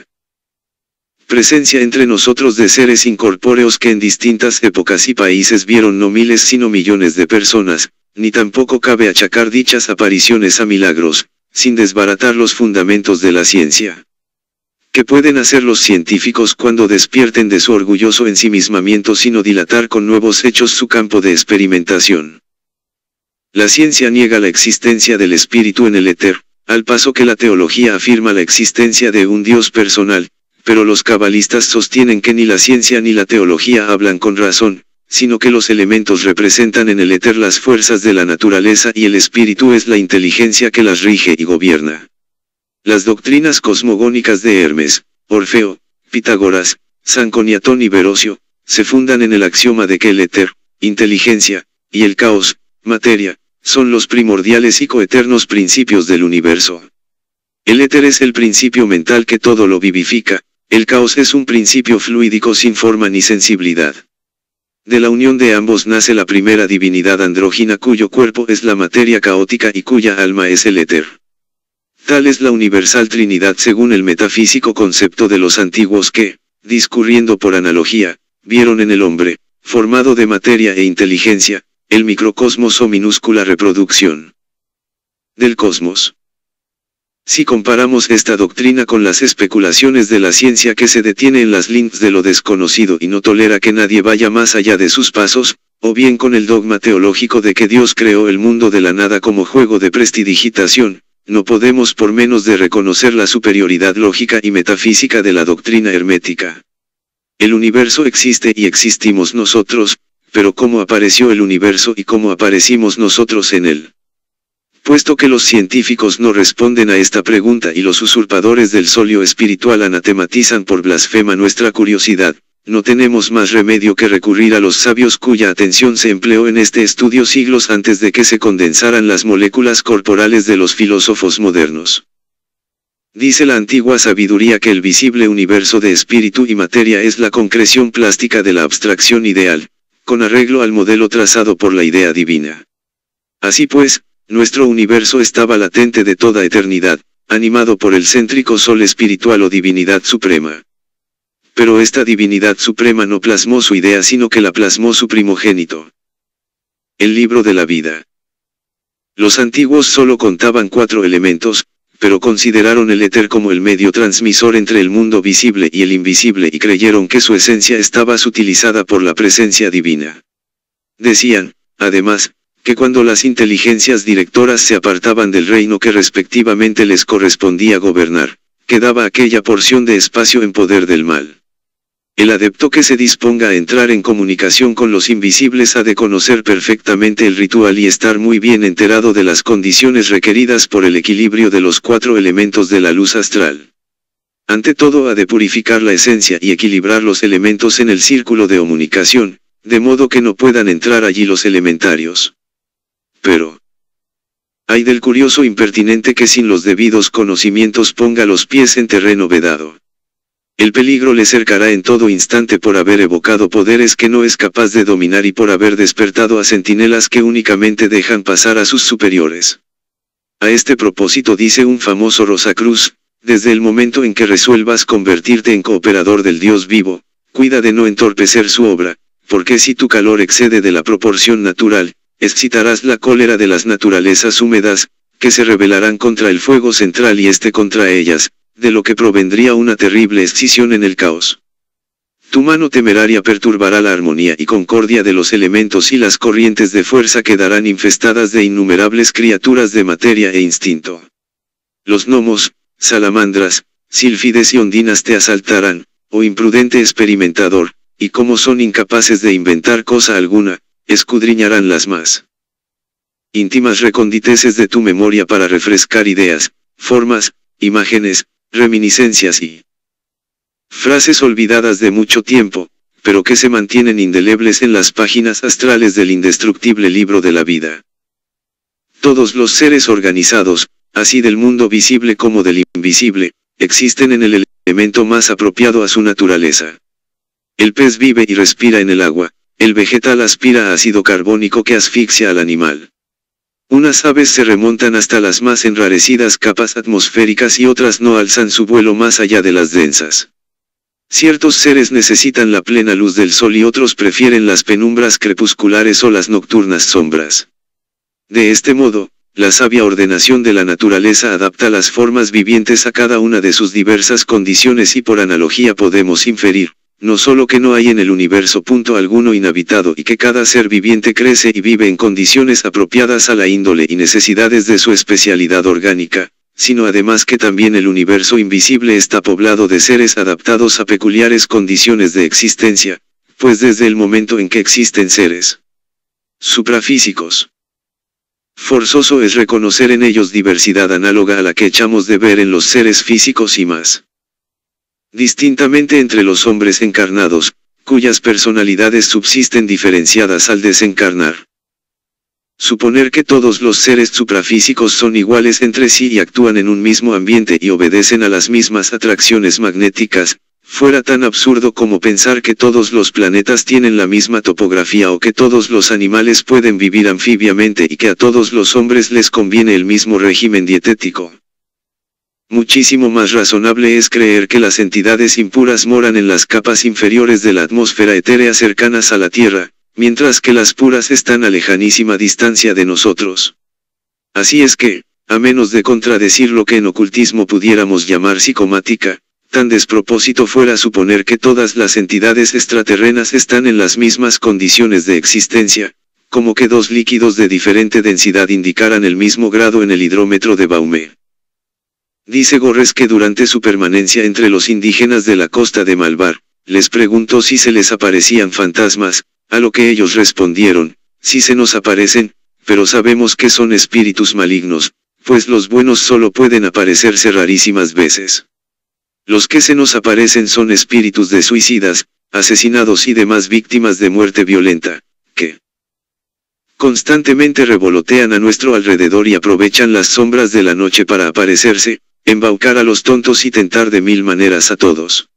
presencia entre nosotros de seres incorpóreos que en distintas épocas y países vieron no miles sino millones de personas, ni tampoco cabe achacar dichas apariciones a milagros, sin desbaratar los fundamentos de la ciencia. ¿Qué pueden hacer los científicos cuando despierten de su orgulloso ensimismamiento sino dilatar con nuevos hechos su campo de experimentación? La ciencia niega la existencia del espíritu en el éter, al paso que la teología afirma la existencia de un Dios personal, pero los cabalistas sostienen que ni la ciencia ni la teología hablan con razón, sino que los elementos representan en el éter las fuerzas de la naturaleza y el espíritu es la inteligencia que las rige y gobierna. Las doctrinas cosmogónicas de Hermes, Orfeo, Pitágoras, Sanconiatón y Verosio, se fundan en el axioma de que el éter, inteligencia, y el caos, materia, son los primordiales y coeternos principios del universo. El éter es el principio mental que todo lo vivifica, el caos es un principio fluídico sin forma ni sensibilidad. De la unión de ambos nace la primera divinidad andrógina cuyo cuerpo es la materia caótica y cuya alma es el éter. Tal es la universal Trinidad según el metafísico concepto de los antiguos que, discurriendo por analogía, vieron en el hombre, formado de materia e inteligencia, el microcosmos o minúscula reproducción del cosmos. Si comparamos esta doctrina con las especulaciones de la ciencia que se detiene en las lindes de lo desconocido y no tolera que nadie vaya más allá de sus pasos, o bien con el dogma teológico de que Dios creó el mundo de la nada como juego de prestidigitación, no podemos por menos de reconocer la superioridad lógica y metafísica de la doctrina hermética. El universo existe y existimos nosotros, pero ¿cómo apareció el universo y cómo aparecimos nosotros en él? Puesto que los científicos no responden a esta pregunta y los usurpadores del solio espiritual anatematizan por blasfema nuestra curiosidad, no tenemos más remedio que recurrir a los sabios cuya atención se empleó en este estudio siglos antes de que se condensaran las moléculas corporales de los filósofos modernos. Dice la antigua sabiduría que el visible universo de espíritu y materia es la concreción plástica de la abstracción ideal, con arreglo al modelo trazado por la idea divina. Así pues, nuestro universo estaba latente de toda eternidad, animado por el céntrico sol espiritual o divinidad suprema. Pero esta divinidad suprema no plasmó su idea sino que la plasmó su primogénito. El libro de la vida. Los antiguos solo contaban 4 elementos, pero consideraron el éter como el medio transmisor entre el mundo visible y el invisible y creyeron que su esencia estaba sutilizada por la presencia divina. Decían, además, que cuando las inteligencias directoras se apartaban del reino que respectivamente les correspondía gobernar, quedaba aquella porción de espacio en poder del mal. El adepto que se disponga a entrar en comunicación con los invisibles ha de conocer perfectamente el ritual y estar muy bien enterado de las condiciones requeridas por el equilibrio de los 4 elementos de la luz astral. Ante todo ha de purificar la esencia y equilibrar los elementos en el círculo de comunicación, de modo que no puedan entrar allí los elementarios. Pero ay del curioso impertinente que sin los debidos conocimientos ponga los pies en terreno vedado. El peligro le cercará en todo instante por haber evocado poderes que no es capaz de dominar y por haber despertado a centinelas que únicamente dejan pasar a sus superiores. A este propósito dice un famoso Rosacruz, desde el momento en que resuelvas convertirte en cooperador del Dios vivo, cuida de no entorpecer su obra, porque si tu calor excede de la proporción natural, excitarás la cólera de las naturalezas húmedas, que se rebelarán contra el fuego central y este contra ellas, de lo que provendría una terrible escisión en el caos. Tu mano temeraria perturbará la armonía y concordia de los elementos y las corrientes de fuerza quedarán infestadas de innumerables criaturas de materia e instinto. Los gnomos, salamandras, sílfides y ondinas te asaltarán, oh imprudente experimentador, y como son incapaces de inventar cosa alguna, escudriñarán las más íntimas reconditeces de tu memoria para refrescar ideas, formas, imágenes, reminiscencias y frases olvidadas de mucho tiempo, pero que se mantienen indelebles en las páginas astrales del indestructible libro de la vida. Todos los seres organizados, así del mundo visible como del invisible, existen en el elemento más apropiado a su naturaleza. El pez vive y respira en el agua, el vegetal aspira a ácido carbónico que asfixia al animal. Unas aves se remontan hasta las más enrarecidas capas atmosféricas y otras no alzan su vuelo más allá de las densas. Ciertos seres necesitan la plena luz del sol y otros prefieren las penumbras crepusculares o las nocturnas sombras. De este modo, la sabia ordenación de la naturaleza adapta las formas vivientes a cada una de sus diversas condiciones y por analogía podemos inferir, no solo que no hay en el universo punto alguno inhabitado y que cada ser viviente crece y vive en condiciones apropiadas a la índole y necesidades de su especialidad orgánica, sino además que también el universo invisible está poblado de seres adaptados a peculiares condiciones de existencia, pues desde el momento en que existen seres suprafísicos, forzoso es reconocer en ellos diversidad análoga a la que echamos de ver en los seres físicos y más distintamente entre los hombres encarnados, cuyas personalidades subsisten diferenciadas al desencarnar. Suponer que todos los seres suprafísicos son iguales entre sí y actúan en un mismo ambiente y obedecen a las mismas atracciones magnéticas, fuera tan absurdo como pensar que todos los planetas tienen la misma topografía o que todos los animales pueden vivir anfibiamente y que a todos los hombres les conviene el mismo régimen dietético. Muchísimo más razonable es creer que las entidades impuras moran en las capas inferiores de la atmósfera etérea cercanas a la Tierra, mientras que las puras están a lejanísima distancia de nosotros. Así es que, a menos de contradecir lo que en ocultismo pudiéramos llamar psicomática, tan despropósito fuera suponer que todas las entidades extraterrenas están en las mismas condiciones de existencia, como que dos líquidos de diferente densidad indicaran el mismo grado en el hidrómetro de Baume. Dice Gorres que durante su permanencia entre los indígenas de la costa de Malvar, les preguntó si se les aparecían fantasmas, a lo que ellos respondieron, sí se nos aparecen, pero sabemos que son espíritus malignos, pues los buenos solo pueden aparecerse rarísimas veces. Los que se nos aparecen son espíritus de suicidas, asesinados y demás víctimas de muerte violenta, que constantemente revolotean a nuestro alrededor y aprovechan las sombras de la noche para aparecerse, embaucar a los tontos y tentar de mil maneras a todos.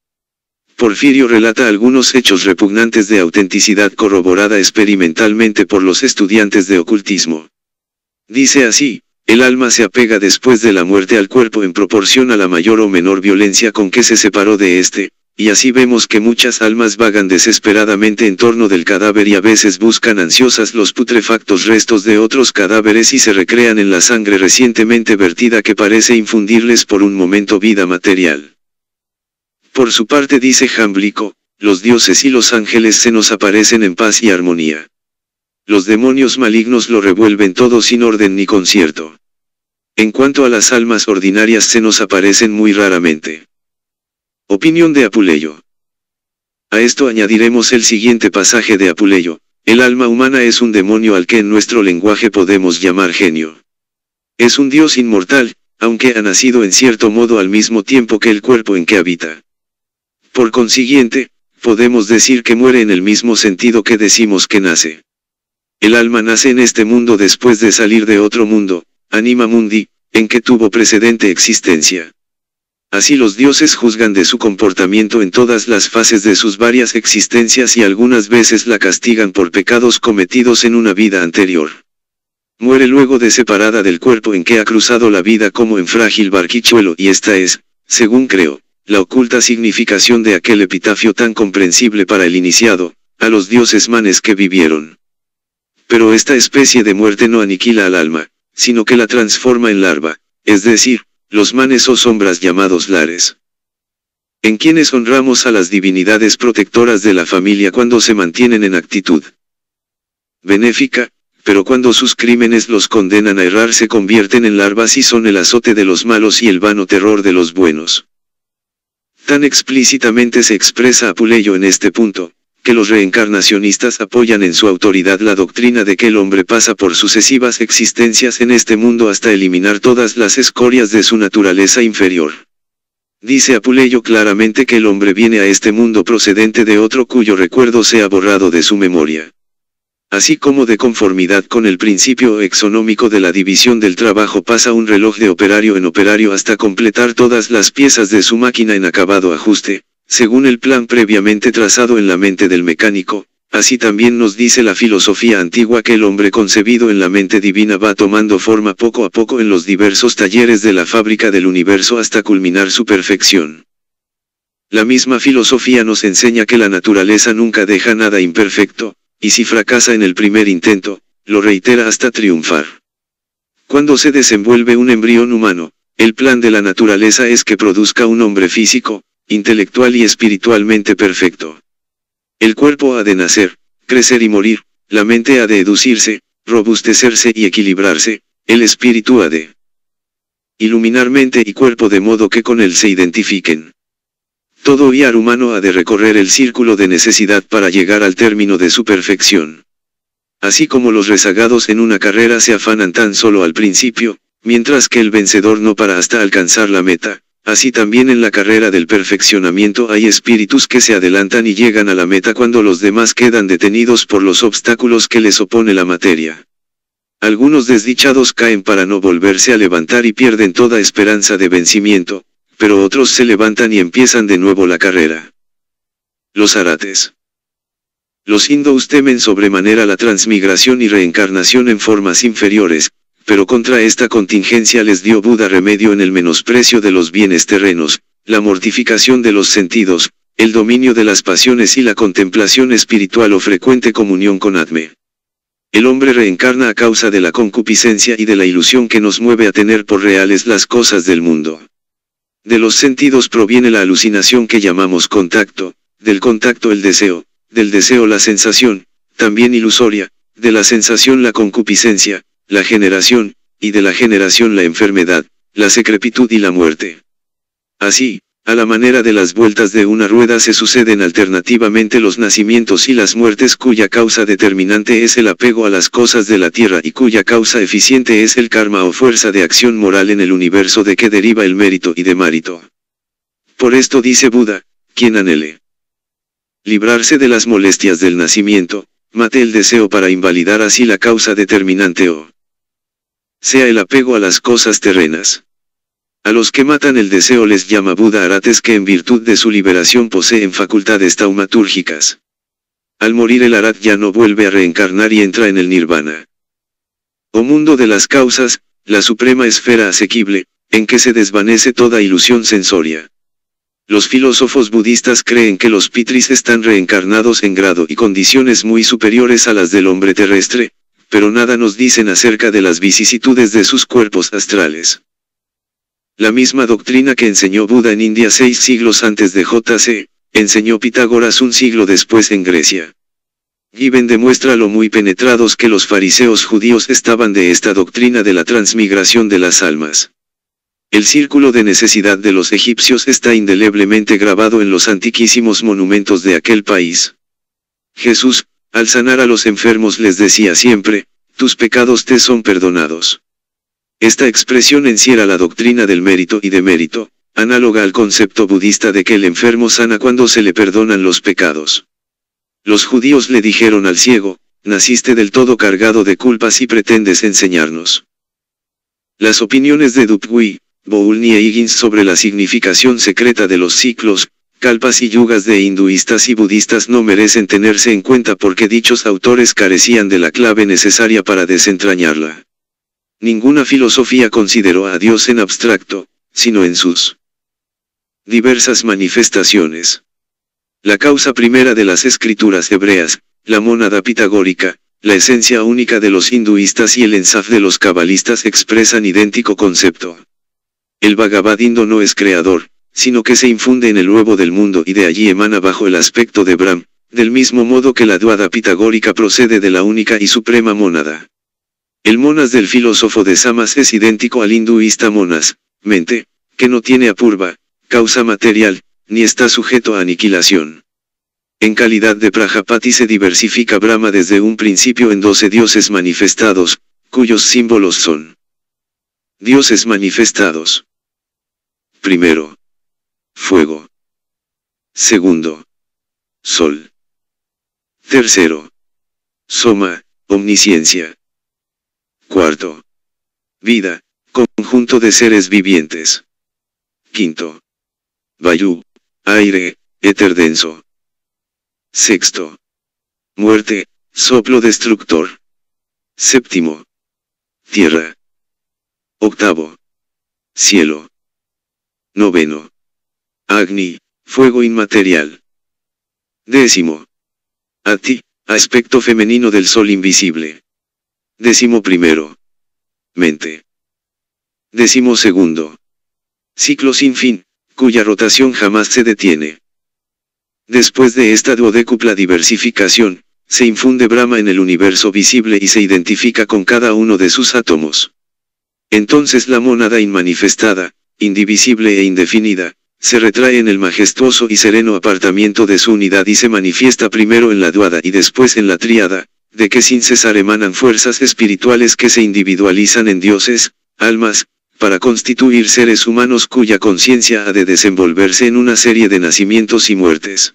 Porfirio relata algunos hechos repugnantes de autenticidad corroborada experimentalmente por los estudiantes de ocultismo. Dice así, el alma se apega después de la muerte al cuerpo en proporción a la mayor o menor violencia con que se separó de éste, y así vemos que muchas almas vagan desesperadamente en torno del cadáver y a veces buscan ansiosas los putrefactos restos de otros cadáveres y se recrean en la sangre recientemente vertida que parece infundirles por un momento vida material. Por su parte dice Jámblico, los dioses y los ángeles se nos aparecen en paz y armonía. Los demonios malignos lo revuelven todo sin orden ni concierto. En cuanto a las almas ordinarias se nos aparecen muy raramente. Opinión de Apuleyo. A esto añadiremos el siguiente pasaje de Apuleyo, el alma humana es un demonio al que en nuestro lenguaje podemos llamar genio. Es un dios inmortal, aunque ha nacido en cierto modo al mismo tiempo que el cuerpo en que habita. Por consiguiente, podemos decir que muere en el mismo sentido que decimos que nace. El alma nace en este mundo después de salir de otro mundo, anima mundi, en que tuvo precedente existencia. Así los dioses juzgan de su comportamiento en todas las fases de sus varias existencias y algunas veces la castigan por pecados cometidos en una vida anterior. Muere luego de separada del cuerpo en que ha cruzado la vida como en frágil barquichuelo y esta es, según creo, la oculta significación de aquel epitafio tan comprensible para el iniciado, a los dioses manes que vivieron. Pero esta especie de muerte no aniquila al alma, sino que la transforma en larva, es decir, los manes o sombras llamados lares. En quienes honramos a las divinidades protectoras de la familia cuando se mantienen en actitud benéfica, pero cuando sus crímenes los condenan a errar se convierten en larvas y son el azote de los malos y el vano terror de los buenos. Tan explícitamente se expresa Apuleyo en este punto, que los reencarnacionistas apoyan en su autoridad la doctrina de que el hombre pasa por sucesivas existencias en este mundo hasta eliminar todas las escorias de su naturaleza inferior. Dice Apuleyo claramente que el hombre viene a este mundo procedente de otro cuyo recuerdo se ha borrado de su memoria. Así como de conformidad con el principio exonómico de la división del trabajo pasa un reloj de operario en operario hasta completar todas las piezas de su máquina en acabado ajuste, según el plan previamente trazado en la mente del mecánico, así también nos dice la filosofía antigua que el hombre concebido en la mente divina va tomando forma poco a poco en los diversos talleres de la fábrica del universo hasta culminar su perfección. La misma filosofía nos enseña que la naturaleza nunca deja nada imperfecto, y si fracasa en el primer intento, lo reitera hasta triunfar. Cuando se desenvuelve un embrión humano, el plan de la naturaleza es que produzca un hombre físico, intelectual y espiritualmente perfecto. El cuerpo ha de nacer, crecer y morir, la mente ha de educirse, robustecerse y equilibrarse, el espíritu ha de iluminar mente y cuerpo de modo que con él se identifiquen. Todo ser humano ha de recorrer el círculo de necesidad para llegar al término de su perfección. Así como los rezagados en una carrera se afanan tan solo al principio, mientras que el vencedor no para hasta alcanzar la meta, así también en la carrera del perfeccionamiento hay espíritus que se adelantan y llegan a la meta cuando los demás quedan detenidos por los obstáculos que les opone la materia. Algunos desdichados caen para no volverse a levantar y pierden toda esperanza de vencimiento, pero otros se levantan y empiezan de nuevo la carrera. Los arates. Los hindúes temen sobremanera la transmigración y reencarnación en formas inferiores, pero contra esta contingencia les dio Buda remedio en el menosprecio de los bienes terrenos, la mortificación de los sentidos, el dominio de las pasiones y la contemplación espiritual o frecuente comunión con Atme. El hombre reencarna a causa de la concupiscencia y de la ilusión que nos mueve a tener por reales las cosas del mundo. De los sentidos proviene la alucinación que llamamos contacto, del contacto el deseo, del deseo la sensación, también ilusoria, de la sensación la concupiscencia, la generación, y de la generación la enfermedad, la decrepitud y la muerte. Así, a la manera de las vueltas de una rueda se suceden alternativamente los nacimientos y las muertes cuya causa determinante es el apego a las cosas de la tierra y cuya causa eficiente es el karma o fuerza de acción moral en el universo de que deriva el mérito y demérito. Por esto dice Buda, quien anhele librarse de las molestias del nacimiento, mate el deseo para invalidar así la causa determinante o sea el apego a las cosas terrenas. A los que matan el deseo les llama Buda arates que en virtud de su liberación poseen facultades taumatúrgicas. Al morir el arat ya no vuelve a reencarnar y entra en el nirvana. O mundo de las causas, la suprema esfera asequible, en que se desvanece toda ilusión sensoria. Los filósofos budistas creen que los pitris están reencarnados en grado y condiciones muy superiores a las del hombre terrestre, pero nada nos dicen acerca de las vicisitudes de sus cuerpos astrales. La misma doctrina que enseñó Buda en India 6 siglos antes de J.C., enseñó Pitágoras un siglo después en Grecia. Gibbon demuestra lo muy penetrados que los fariseos judíos estaban de esta doctrina de la transmigración de las almas. El círculo de necesidad de los egipcios está indeleblemente grabado en los antiquísimos monumentos de aquel país. Jesús, al sanar a los enfermos les decía siempre, tus pecados te son perdonados. Esta expresión encierra la doctrina del mérito y demérito, análoga al concepto budista de que el enfermo sana cuando se le perdonan los pecados. Los judíos le dijeron al ciego, naciste del todo cargado de culpas y pretendes enseñarnos. Las opiniones de Dupuy, Bowlny e Higgins sobre la significación secreta de los ciclos, kalpas y yugas de hinduistas y budistas no merecen tenerse en cuenta porque dichos autores carecían de la clave necesaria para desentrañarla. Ninguna filosofía consideró a Dios en abstracto, sino en sus diversas manifestaciones. La causa primera de las escrituras hebreas, la mónada pitagórica, la esencia única de los hinduistas y el ensaf de los cabalistas expresan idéntico concepto. El Bhagavad Indo no es creador, sino que se infunde en el huevo del mundo y de allí emana bajo el aspecto de Brahm, del mismo modo que la duada pitagórica procede de la única y suprema mónada. El monas del filósofo de Samas es idéntico al hinduista monas, mente, que no tiene apurva, causa material, ni está sujeto a aniquilación. En calidad de Prajapati se diversifica Brahma desde un principio en 12 dioses manifestados, cuyos símbolos son dioses manifestados. Primero, fuego. Segundo, sol. Tercero, soma, omnisciencia. Cuarto, vida, conjunto de seres vivientes. Quinto, vayu, aire, éter denso. Sexto, muerte, soplo destructor. Séptimo, tierra. Octavo, cielo. Noveno, Agni, fuego inmaterial. Décimo, Ati, aspecto femenino del sol invisible. 11º, mente. 12º, ciclo sin fin, cuya rotación jamás se detiene. Después de esta duodécupla diversificación, se infunde Brahma en el universo visible y se identifica con cada uno de sus átomos. Entonces la mónada inmanifestada, indivisible e indefinida, se retrae en el majestuoso y sereno apartamiento de su unidad y se manifiesta primero en la duada y después en la tríada, de que sin cesar emanan fuerzas espirituales que se individualizan en dioses, almas, para constituir seres humanos cuya conciencia ha de desenvolverse en una serie de nacimientos y muertes.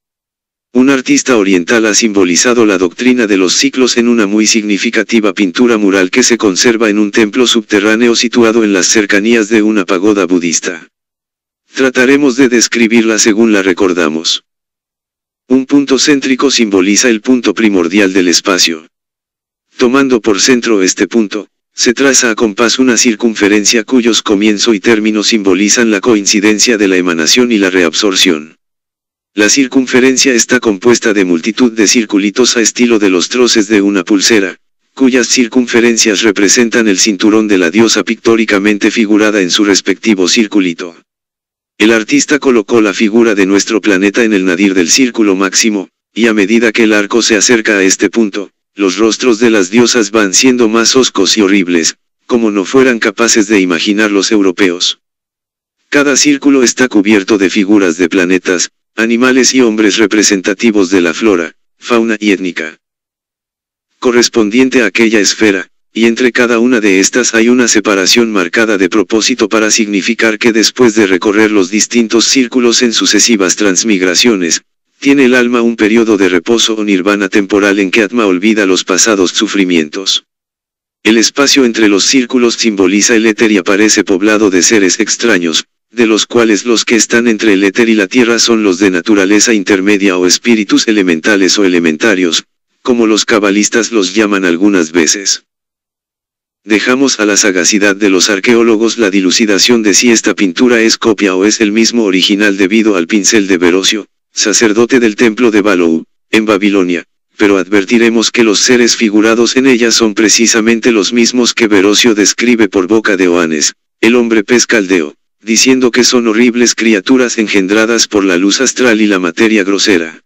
Un artista oriental ha simbolizado la doctrina de los ciclos en una muy significativa pintura mural que se conserva en un templo subterráneo situado en las cercanías de una pagoda budista. Trataremos de describirla según la recordamos. Un punto céntrico simboliza el punto primordial del espacio. Tomando por centro este punto, se traza a compás una circunferencia cuyos comienzo y término simbolizan la coincidencia de la emanación y la reabsorción. La circunferencia está compuesta de multitud de circulitos a estilo de los troces de una pulsera, cuyas circunferencias representan el cinturón de la diosa pictóricamente figurada en su respectivo circulito. El artista colocó la figura de nuestro planeta en el nadir del círculo máximo, y a medida que el arco se acerca a este punto, los rostros de las diosas van siendo más hoscos y horribles, como no fueran capaces de imaginar los europeos. Cada círculo está cubierto de figuras de planetas, animales y hombres representativos de la flora, fauna y étnica correspondiente a aquella esfera, y entre cada una de estas hay una separación marcada de propósito para significar que después de recorrer los distintos círculos en sucesivas transmigraciones, tiene el alma un periodo de reposo o nirvana temporal en que Atma olvida los pasados sufrimientos. El espacio entre los círculos simboliza el éter y aparece poblado de seres extraños, de los cuales los que están entre el éter y la tierra son los de naturaleza intermedia o espíritus elementales o elementarios, como los cabalistas los llaman algunas veces. Dejamos a la sagacidad de los arqueólogos la dilucidación de si esta pintura es copia o es el mismo original debido al pincel de Verosio, sacerdote del templo de Balou, en Babilonia, pero advertiremos que los seres figurados en ella son precisamente los mismos que Verosio describe por boca de Oanes, el hombre pez caldeo, diciendo que son horribles criaturas engendradas por la luz astral y la materia grosera.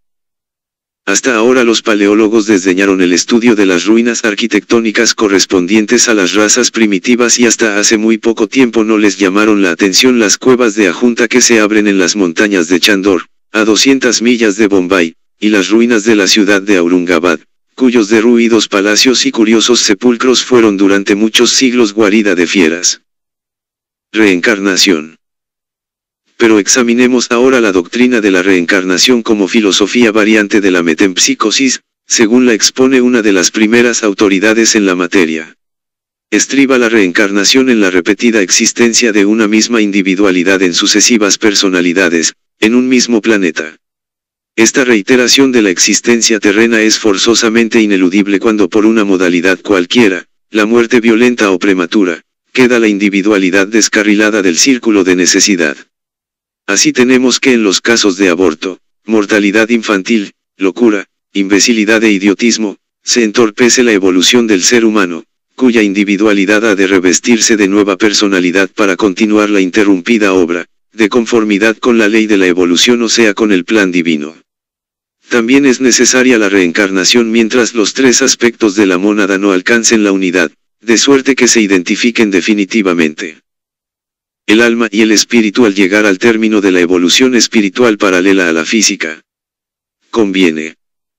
Hasta ahora los paleólogos desdeñaron el estudio de las ruinas arquitectónicas correspondientes a las razas primitivas y hasta hace muy poco tiempo no les llamaron la atención las cuevas de Ajunta que se abren en las montañas de Chandor, a 200 millas de Bombay, y las ruinas de la ciudad de Aurungabad, cuyos derruidos palacios y curiosos sepulcros fueron durante muchos siglos guarida de fieras. Reencarnación. Pero examinemos ahora la doctrina de la reencarnación como filosofía variante de la metempsicosis, según la expone una de las primeras autoridades en la materia. Estriba la reencarnación en la repetida existencia de una misma individualidad en sucesivas personalidades, en un mismo planeta. Esta reiteración de la existencia terrena es forzosamente ineludible cuando por una modalidad cualquiera, la muerte violenta o prematura, queda la individualidad descarrilada del círculo de necesidad. Así tenemos que en los casos de aborto, mortalidad infantil, locura, imbecilidad e idiotismo, se entorpece la evolución del ser humano, cuya individualidad ha de revestirse de nueva personalidad para continuar la interrumpida obra, de conformidad con la ley de la evolución o sea con el plan divino. También es necesaria la reencarnación mientras los tres aspectos de la mónada no alcancen la unidad, de suerte que se identifiquen definitivamente. El alma y el espíritu al llegar al término de la evolución espiritual paralela a la física. Conviene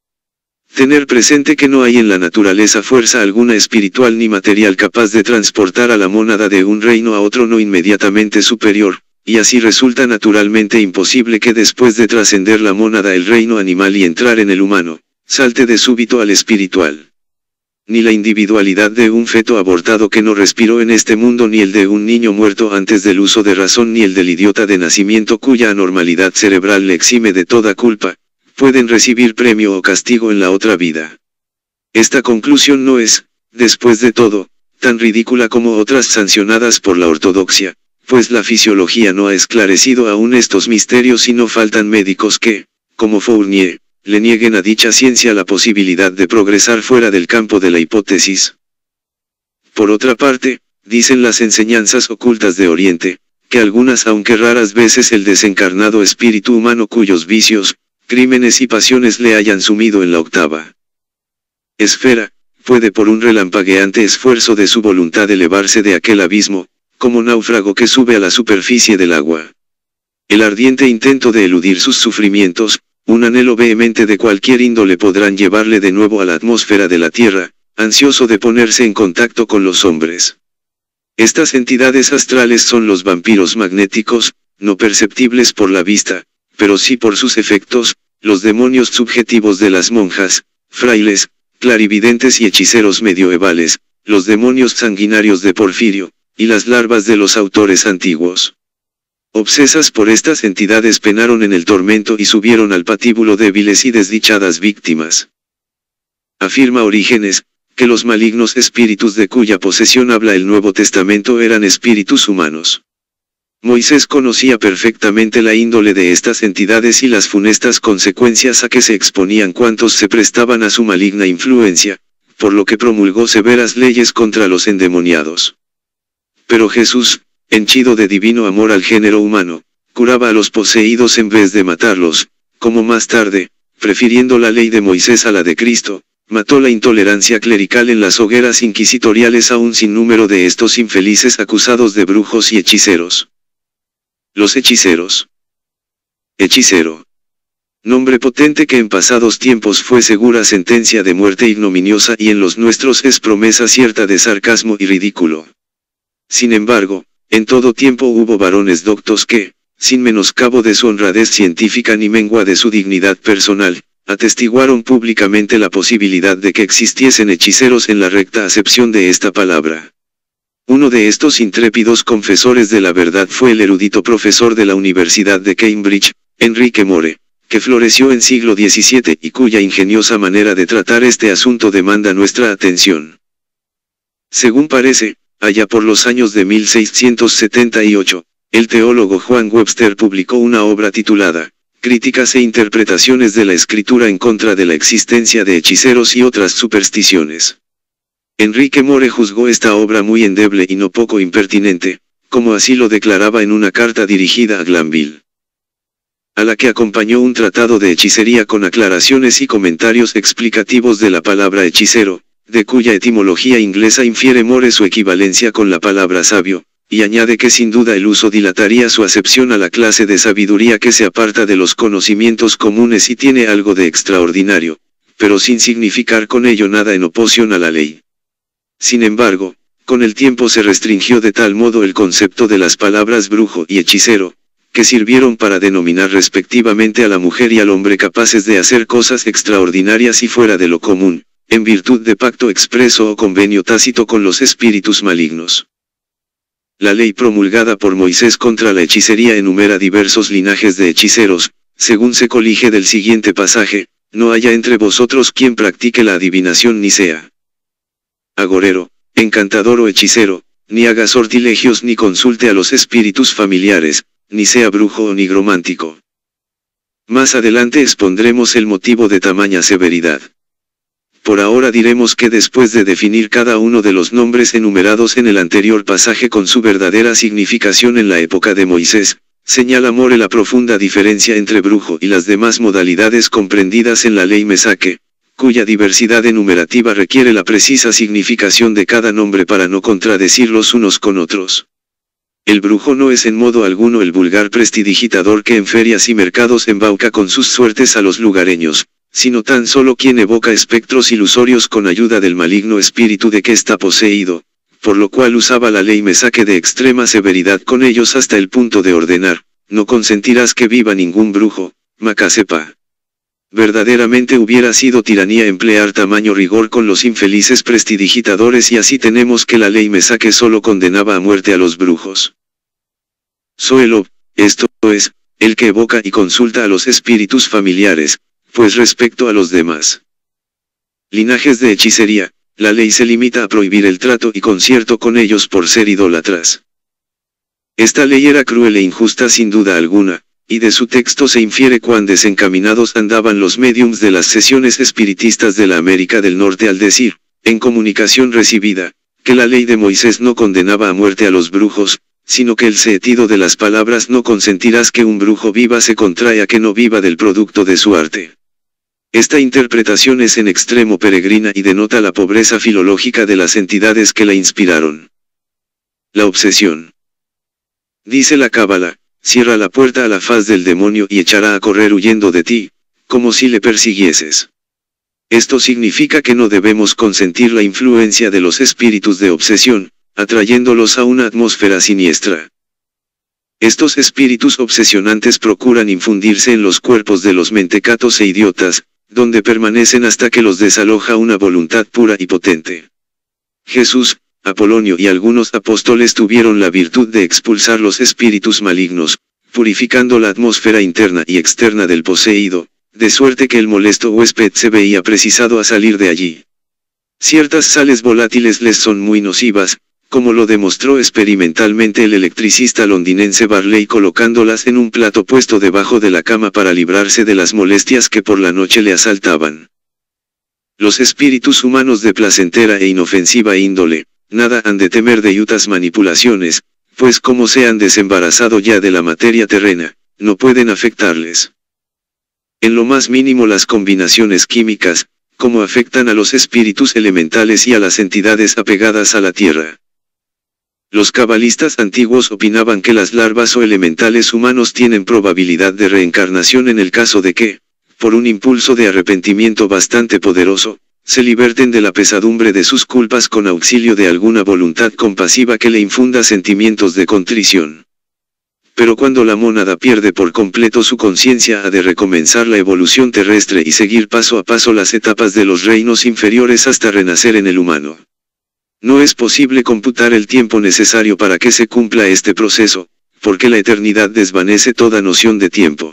tener presente que no hay en la naturaleza fuerza alguna espiritual ni material capaz de transportar a la mónada de un reino a otro no inmediatamente superior, y así resulta naturalmente imposible que después de trascender la mónada el reino animal y entrar en el humano, salte de súbito al espiritual. Ni la individualidad de un feto abortado que no respiró en este mundo ni el de un niño muerto antes del uso de razón ni el del idiota de nacimiento cuya anormalidad cerebral le exime de toda culpa, pueden recibir premio o castigo en la otra vida. Esta conclusión no es, después de todo, tan ridícula como otras sancionadas por la ortodoxia, pues la fisiología no ha esclarecido aún estos misterios y no faltan médicos que, como Fournier, le nieguen a dicha ciencia la posibilidad de progresar fuera del campo de la hipótesis. Por otra parte, dicen las enseñanzas ocultas de Oriente, que algunas aunque raras veces el desencarnado espíritu humano cuyos vicios, crímenes y pasiones le hayan sumido en la octava esfera, puede por un relampagueante esfuerzo de su voluntad elevarse de aquel abismo, como náufrago que sube a la superficie del agua. El ardiente intento de eludir sus sufrimientos, un anhelo vehemente de cualquier índole podrán llevarle de nuevo a la atmósfera de la tierra, ansioso de ponerse en contacto con los hombres. Estas entidades astrales son los vampiros magnéticos, no perceptibles por la vista, pero sí por sus efectos, los demonios subjetivos de las monjas, frailes, clarividentes y hechiceros medievales, los demonios sanguinarios de Porfirio, y las larvas de los autores antiguos. Obsesas por estas entidades penaron en el tormento y subieron al patíbulo débiles y desdichadas víctimas. Afirma Orígenes, que los malignos espíritus de cuya posesión habla el Nuevo Testamento eran espíritus humanos. Moisés conocía perfectamente la índole de estas entidades y las funestas consecuencias a que se exponían cuantos se prestaban a su maligna influencia, por lo que promulgó severas leyes contra los endemoniados. Pero Jesús, henchido de divino amor al género humano, curaba a los poseídos en vez de matarlos, como más tarde, prefiriendo la ley de Moisés a la de Cristo, mató la intolerancia clerical en las hogueras inquisitoriales a un sinnúmero de estos infelices acusados de brujos y hechiceros. Los hechiceros. Hechicero. Nombre potente que en pasados tiempos fue segura sentencia de muerte ignominiosa y en los nuestros es promesa cierta de sarcasmo y ridículo. Sin embargo, en todo tiempo hubo varones doctos que, sin menoscabo de su honradez científica ni mengua de su dignidad personal, atestiguaron públicamente la posibilidad de que existiesen hechiceros en la recta acepción de esta palabra. Uno de estos intrépidos confesores de la verdad fue el erudito profesor de la Universidad de Cambridge, Enrique More, que floreció en siglo XVII y cuya ingeniosa manera de tratar este asunto demanda nuestra atención. Según parece, allá por los años de 1678, el teólogo Juan Webster publicó una obra titulada Críticas e interpretaciones de la escritura en contra de la existencia de hechiceros y otras supersticiones. Enrique More juzgó esta obra muy endeble y no poco impertinente, como así lo declaraba en una carta dirigida a Glanville, a la que acompañó un tratado de hechicería con aclaraciones y comentarios explicativos de la palabra hechicero, de cuya etimología inglesa infiere More su equivalencia con la palabra sabio, y añade que sin duda el uso dilataría su acepción a la clase de sabiduría que se aparta de los conocimientos comunes y tiene algo de extraordinario, pero sin significar con ello nada en oposición a la ley. Sin embargo, con el tiempo se restringió de tal modo el concepto de las palabras brujo y hechicero, que sirvieron para denominar respectivamente a la mujer y al hombre capaces de hacer cosas extraordinarias y fuera de lo común, en virtud de pacto expreso o convenio tácito con los espíritus malignos. La ley promulgada por Moisés contra la hechicería enumera diversos linajes de hechiceros, según se colige del siguiente pasaje: no haya entre vosotros quien practique la adivinación ni sea agorero, encantador o hechicero, ni haga sortilegios ni consulte a los espíritus familiares, ni sea brujo o nigromántico. Más adelante expondremos el motivo de tamaña severidad. Por ahora diremos que después de definir cada uno de los nombres enumerados en el anterior pasaje con su verdadera significación en la época de Moisés, señala More la profunda diferencia entre brujo y las demás modalidades comprendidas en la ley mesaque, cuya diversidad enumerativa requiere la precisa significación de cada nombre para no contradecirlos unos con otros. El brujo no es en modo alguno el vulgar prestidigitador que en ferias y mercados embauca con sus suertes a los lugareños, sino tan solo quien evoca espectros ilusorios con ayuda del maligno espíritu de que está poseído, por lo cual usaba la ley mesaque de extrema severidad con ellos hasta el punto de ordenar: no consentirás que viva ningún brujo, macasepa. Verdaderamente hubiera sido tiranía emplear tamaño rigor con los infelices prestidigitadores, y así tenemos que la ley mesaque solo condenaba a muerte a los brujos. Soelo, esto es, el que evoca y consulta a los espíritus familiares, pues respecto a los demás linajes de hechicería, la ley se limita a prohibir el trato y concierto con ellos por ser idólatras. Esta ley era cruel e injusta sin duda alguna, y de su texto se infiere cuán desencaminados andaban los médiums de las sesiones espiritistas de la América del Norte al decir, en comunicación recibida, que la ley de Moisés no condenaba a muerte a los brujos, sino que el sentido de las palabras no consentirás que un brujo viva se contrae a que no viva del producto de su arte. Esta interpretación es en extremo peregrina y denota la pobreza filológica de las entidades que la inspiraron. La obsesión. Dice la Cábala, cierra la puerta a la faz del demonio y echará a correr huyendo de ti, como si le persiguieses. Esto significa que no debemos consentir la influencia de los espíritus de obsesión, atrayéndolos a una atmósfera siniestra. Estos espíritus obsesionantes procuran infundirse en los cuerpos de los mentecatos e idiotas, donde permanecen hasta que los desaloja una voluntad pura y potente. Jesús, Apolonio y algunos apóstoles tuvieron la virtud de expulsar los espíritus malignos, purificando la atmósfera interna y externa del poseído, de suerte que el molesto huésped se veía precisado a salir de allí. Ciertas sales volátiles les son muy nocivas, como lo demostró experimentalmente el electricista londinense Barley colocándolas en un plato puesto debajo de la cama para librarse de las molestias que por la noche le asaltaban. Los espíritus humanos de placentera e inofensiva índole, nada han de temer de yutas manipulaciones, pues como se han desembarazado ya de la materia terrena, no pueden afectarles. En lo más mínimo las combinaciones químicas, como afectan a los espíritus elementales y a las entidades apegadas a la tierra. Los cabalistas antiguos opinaban que las larvas o elementales humanos tienen probabilidad de reencarnación en el caso de que, por un impulso de arrepentimiento bastante poderoso, se liberten de la pesadumbre de sus culpas con auxilio de alguna voluntad compasiva que le infunda sentimientos de contrición. Pero cuando la mónada pierde por completo su conciencia ha de recomenzar la evolución terrestre y seguir paso a paso las etapas de los reinos inferiores hasta renacer en el humano. No es posible computar el tiempo necesario para que se cumpla este proceso, porque la eternidad desvanece toda noción de tiempo.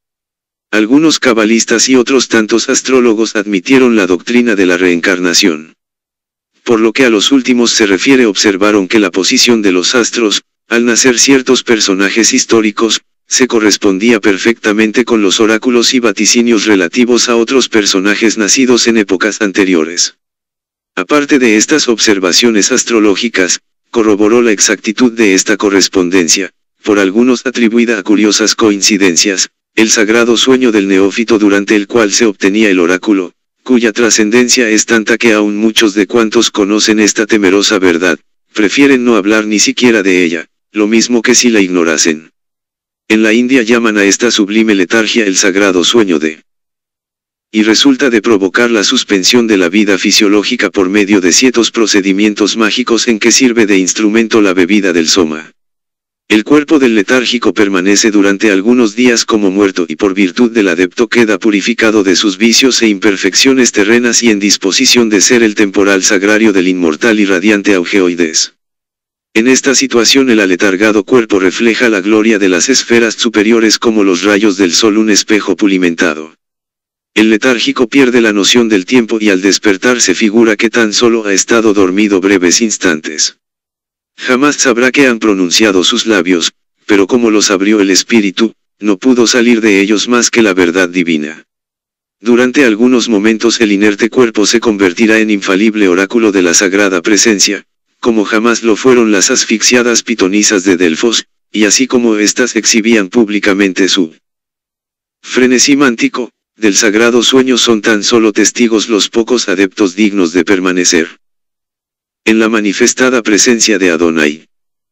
Algunos cabalistas y otros tantos astrólogos admitieron la doctrina de la reencarnación. Por lo que a los últimos se refiere observaron que la posición de los astros, al nacer ciertos personajes históricos, se correspondía perfectamente con los oráculos y vaticinios relativos a otros personajes nacidos en épocas anteriores. Aparte de estas observaciones astrológicas, corroboró la exactitud de esta correspondencia, por algunos atribuida a curiosas coincidencias, el sagrado sueño del neófito durante el cual se obtenía el oráculo, cuya trascendencia es tanta que aún muchos de cuantos conocen esta temerosa verdad, prefieren no hablar ni siquiera de ella, lo mismo que si la ignorasen. En la India llaman a esta sublime letargia el sagrado sueño de. Y resulta de provocar la suspensión de la vida fisiológica por medio de ciertos procedimientos mágicos en que sirve de instrumento la bebida del soma. El cuerpo del letárgico permanece durante algunos días como muerto y por virtud del adepto queda purificado de sus vicios e imperfecciones terrenas y en disposición de ser el temporal sagrario del inmortal y radiante Augeoides. En esta situación el aletargado cuerpo refleja la gloria de las esferas superiores como los rayos del sol un espejo pulimentado. El letárgico pierde la noción del tiempo y al despertar se figura que tan solo ha estado dormido breves instantes. Jamás sabrá que han pronunciado sus labios, pero como los abrió el espíritu, no pudo salir de ellos más que la verdad divina. Durante algunos momentos el inerte cuerpo se convertirá en infalible oráculo de la sagrada presencia, como jamás lo fueron las asfixiadas pitonisas de Delfos, y así como éstas exhibían públicamente su frenesí mántico, del sagrado sueño son tan solo testigos los pocos adeptos dignos de permanecer en la manifestada presencia de Adonai.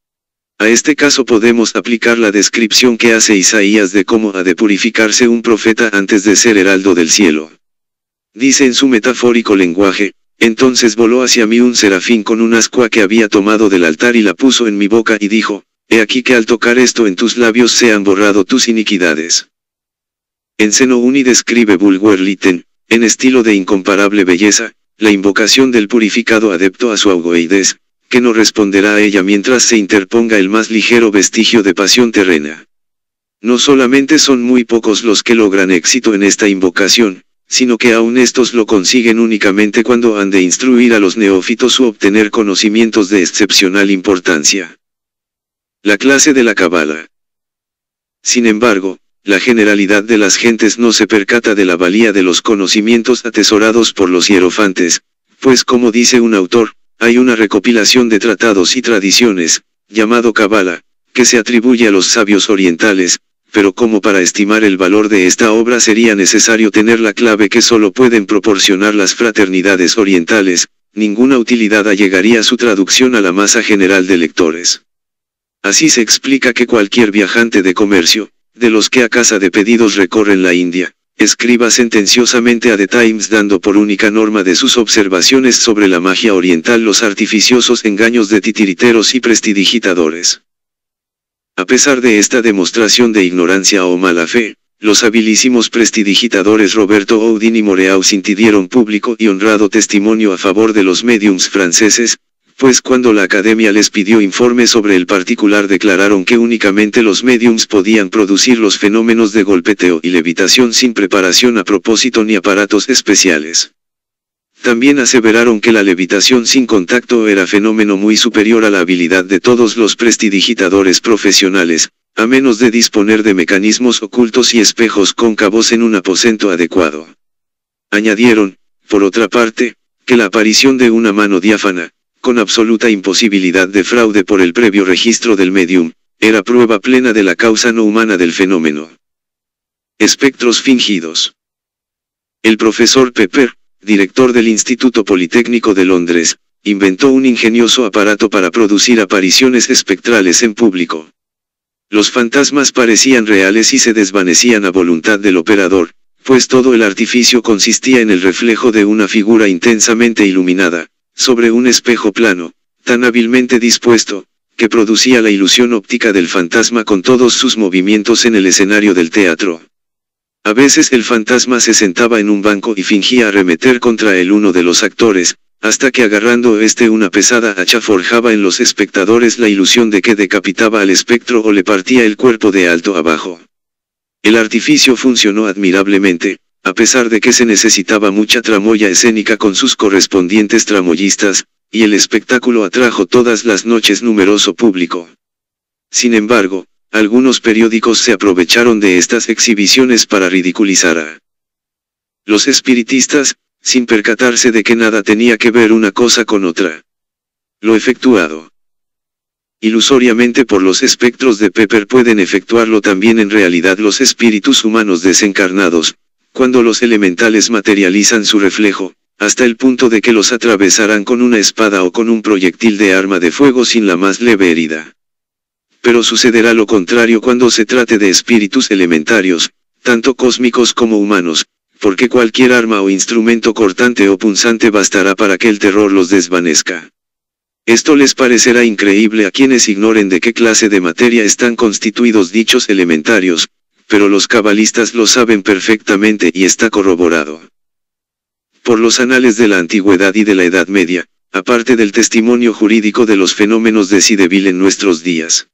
A este caso podemos aplicar la descripción que hace Isaías de cómo ha de purificarse un profeta antes de ser heraldo del cielo. Dice en su metafórico lenguaje, entonces voló hacia mí un serafín con un ascua que había tomado del altar y la puso en mi boca y dijo, he aquí que al tocar esto en tus labios se han borrado tus iniquidades. En Seno Uni describe Bulwer-Lytton, en estilo de incomparable belleza, la invocación del purificado adepto a su Augeoides, que no responderá a ella mientras se interponga el más ligero vestigio de pasión terrena. No solamente son muy pocos los que logran éxito en esta invocación, sino que aún estos lo consiguen únicamente cuando han de instruir a los neófitos u obtener conocimientos de excepcional importancia. La clase de la Cábala. Sin embargo, la generalidad de las gentes no se percata de la valía de los conocimientos atesorados por los hierofantes, pues como dice un autor, hay una recopilación de tratados y tradiciones, llamado Cábala, que se atribuye a los sabios orientales, pero como para estimar el valor de esta obra sería necesario tener la clave que solo pueden proporcionar las fraternidades orientales, ninguna utilidad allegaría su traducción a la masa general de lectores. Así se explica que cualquier viajante de comercio, de los que a casa de pedidos recorren la India, escriba sentenciosamente a The Times dando por única norma de sus observaciones sobre la magia oriental los artificiosos engaños de titiriteros y prestidigitadores. A pesar de esta demostración de ignorancia o mala fe, los habilísimos prestidigitadores Roberto Houdin y Moreau-Sinti dieron público y honrado testimonio a favor de los médiums franceses, pues cuando la academia les pidió informe sobre el particular declararon que únicamente los médiums podían producir los fenómenos de golpeteo y levitación sin preparación a propósito ni aparatos especiales. También aseveraron que la levitación sin contacto era fenómeno muy superior a la habilidad de todos los prestidigitadores profesionales, a menos de disponer de mecanismos ocultos y espejos cóncavos en un aposento adecuado. Añadieron, por otra parte, que la aparición de una mano diáfana, con absoluta imposibilidad de fraude por el previo registro del medium, era prueba plena de la causa no humana del fenómeno. Espectros fingidos. El profesor Pepper, director del Instituto Politécnico de Londres, inventó un ingenioso aparato para producir apariciones espectrales en público. Los fantasmas parecían reales y se desvanecían a voluntad del operador, pues todo el artificio consistía en el reflejo de una figura intensamente iluminada, sobre un espejo plano, tan hábilmente dispuesto, que producía la ilusión óptica del fantasma con todos sus movimientos en el escenario del teatro. A veces el fantasma se sentaba en un banco y fingía arremeter contra él uno de los actores, hasta que agarrando una pesada hacha forjaba en los espectadores la ilusión de que decapitaba al espectro o le partía el cuerpo de alto a bajo. El artificio funcionó admirablemente, a pesar de que se necesitaba mucha tramoya escénica con sus correspondientes tramoyistas, y el espectáculo atrajo todas las noches numeroso público. Sin embargo, algunos periódicos se aprovecharon de estas exhibiciones para ridiculizar a los espiritistas, sin percatarse de que nada tenía que ver una cosa con otra. Lo efectuado ilusoriamente por los espectros de Pepper pueden efectuarlo también en realidad los espíritus humanos desencarnados, cuando los elementales materializan su reflejo, hasta el punto de que los atravesarán con una espada o con un proyectil de arma de fuego sin la más leve herida. Pero sucederá lo contrario cuando se trate de espíritus elementarios, tanto cósmicos como humanos, porque cualquier arma o instrumento cortante o punzante bastará para que el terror los desvanezca. Esto les parecerá increíble a quienes ignoren de qué clase de materia están constituidos dichos elementarios, pero los cabalistas lo saben perfectamente y está corroborado por los anales de la antigüedad y de la Edad Media, aparte del testimonio jurídico de los fenómenos de Cideville en nuestros días.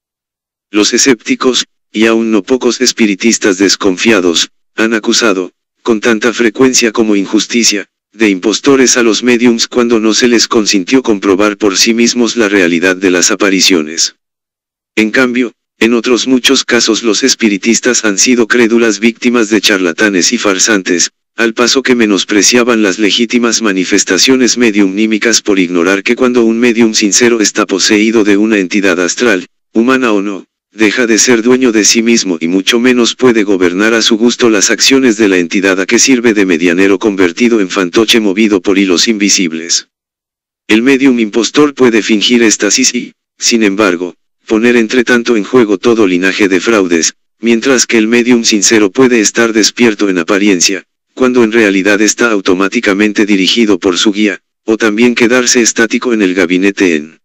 Los escépticos, y aún no pocos espiritistas desconfiados, han acusado, con tanta frecuencia como injusticia, de impostores a los médiums cuando no se les consintió comprobar por sí mismos la realidad de las apariciones. En cambio, en otros muchos casos los espiritistas han sido crédulas víctimas de charlatanes y farsantes, al paso que menospreciaban las legítimas manifestaciones mediumnímicas por ignorar que cuando un médium sincero está poseído de una entidad astral, humana o no, deja de ser dueño de sí mismo y mucho menos puede gobernar a su gusto las acciones de la entidad a que sirve de medianero convertido en fantoche movido por hilos invisibles. El médium impostor puede fingir éxtasis y, sin embargo, poner entre tanto en juego todo linaje de fraudes, mientras que el médium sincero puede estar despierto en apariencia, cuando en realidad está automáticamente dirigido por su guía, o también quedarse estático en el gabinete en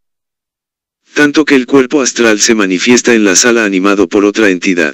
tanto que el cuerpo astral se manifiesta en la sala animado por otra entidad.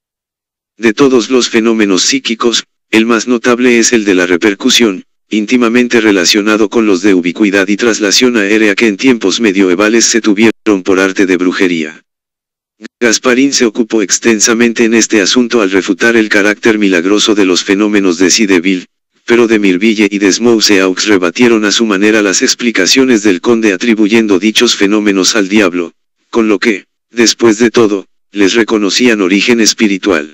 De todos los fenómenos psíquicos, el más notable es el de la repercusión, íntimamente relacionado con los de ubicuidad y traslación aérea que en tiempos medievales se tuvieron por arte de brujería. Gasparín se ocupó extensamente en este asunto al refutar el carácter milagroso de los fenómenos de Cideville, pero de Mirville y de Smouseaux rebatieron a su manera las explicaciones del conde atribuyendo dichos fenómenos al diablo, con lo que, después de todo, les reconocían origen espiritual.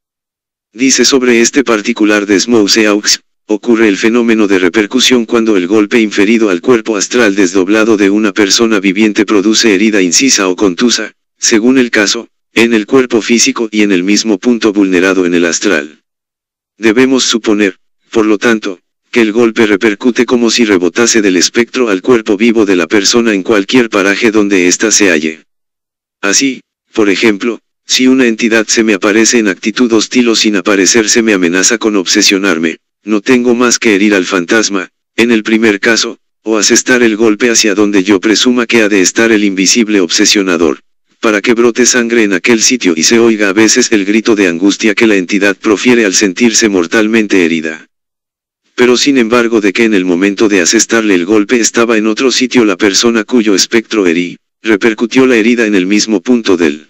Dice sobre este particular de Smouseaux, ocurre el fenómeno de repercusión cuando el golpe inferido al cuerpo astral desdoblado de una persona viviente produce herida incisa o contusa, según el caso, en el cuerpo físico y en el mismo punto vulnerado en el astral. Debemos suponer, por lo tanto, que el golpe repercute como si rebotase del espectro al cuerpo vivo de la persona en cualquier paraje donde ésta se halle. Así, por ejemplo, si una entidad se me aparece en actitud hostil o sin aparecerse me amenaza con obsesionarme, no tengo más que herir al fantasma, en el primer caso, o asestar el golpe hacia donde yo presuma que ha de estar el invisible obsesionador, para que brote sangre en aquel sitio y se oiga a veces el grito de angustia que la entidad profiere al sentirse mortalmente herida. Pero sin embargo de que en el momento de asestarle el golpe estaba en otro sitio la persona cuyo espectro herí, repercutió la herida en el mismo punto del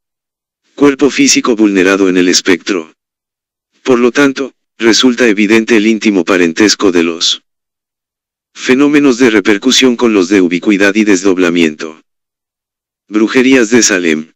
cuerpo físico vulnerado en el espectro. Por lo tanto, resulta evidente el íntimo parentesco de los fenómenos de repercusión con los de ubicuidad y desdoblamiento. Brujerías de Salem.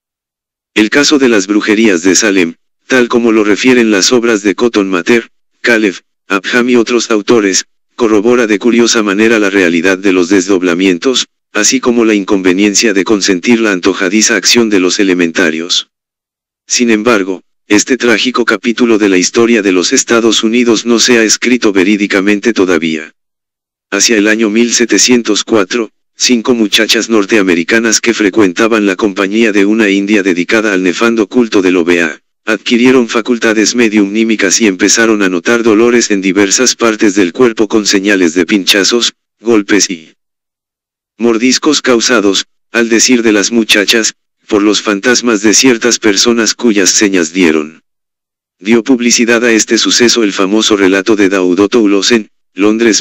El caso de las brujerías de Salem, tal como lo refieren las obras de Cotton Mather, Caleb, Abham y otros autores, corrobora de curiosa manera la realidad de los desdoblamientos, así como la inconveniencia de consentir la antojadiza acción de los elementarios. Sin embargo, este trágico capítulo de la historia de los Estados Unidos no se ha escrito verídicamente todavía. Hacia el año 1704, 5 muchachas norteamericanas que frecuentaban la compañía de una india dedicada al nefando culto del Obeah, adquirieron facultades mediumnímicas y empezaron a notar dolores en diversas partes del cuerpo con señales de pinchazos, golpes y mordiscos causados, al decir de las muchachas, por los fantasmas de ciertas personas cuyas señas dieron. Dio publicidad a este suceso el famoso relato de Daudoto Ulosen, Londres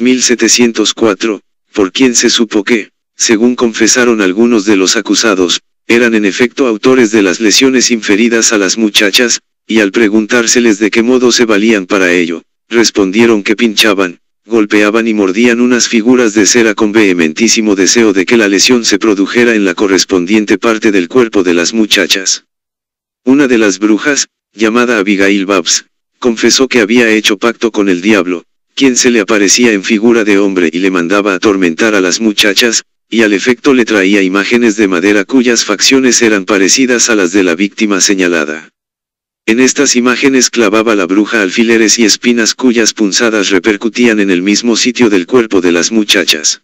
1704, por quien se supo que, según confesaron algunos de los acusados, eran en efecto autores de las lesiones inferidas a las muchachas, y al preguntárseles de qué modo se valían para ello, respondieron que pinchaban, golpeaban y mordían unas figuras de cera con vehementísimo deseo de que la lesión se produjera en la correspondiente parte del cuerpo de las muchachas. Una de las brujas, llamada Abigail Babs, confesó que había hecho pacto con el diablo, quien se le aparecía en figura de hombre y le mandaba atormentar a las muchachas, y al efecto le traía imágenes de madera cuyas facciones eran parecidas a las de la víctima señalada. En estas imágenes clavaba la bruja alfileres y espinas cuyas punzadas repercutían en el mismo sitio del cuerpo de las muchachas.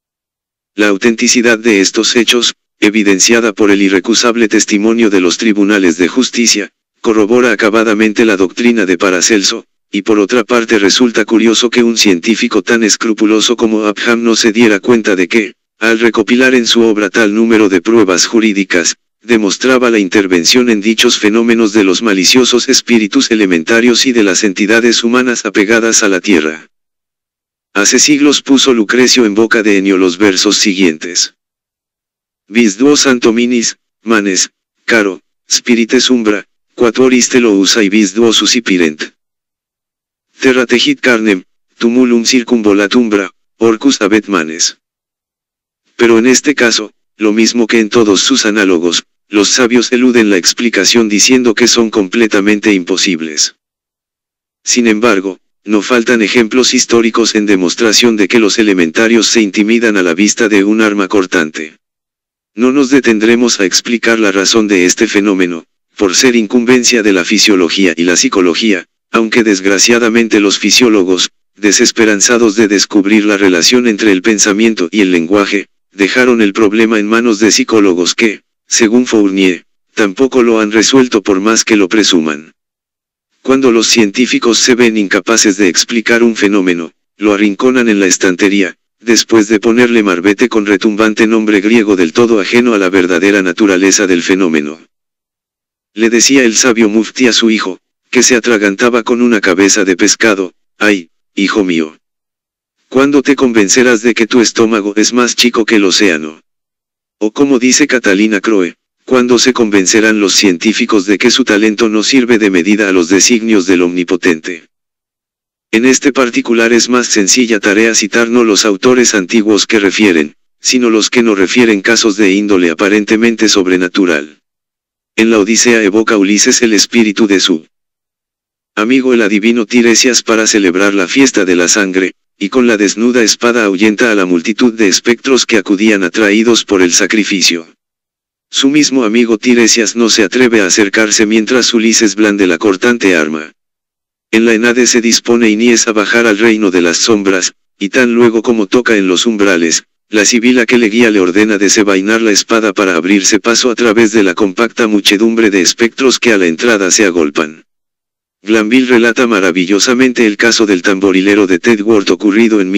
La autenticidad de estos hechos, evidenciada por el irrecusable testimonio de los tribunales de justicia, corrobora acabadamente la doctrina de Paracelso, y por otra parte resulta curioso que un científico tan escrupuloso como Abham no se diera cuenta de que, al recopilar en su obra tal número de pruebas jurídicas, demostraba la intervención en dichos fenómenos de los maliciosos espíritus elementarios y de las entidades humanas apegadas a la tierra. Hace siglos puso Lucrecio en boca de Ennio los versos siguientes. Vis duo santominis, manes, caro, spirites umbra, quatuor iste lo usa y vis duo suscipirent. Terra tegit carnem, tumulum circumvolat umbra, orcus abet manes. Pero en este caso, lo mismo que en todos sus análogos, los sabios eluden la explicación diciendo que son completamente imposibles. Sin embargo, no faltan ejemplos históricos en demostración de que los elementarios se intimidan a la vista de un arma cortante. No nos detendremos a explicar la razón de este fenómeno, por ser incumbencia de la fisiología y la psicología, aunque desgraciadamente los fisiólogos, desesperanzados de descubrir la relación entre el pensamiento y el lenguaje, dejaron el problema en manos de psicólogos que, según Fournier, tampoco lo han resuelto por más que lo presuman. Cuando los científicos se ven incapaces de explicar un fenómeno, lo arrinconan en la estantería, después de ponerle marbete con retumbante nombre griego del todo ajeno a la verdadera naturaleza del fenómeno. Le decía el sabio Mufti a su hijo, que se atragantaba con una cabeza de pescado: «Ay, hijo mío, ¿cuándo te convencerás de que tu estómago es más chico que el océano?». O como dice Catalina Croe, ¿cuándo se convencerán los científicos de que su talento no sirve de medida a los designios del Omnipotente? En este particular es más sencilla tarea citar no los autores antiguos que refieren, sino los que no refieren casos de índole aparentemente sobrenatural. En la Odisea evoca Ulises el espíritu de su amigo el adivino Tiresias para celebrar la fiesta de la sangre, y con la desnuda espada ahuyenta a la multitud de espectros que acudían atraídos por el sacrificio. Su mismo amigo Tiresias no se atreve a acercarse mientras Ulises blande la cortante arma. En la Enade se dispone Eneas a bajar al reino de las sombras, y tan luego como toca en los umbrales, la sibila que le guía le ordena desenvainar la espada para abrirse paso a través de la compacta muchedumbre de espectros que a la entrada se agolpan. Glanville relata maravillosamente el caso del tamborilero de Tedworth ocurrido en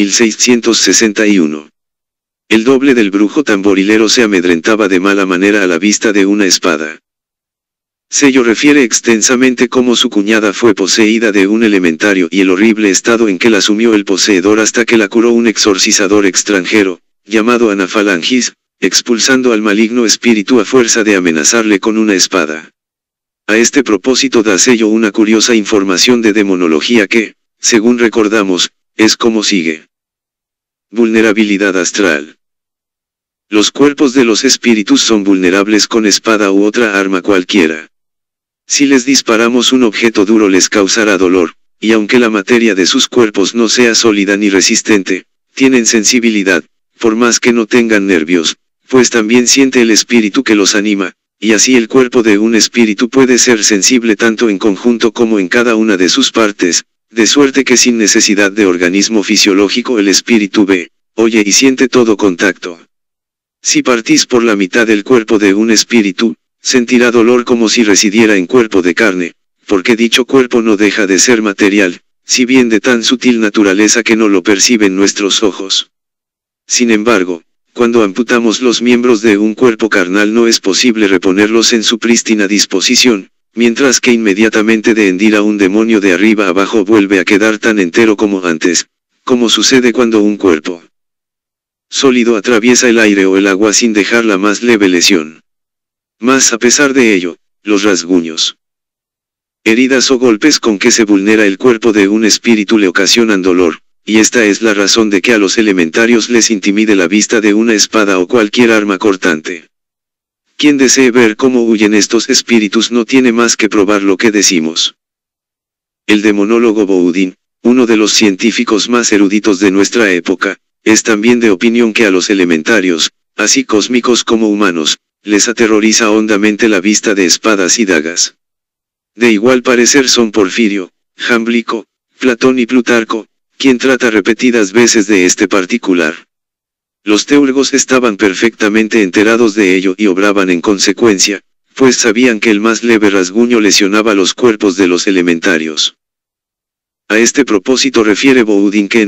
1661. El doble del brujo tamborilero se amedrentaba de mala manera a la vista de una espada. Sello refiere extensamente cómo su cuñada fue poseída de un elementario y el horrible estado en que la sumió el poseedor hasta que la curó un exorcizador extranjero, llamado Anafalangis, expulsando al maligno espíritu a fuerza de amenazarle con una espada. A este propósito da Sello una curiosa información de demonología que, según recordamos, es como sigue. Vulnerabilidad astral. Los cuerpos de los espíritus son vulnerables con espada u otra arma cualquiera. Si les disparamos un objeto duro les causará dolor, y aunque la materia de sus cuerpos no sea sólida ni resistente, tienen sensibilidad, por más que no tengan nervios, pues también siente el espíritu que los anima, y así el cuerpo de un espíritu puede ser sensible tanto en conjunto como en cada una de sus partes, de suerte que sin necesidad de organismo fisiológico el espíritu ve, oye y siente todo contacto. Si partís por la mitad del cuerpo de un espíritu, sentirá dolor como si residiera en cuerpo de carne, porque dicho cuerpo no deja de ser material, si bien de tan sutil naturaleza que no lo perciben nuestros ojos. Sin embargo, cuando amputamos los miembros de un cuerpo carnal no es posible reponerlos en su prístina disposición, mientras que inmediatamente de hendir a un demonio de arriba abajo vuelve a quedar tan entero como antes, como sucede cuando un cuerpo sólido atraviesa el aire o el agua sin dejar la más leve lesión. Mas a pesar de ello, los rasguños, heridas o golpes con que se vulnera el cuerpo de un espíritu le ocasionan dolor, y esta es la razón de que a los elementarios les intimide la vista de una espada o cualquier arma cortante. Quien desee ver cómo huyen estos espíritus no tiene más que probar lo que decimos. El demonólogo Boudin, uno de los científicos más eruditos de nuestra época, es también de opinión que a los elementarios, así cósmicos como humanos, les aterroriza hondamente la vista de espadas y dagas. De igual parecer son Porfirio, Jámblico, Platón y Plutarco, quien trata repetidas veces de este particular. Los teurgos estaban perfectamente enterados de ello y obraban en consecuencia, pues sabían que el más leve rasguño lesionaba los cuerpos de los elementarios. A este propósito refiere Boudin que en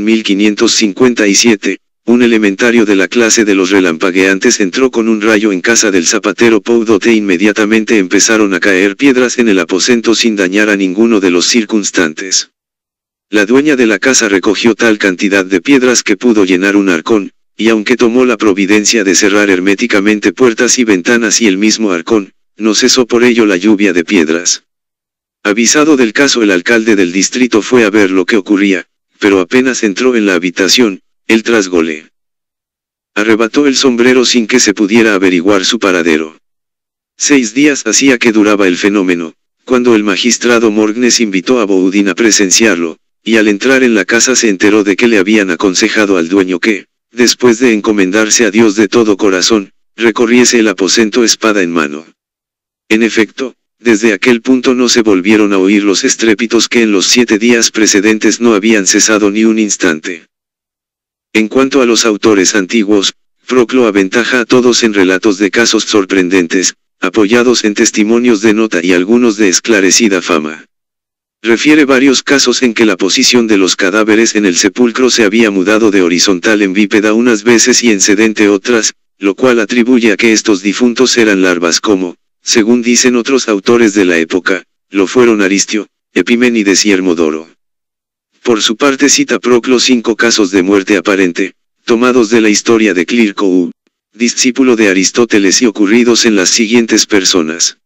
1557, un elementario de la clase de los relampagueantes entró con un rayo en casa del zapatero Poudot e inmediatamente empezaron a caer piedras en el aposento sin dañar a ninguno de los circunstantes. La dueña de la casa recogió tal cantidad de piedras que pudo llenar un arcón, y aunque tomó la providencia de cerrar herméticamente puertas y ventanas y el mismo arcón, no cesó por ello la lluvia de piedras. Avisado del caso el alcalde del distrito fue a ver lo que ocurría, pero apenas entró en la habitación, el trasgole arrebató el sombrero sin que se pudiera averiguar su paradero. 6 días hacía que duraba el fenómeno, cuando el magistrado Morgnes invitó a Boudin a presenciarlo, y al entrar en la casa se enteró de que le habían aconsejado al dueño que, después de encomendarse a Dios de todo corazón, recorriese el aposento espada en mano. En efecto, desde aquel punto no se volvieron a oír los estrépitos que en los 7 días precedentes no habían cesado ni un instante. En cuanto a los autores antiguos, Proclo aventaja a todos en relatos de casos sorprendentes, apoyados en testimonios de nota y algunos de esclarecida fama. Refiere varios casos en que la posición de los cadáveres en el sepulcro se había mudado de horizontal en bípeda unas veces y en sedente otras, lo cual atribuye a que estos difuntos eran larvas como, según dicen otros autores de la época, lo fueron Aristio, Epiménides y Hermodoro. Por su parte cita Proclo 5 casos de muerte aparente, tomados de la historia de Clearcoat, discípulo de Aristóteles y ocurridos en las siguientes personas.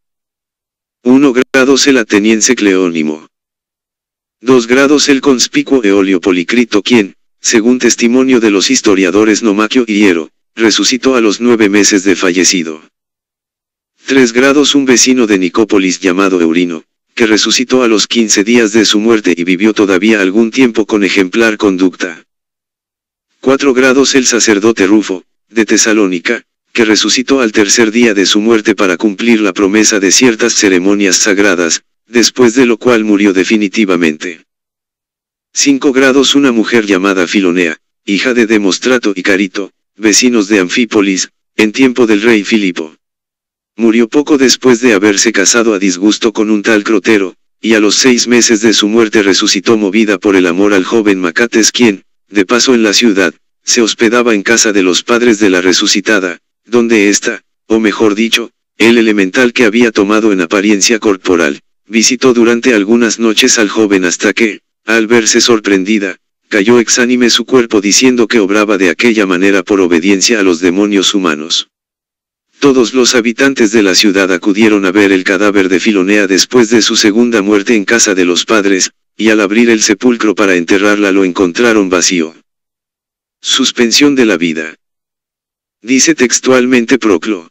1 grados el ateniense Cleónimo. 2 grados el conspicuo Eolio Policrito quien, según testimonio de los historiadores Nomaquio y Hiero, resucitó a los 9 meses de fallecido. 3 grados un vecino de Nicópolis llamado Eurino, que resucitó a los 15 días de su muerte y vivió todavía algún tiempo con ejemplar conducta. 4 grados el sacerdote Rufo, de Tesalónica, que resucitó al tercer día de su muerte para cumplir la promesa de ciertas ceremonias sagradas, después de lo cual murió definitivamente. 5 grados. Una mujer llamada Filonea, hija de Demostrato y Carito, vecinos de Anfípolis, en tiempo del rey Filipo. Murió poco después de haberse casado a disgusto con un tal Crotero, y a los 6 meses de su muerte resucitó movida por el amor al joven Macates, quien, de paso en la ciudad, se hospedaba en casa de los padres de la resucitada, donde ésta, o mejor dicho, el elemental que había tomado en apariencia corporal, visitó durante algunas noches al joven hasta que, al verse sorprendida, cayó exánime su cuerpo diciendo que obraba de aquella manera por obediencia a los demonios humanos. Todos los habitantes de la ciudad acudieron a ver el cadáver de Filonea después de su segunda muerte en casa de los padres, y al abrir el sepulcro para enterrarla lo encontraron vacío. Suspensión de la vida. Dice textualmente Proclo.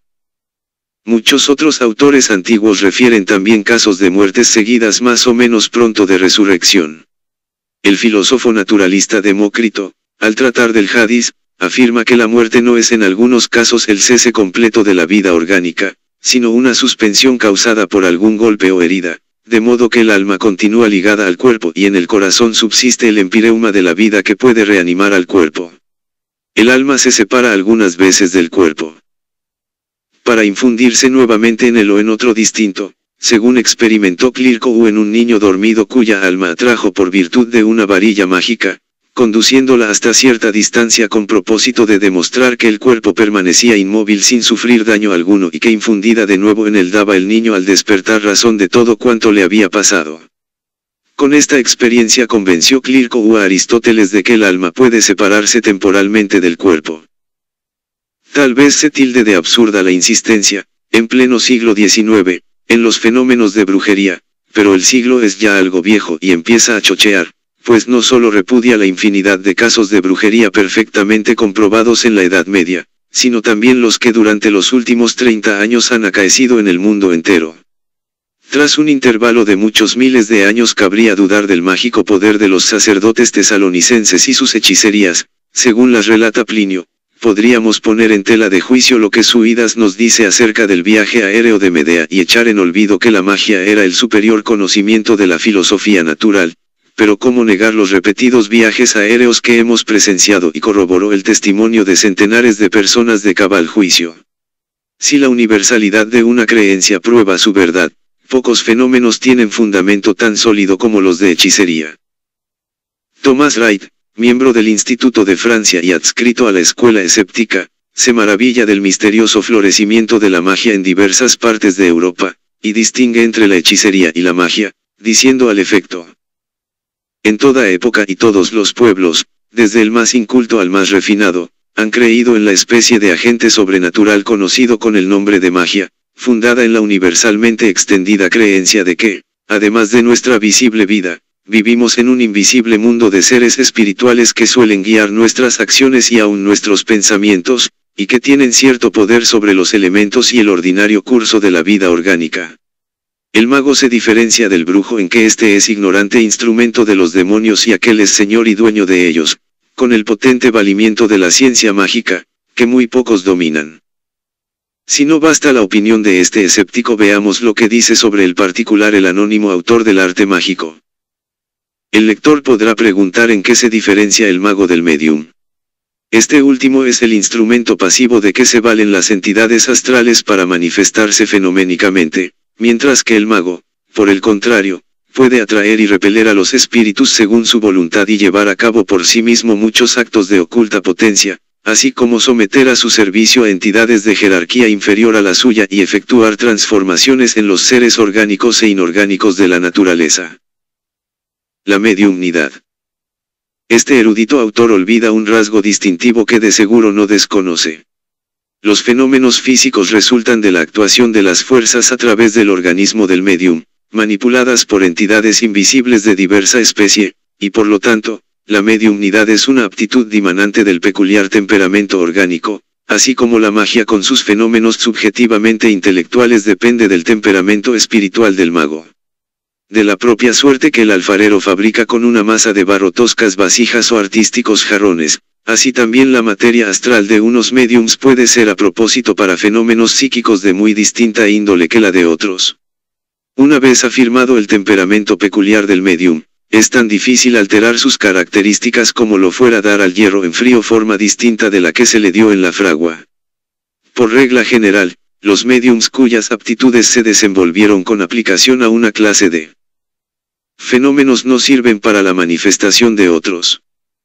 Muchos otros autores antiguos refieren también casos de muertes seguidas más o menos pronto de resurrección. El filósofo naturalista Demócrito, al tratar del Hadís, afirma que la muerte no es en algunos casos el cese completo de la vida orgánica, sino una suspensión causada por algún golpe o herida, de modo que el alma continúa ligada al cuerpo y en el corazón subsiste el empireuma de la vida que puede reanimar al cuerpo. El alma se separa algunas veces del cuerpo, para infundirse nuevamente en él o en otro distinto, según experimentó Clírcoe en un niño dormido cuya alma atrajo por virtud de una varilla mágica, conduciéndola hasta cierta distancia con propósito de demostrar que el cuerpo permanecía inmóvil sin sufrir daño alguno y que infundida de nuevo en él daba el niño al despertar razón de todo cuanto le había pasado. Con esta experiencia convenció Clírcoe a Aristóteles de que el alma puede separarse temporalmente del cuerpo. Tal vez se tilde de absurda la insistencia, en pleno siglo XIX, en los fenómenos de brujería, pero el siglo es ya algo viejo y empieza a chochear, pues no solo repudia la infinidad de casos de brujería perfectamente comprobados en la Edad Media, sino también los que durante los últimos 30 años han acaecido en el mundo entero. Tras un intervalo de muchos miles de años cabría dudar del mágico poder de los sacerdotes tesalonicenses y sus hechicerías, según las relata Plinio. Podríamos poner en tela de juicio lo que Suidas nos dice acerca del viaje aéreo de Medea y echar en olvido que la magia era el superior conocimiento de la filosofía natural, pero cómo negar los repetidos viajes aéreos que hemos presenciado y corroboró el testimonio de centenares de personas de cabal juicio. Si la universalidad de una creencia prueba su verdad, pocos fenómenos tienen fundamento tan sólido como los de hechicería. Thomas Wright, miembro del Instituto de Francia y adscrito a la escuela escéptica, se maravilla del misterioso florecimiento de la magia en diversas partes de Europa, y distingue entre la hechicería y la magia, diciendo al efecto: en toda época y todos los pueblos, desde el más inculto al más refinado, han creído en la especie de agente sobrenatural conocido con el nombre de magia, fundada en la universalmente extendida creencia de que, además de nuestra visible vida, vivimos en un invisible mundo de seres espirituales que suelen guiar nuestras acciones y aún nuestros pensamientos, y que tienen cierto poder sobre los elementos y el ordinario curso de la vida orgánica. El mago se diferencia del brujo en que éste es ignorante instrumento de los demonios y aquel es señor y dueño de ellos, con el potente valimiento de la ciencia mágica, que muy pocos dominan. Si no basta la opinión de este escéptico, veamos lo que dice sobre el particular el anónimo autor del arte mágico. El lector podrá preguntar en qué se diferencia el mago del medium. Este último es el instrumento pasivo de que se valen las entidades astrales para manifestarse fenoménicamente, mientras que el mago, por el contrario, puede atraer y repeler a los espíritus según su voluntad y llevar a cabo por sí mismo muchos actos de oculta potencia, así como someter a su servicio a entidades de jerarquía inferior a la suya y efectuar transformaciones en los seres orgánicos e inorgánicos de la naturaleza. La mediumnidad. Este erudito autor olvida un rasgo distintivo que de seguro no desconoce. Los fenómenos físicos resultan de la actuación de las fuerzas a través del organismo del medium, manipuladas por entidades invisibles de diversa especie, y por lo tanto, la mediumnidad es una aptitud dimanante del peculiar temperamento orgánico, así como la magia con sus fenómenos subjetivamente intelectuales depende del temperamento espiritual del mago. De la propia suerte que el alfarero fabrica con una masa de barro toscas vasijas o artísticos jarrones, así también la materia astral de unos médiums puede ser a propósito para fenómenos psíquicos de muy distinta índole que la de otros. Una vez afirmado el temperamento peculiar del médium, es tan difícil alterar sus características como lo fuera dar al hierro en frío forma distinta de la que se le dio en la fragua. Por regla general, los médiums cuyas aptitudes se desenvolvieron con aplicación a una clase de fenómenos no sirven para la manifestación de otros.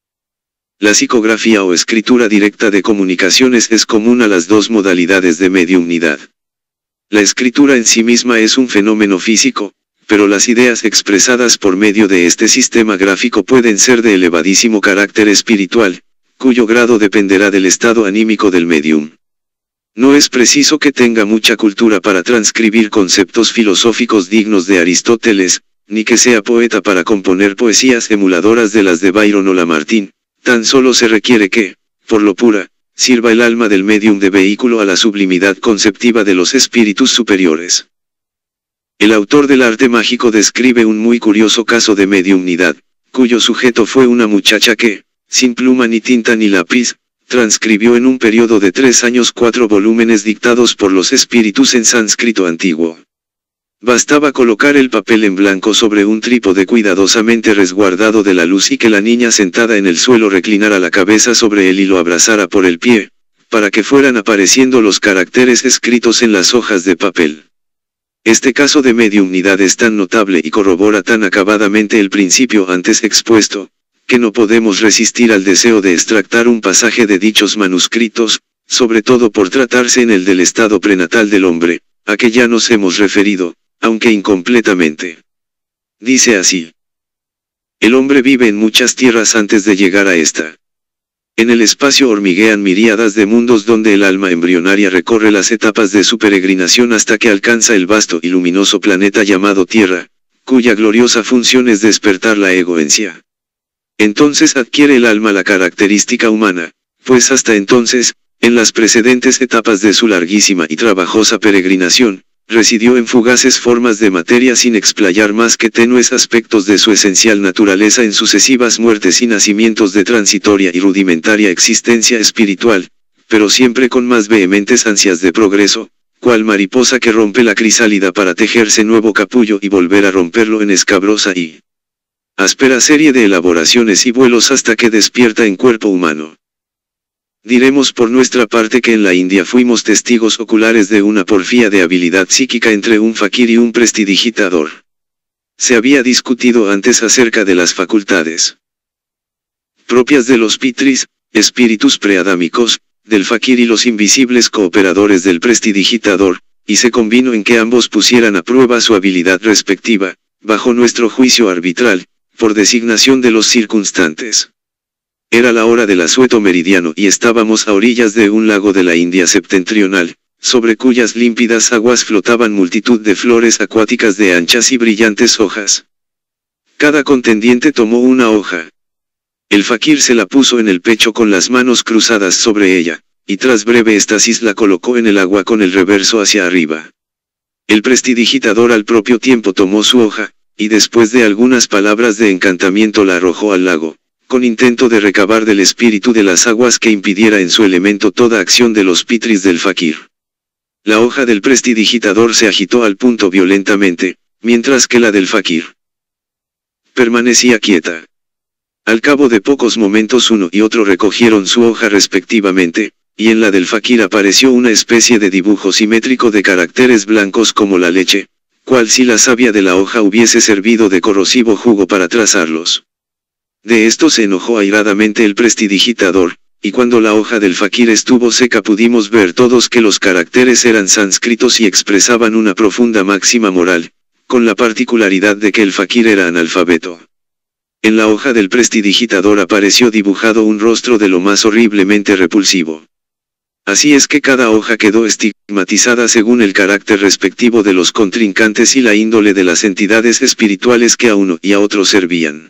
La psicografía o escritura directa de comunicaciones es común a las dos modalidades de mediumnidad. La escritura en sí misma es un fenómeno físico, pero las ideas expresadas por medio de este sistema gráfico pueden ser de elevadísimo carácter espiritual, cuyo grado dependerá del estado anímico del medium. No es preciso que tenga mucha cultura para transcribir conceptos filosóficos dignos de Aristóteles, ni que sea poeta para componer poesías emuladoras de las de Byron o Lamartine, tan solo se requiere que, por lo pura, sirva el alma del medium de vehículo a la sublimidad conceptiva de los espíritus superiores. El autor del arte mágico describe un muy curioso caso de mediumnidad, cuyo sujeto fue una muchacha que, sin pluma ni tinta ni lápiz, transcribió en un periodo de 3 años 4 volúmenes dictados por los espíritus en sánscrito antiguo. Bastaba colocar el papel en blanco sobre un trípode cuidadosamente resguardado de la luz y que la niña sentada en el suelo reclinara la cabeza sobre él y lo abrazara por el pie, para que fueran apareciendo los caracteres escritos en las hojas de papel. Este caso de mediumnidad es tan notable y corrobora tan acabadamente el principio antes expuesto, que no podemos resistir al deseo de extractar un pasaje de dichos manuscritos, sobre todo por tratarse en el del estado prenatal del hombre, a que ya nos hemos referido, aunque incompletamente. Dice así: el hombre vive en muchas tierras antes de llegar a esta. En el espacio hormiguean miríadas de mundos donde el alma embrionaria recorre las etapas de su peregrinación hasta que alcanza el vasto y luminoso planeta llamado Tierra, cuya gloriosa función es despertar la egoencia. Entonces adquiere el alma la característica humana, pues hasta entonces, en las precedentes etapas de su larguísima y trabajosa peregrinación, residió en fugaces formas de materia sin explayar más que tenues aspectos de su esencial naturaleza en sucesivas muertes y nacimientos de transitoria y rudimentaria existencia espiritual, pero siempre con más vehementes ansias de progreso, cual mariposa que rompe la crisálida para tejerse nuevo capullo y volver a romperlo en escabrosa y áspera serie de elaboraciones y vuelos hasta que despierta en cuerpo humano. Diremos por nuestra parte que en la India fuimos testigos oculares de una porfía de habilidad psíquica entre un fakir y un prestidigitador. Se había discutido antes acerca de las facultades propias de los pitris, espíritus preadámicos, del fakir y los invisibles cooperadores del prestidigitador, y se convino en que ambos pusieran a prueba su habilidad respectiva, bajo nuestro juicio arbitral, por designación de los circunstantes. Era la hora del asueto meridiano y estábamos a orillas de un lago de la India septentrional, sobre cuyas límpidas aguas flotaban multitud de flores acuáticas de anchas y brillantes hojas. Cada contendiente tomó una hoja. El fakir se la puso en el pecho con las manos cruzadas sobre ella, y tras breve estasis la colocó en el agua con el reverso hacia arriba. El prestidigitador al propio tiempo tomó su hoja, y después de algunas palabras de encantamiento la arrojó al lago, con intento de recabar del espíritu de las aguas que impidiera en su elemento toda acción de los pitris del fakir. La hoja del prestidigitador se agitó al punto violentamente, mientras que la del fakir permanecía quieta. Al cabo de pocos momentos uno y otro recogieron su hoja respectivamente, y en la del fakir apareció una especie de dibujo simétrico de caracteres blancos como la leche, cual si la savia de la hoja hubiese servido de corrosivo jugo para trazarlos. De esto se enojó airadamente el prestidigitador, y cuando la hoja del fakir estuvo seca pudimos ver todos que los caracteres eran sánscritos y expresaban una profunda máxima moral, con la particularidad de que el fakir era analfabeto. En la hoja del prestidigitador apareció dibujado un rostro de lo más horriblemente repulsivo. Así es que cada hoja quedó estigmatizada según el carácter respectivo de los contrincantes y la índole de las entidades espirituales que a uno y a otro servían.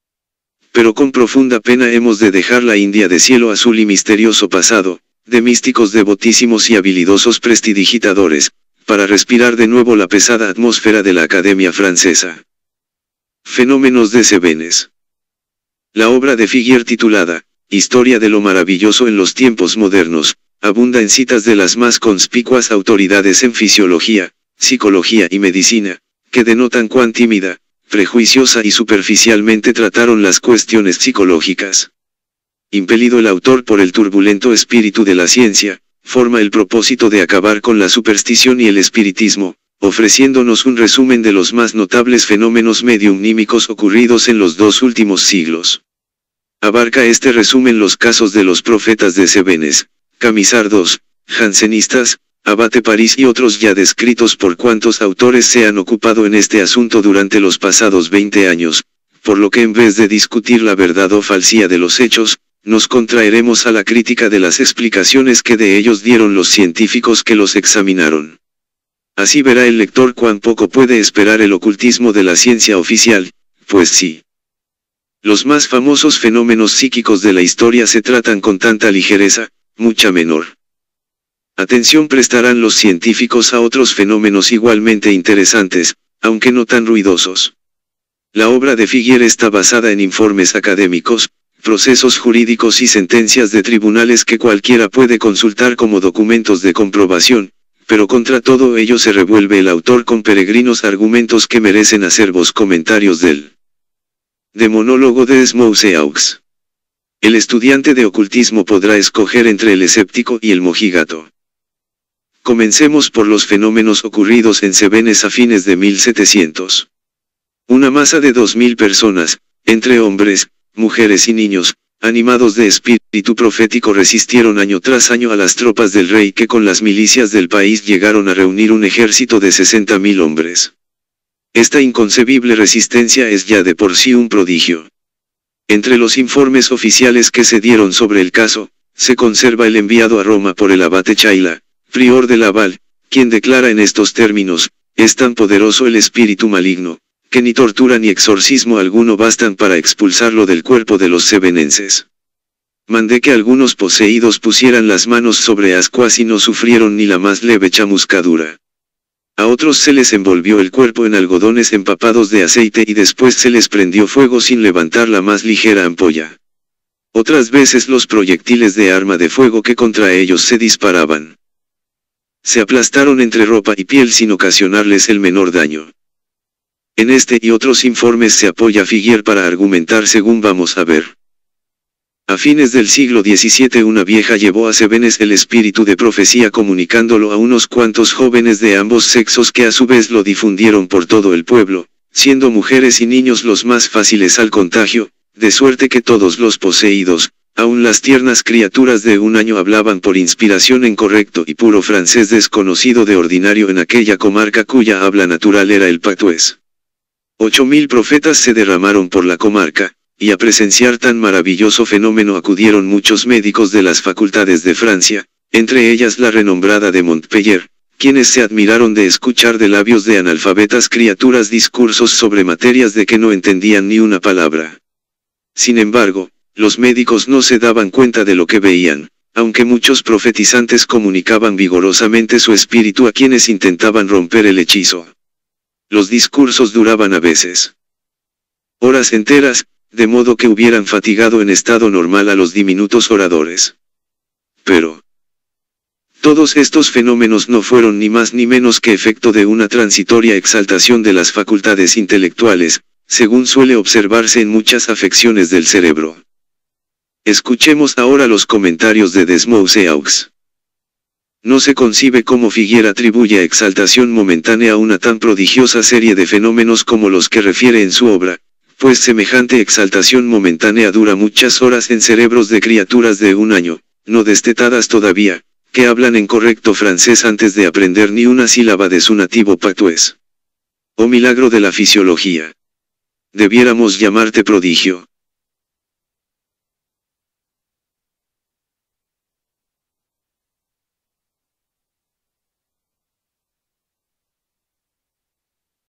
Pero con profunda pena hemos de dejar la India de cielo azul y misterioso pasado, de místicos devotísimos y habilidosos prestidigitadores, para respirar de nuevo la pesada atmósfera de la Academia Francesa. Fenómenos de Cebenes. La obra de Figuier titulada Historia de lo maravilloso en los tiempos modernos, abunda en citas de las más conspicuas autoridades en fisiología, psicología y medicina, que denotan cuán tímida, prejuiciosa y superficialmente trataron las cuestiones psicológicas. Impelido el autor por el turbulento espíritu de la ciencia, forma el propósito de acabar con la superstición y el espiritismo, ofreciéndonos un resumen de los más notables fenómenos mediumnímicos ocurridos en los 2 últimos siglos. Abarca este resumen los casos de los profetas de Cebenes, Camisardos, jansenistas, Abate París y otros ya descritos por cuantos autores se han ocupado en este asunto durante los pasados 20 años, por lo que en vez de discutir la verdad o falsía de los hechos, nos contraeremos a la crítica de las explicaciones que de ellos dieron los científicos que los examinaron. Así verá el lector cuán poco puede esperar el ocultismo de la ciencia oficial, pues sí. Los más famosos fenómenos psíquicos de la historia se tratan con tanta ligereza, mucha menor atención prestarán los científicos a otros fenómenos igualmente interesantes, aunque no tan ruidosos. La obra de Figuier está basada en informes académicos, procesos jurídicos y sentencias de tribunales que cualquiera puede consultar como documentos de comprobación, pero contra todo ello se revuelve el autor con peregrinos argumentos que merecen acervos comentarios del demonólogo de Desmousseaux. El estudiante de ocultismo podrá escoger entre el escéptico y el mojigato. Comencemos por los fenómenos ocurridos en Cebenes a fines de 1700. Una masa de 2000 personas, entre hombres, mujeres y niños, animados de espíritu profético resistieron año tras año a las tropas del rey que con las milicias del país llegaron a reunir un ejército de 60.000 hombres. Esta inconcebible resistencia es ya de por sí un prodigio. Entre los informes oficiales que se dieron sobre el caso, se conserva el enviado a Roma por el abate Chaila, prior de Laval, quien declara en estos términos: es tan poderoso el espíritu maligno, que ni tortura ni exorcismo alguno bastan para expulsarlo del cuerpo de los cebenenses. Mandé que algunos poseídos pusieran las manos sobre ascuas y no sufrieron ni la más leve chamuscadura. A otros se les envolvió el cuerpo en algodones empapados de aceite y después se les prendió fuego sin levantar la más ligera ampolla. Otras veces los proyectiles de arma de fuego que contra ellos se disparaban se aplastaron entre ropa y piel sin ocasionarles el menor daño. En este y otros informes se apoya Figuier para argumentar según vamos a ver. A fines del siglo XVII una vieja llevó a Cebenes el espíritu de profecía comunicándolo a unos cuantos jóvenes de ambos sexos que a su vez lo difundieron por todo el pueblo, siendo mujeres y niños los más fáciles al contagio, de suerte que todos los poseídos, aun las tiernas criaturas de 1 año hablaban por inspiración en correcto y puro francés desconocido de ordinario en aquella comarca cuya habla natural era el patués. 8.000 profetas se derramaron por la comarca, y a presenciar tan maravilloso fenómeno acudieron muchos médicos de las facultades de Francia, entre ellas la renombrada de Montpellier, quienes se admiraron de escuchar de labios de analfabetas criaturas discursos sobre materias de que no entendían ni una palabra. Sin embargo, los médicos no se daban cuenta de lo que veían, aunque muchos profetizantes comunicaban vigorosamente su espíritu a quienes intentaban romper el hechizo. Los discursos duraban a veces horas enteras, de modo que hubieran fatigado en estado normal a los diminutos oradores. Pero todos estos fenómenos no fueron ni más ni menos que efecto de una transitoria exaltación de las facultades intelectuales, según suele observarse en muchas afecciones del cerebro. Escuchemos ahora los comentarios de Desmousseaux. No se concibe cómo Figuier atribuye a exaltación momentánea a una tan prodigiosa serie de fenómenos como los que refiere en su obra, pues semejante exaltación momentánea dura muchas horas en cerebros de criaturas de 1 año, no destetadas todavía, que hablan en correcto francés antes de aprender ni una sílaba de su nativo patués. Oh milagro de la fisiología. Debiéramos llamarte prodigio.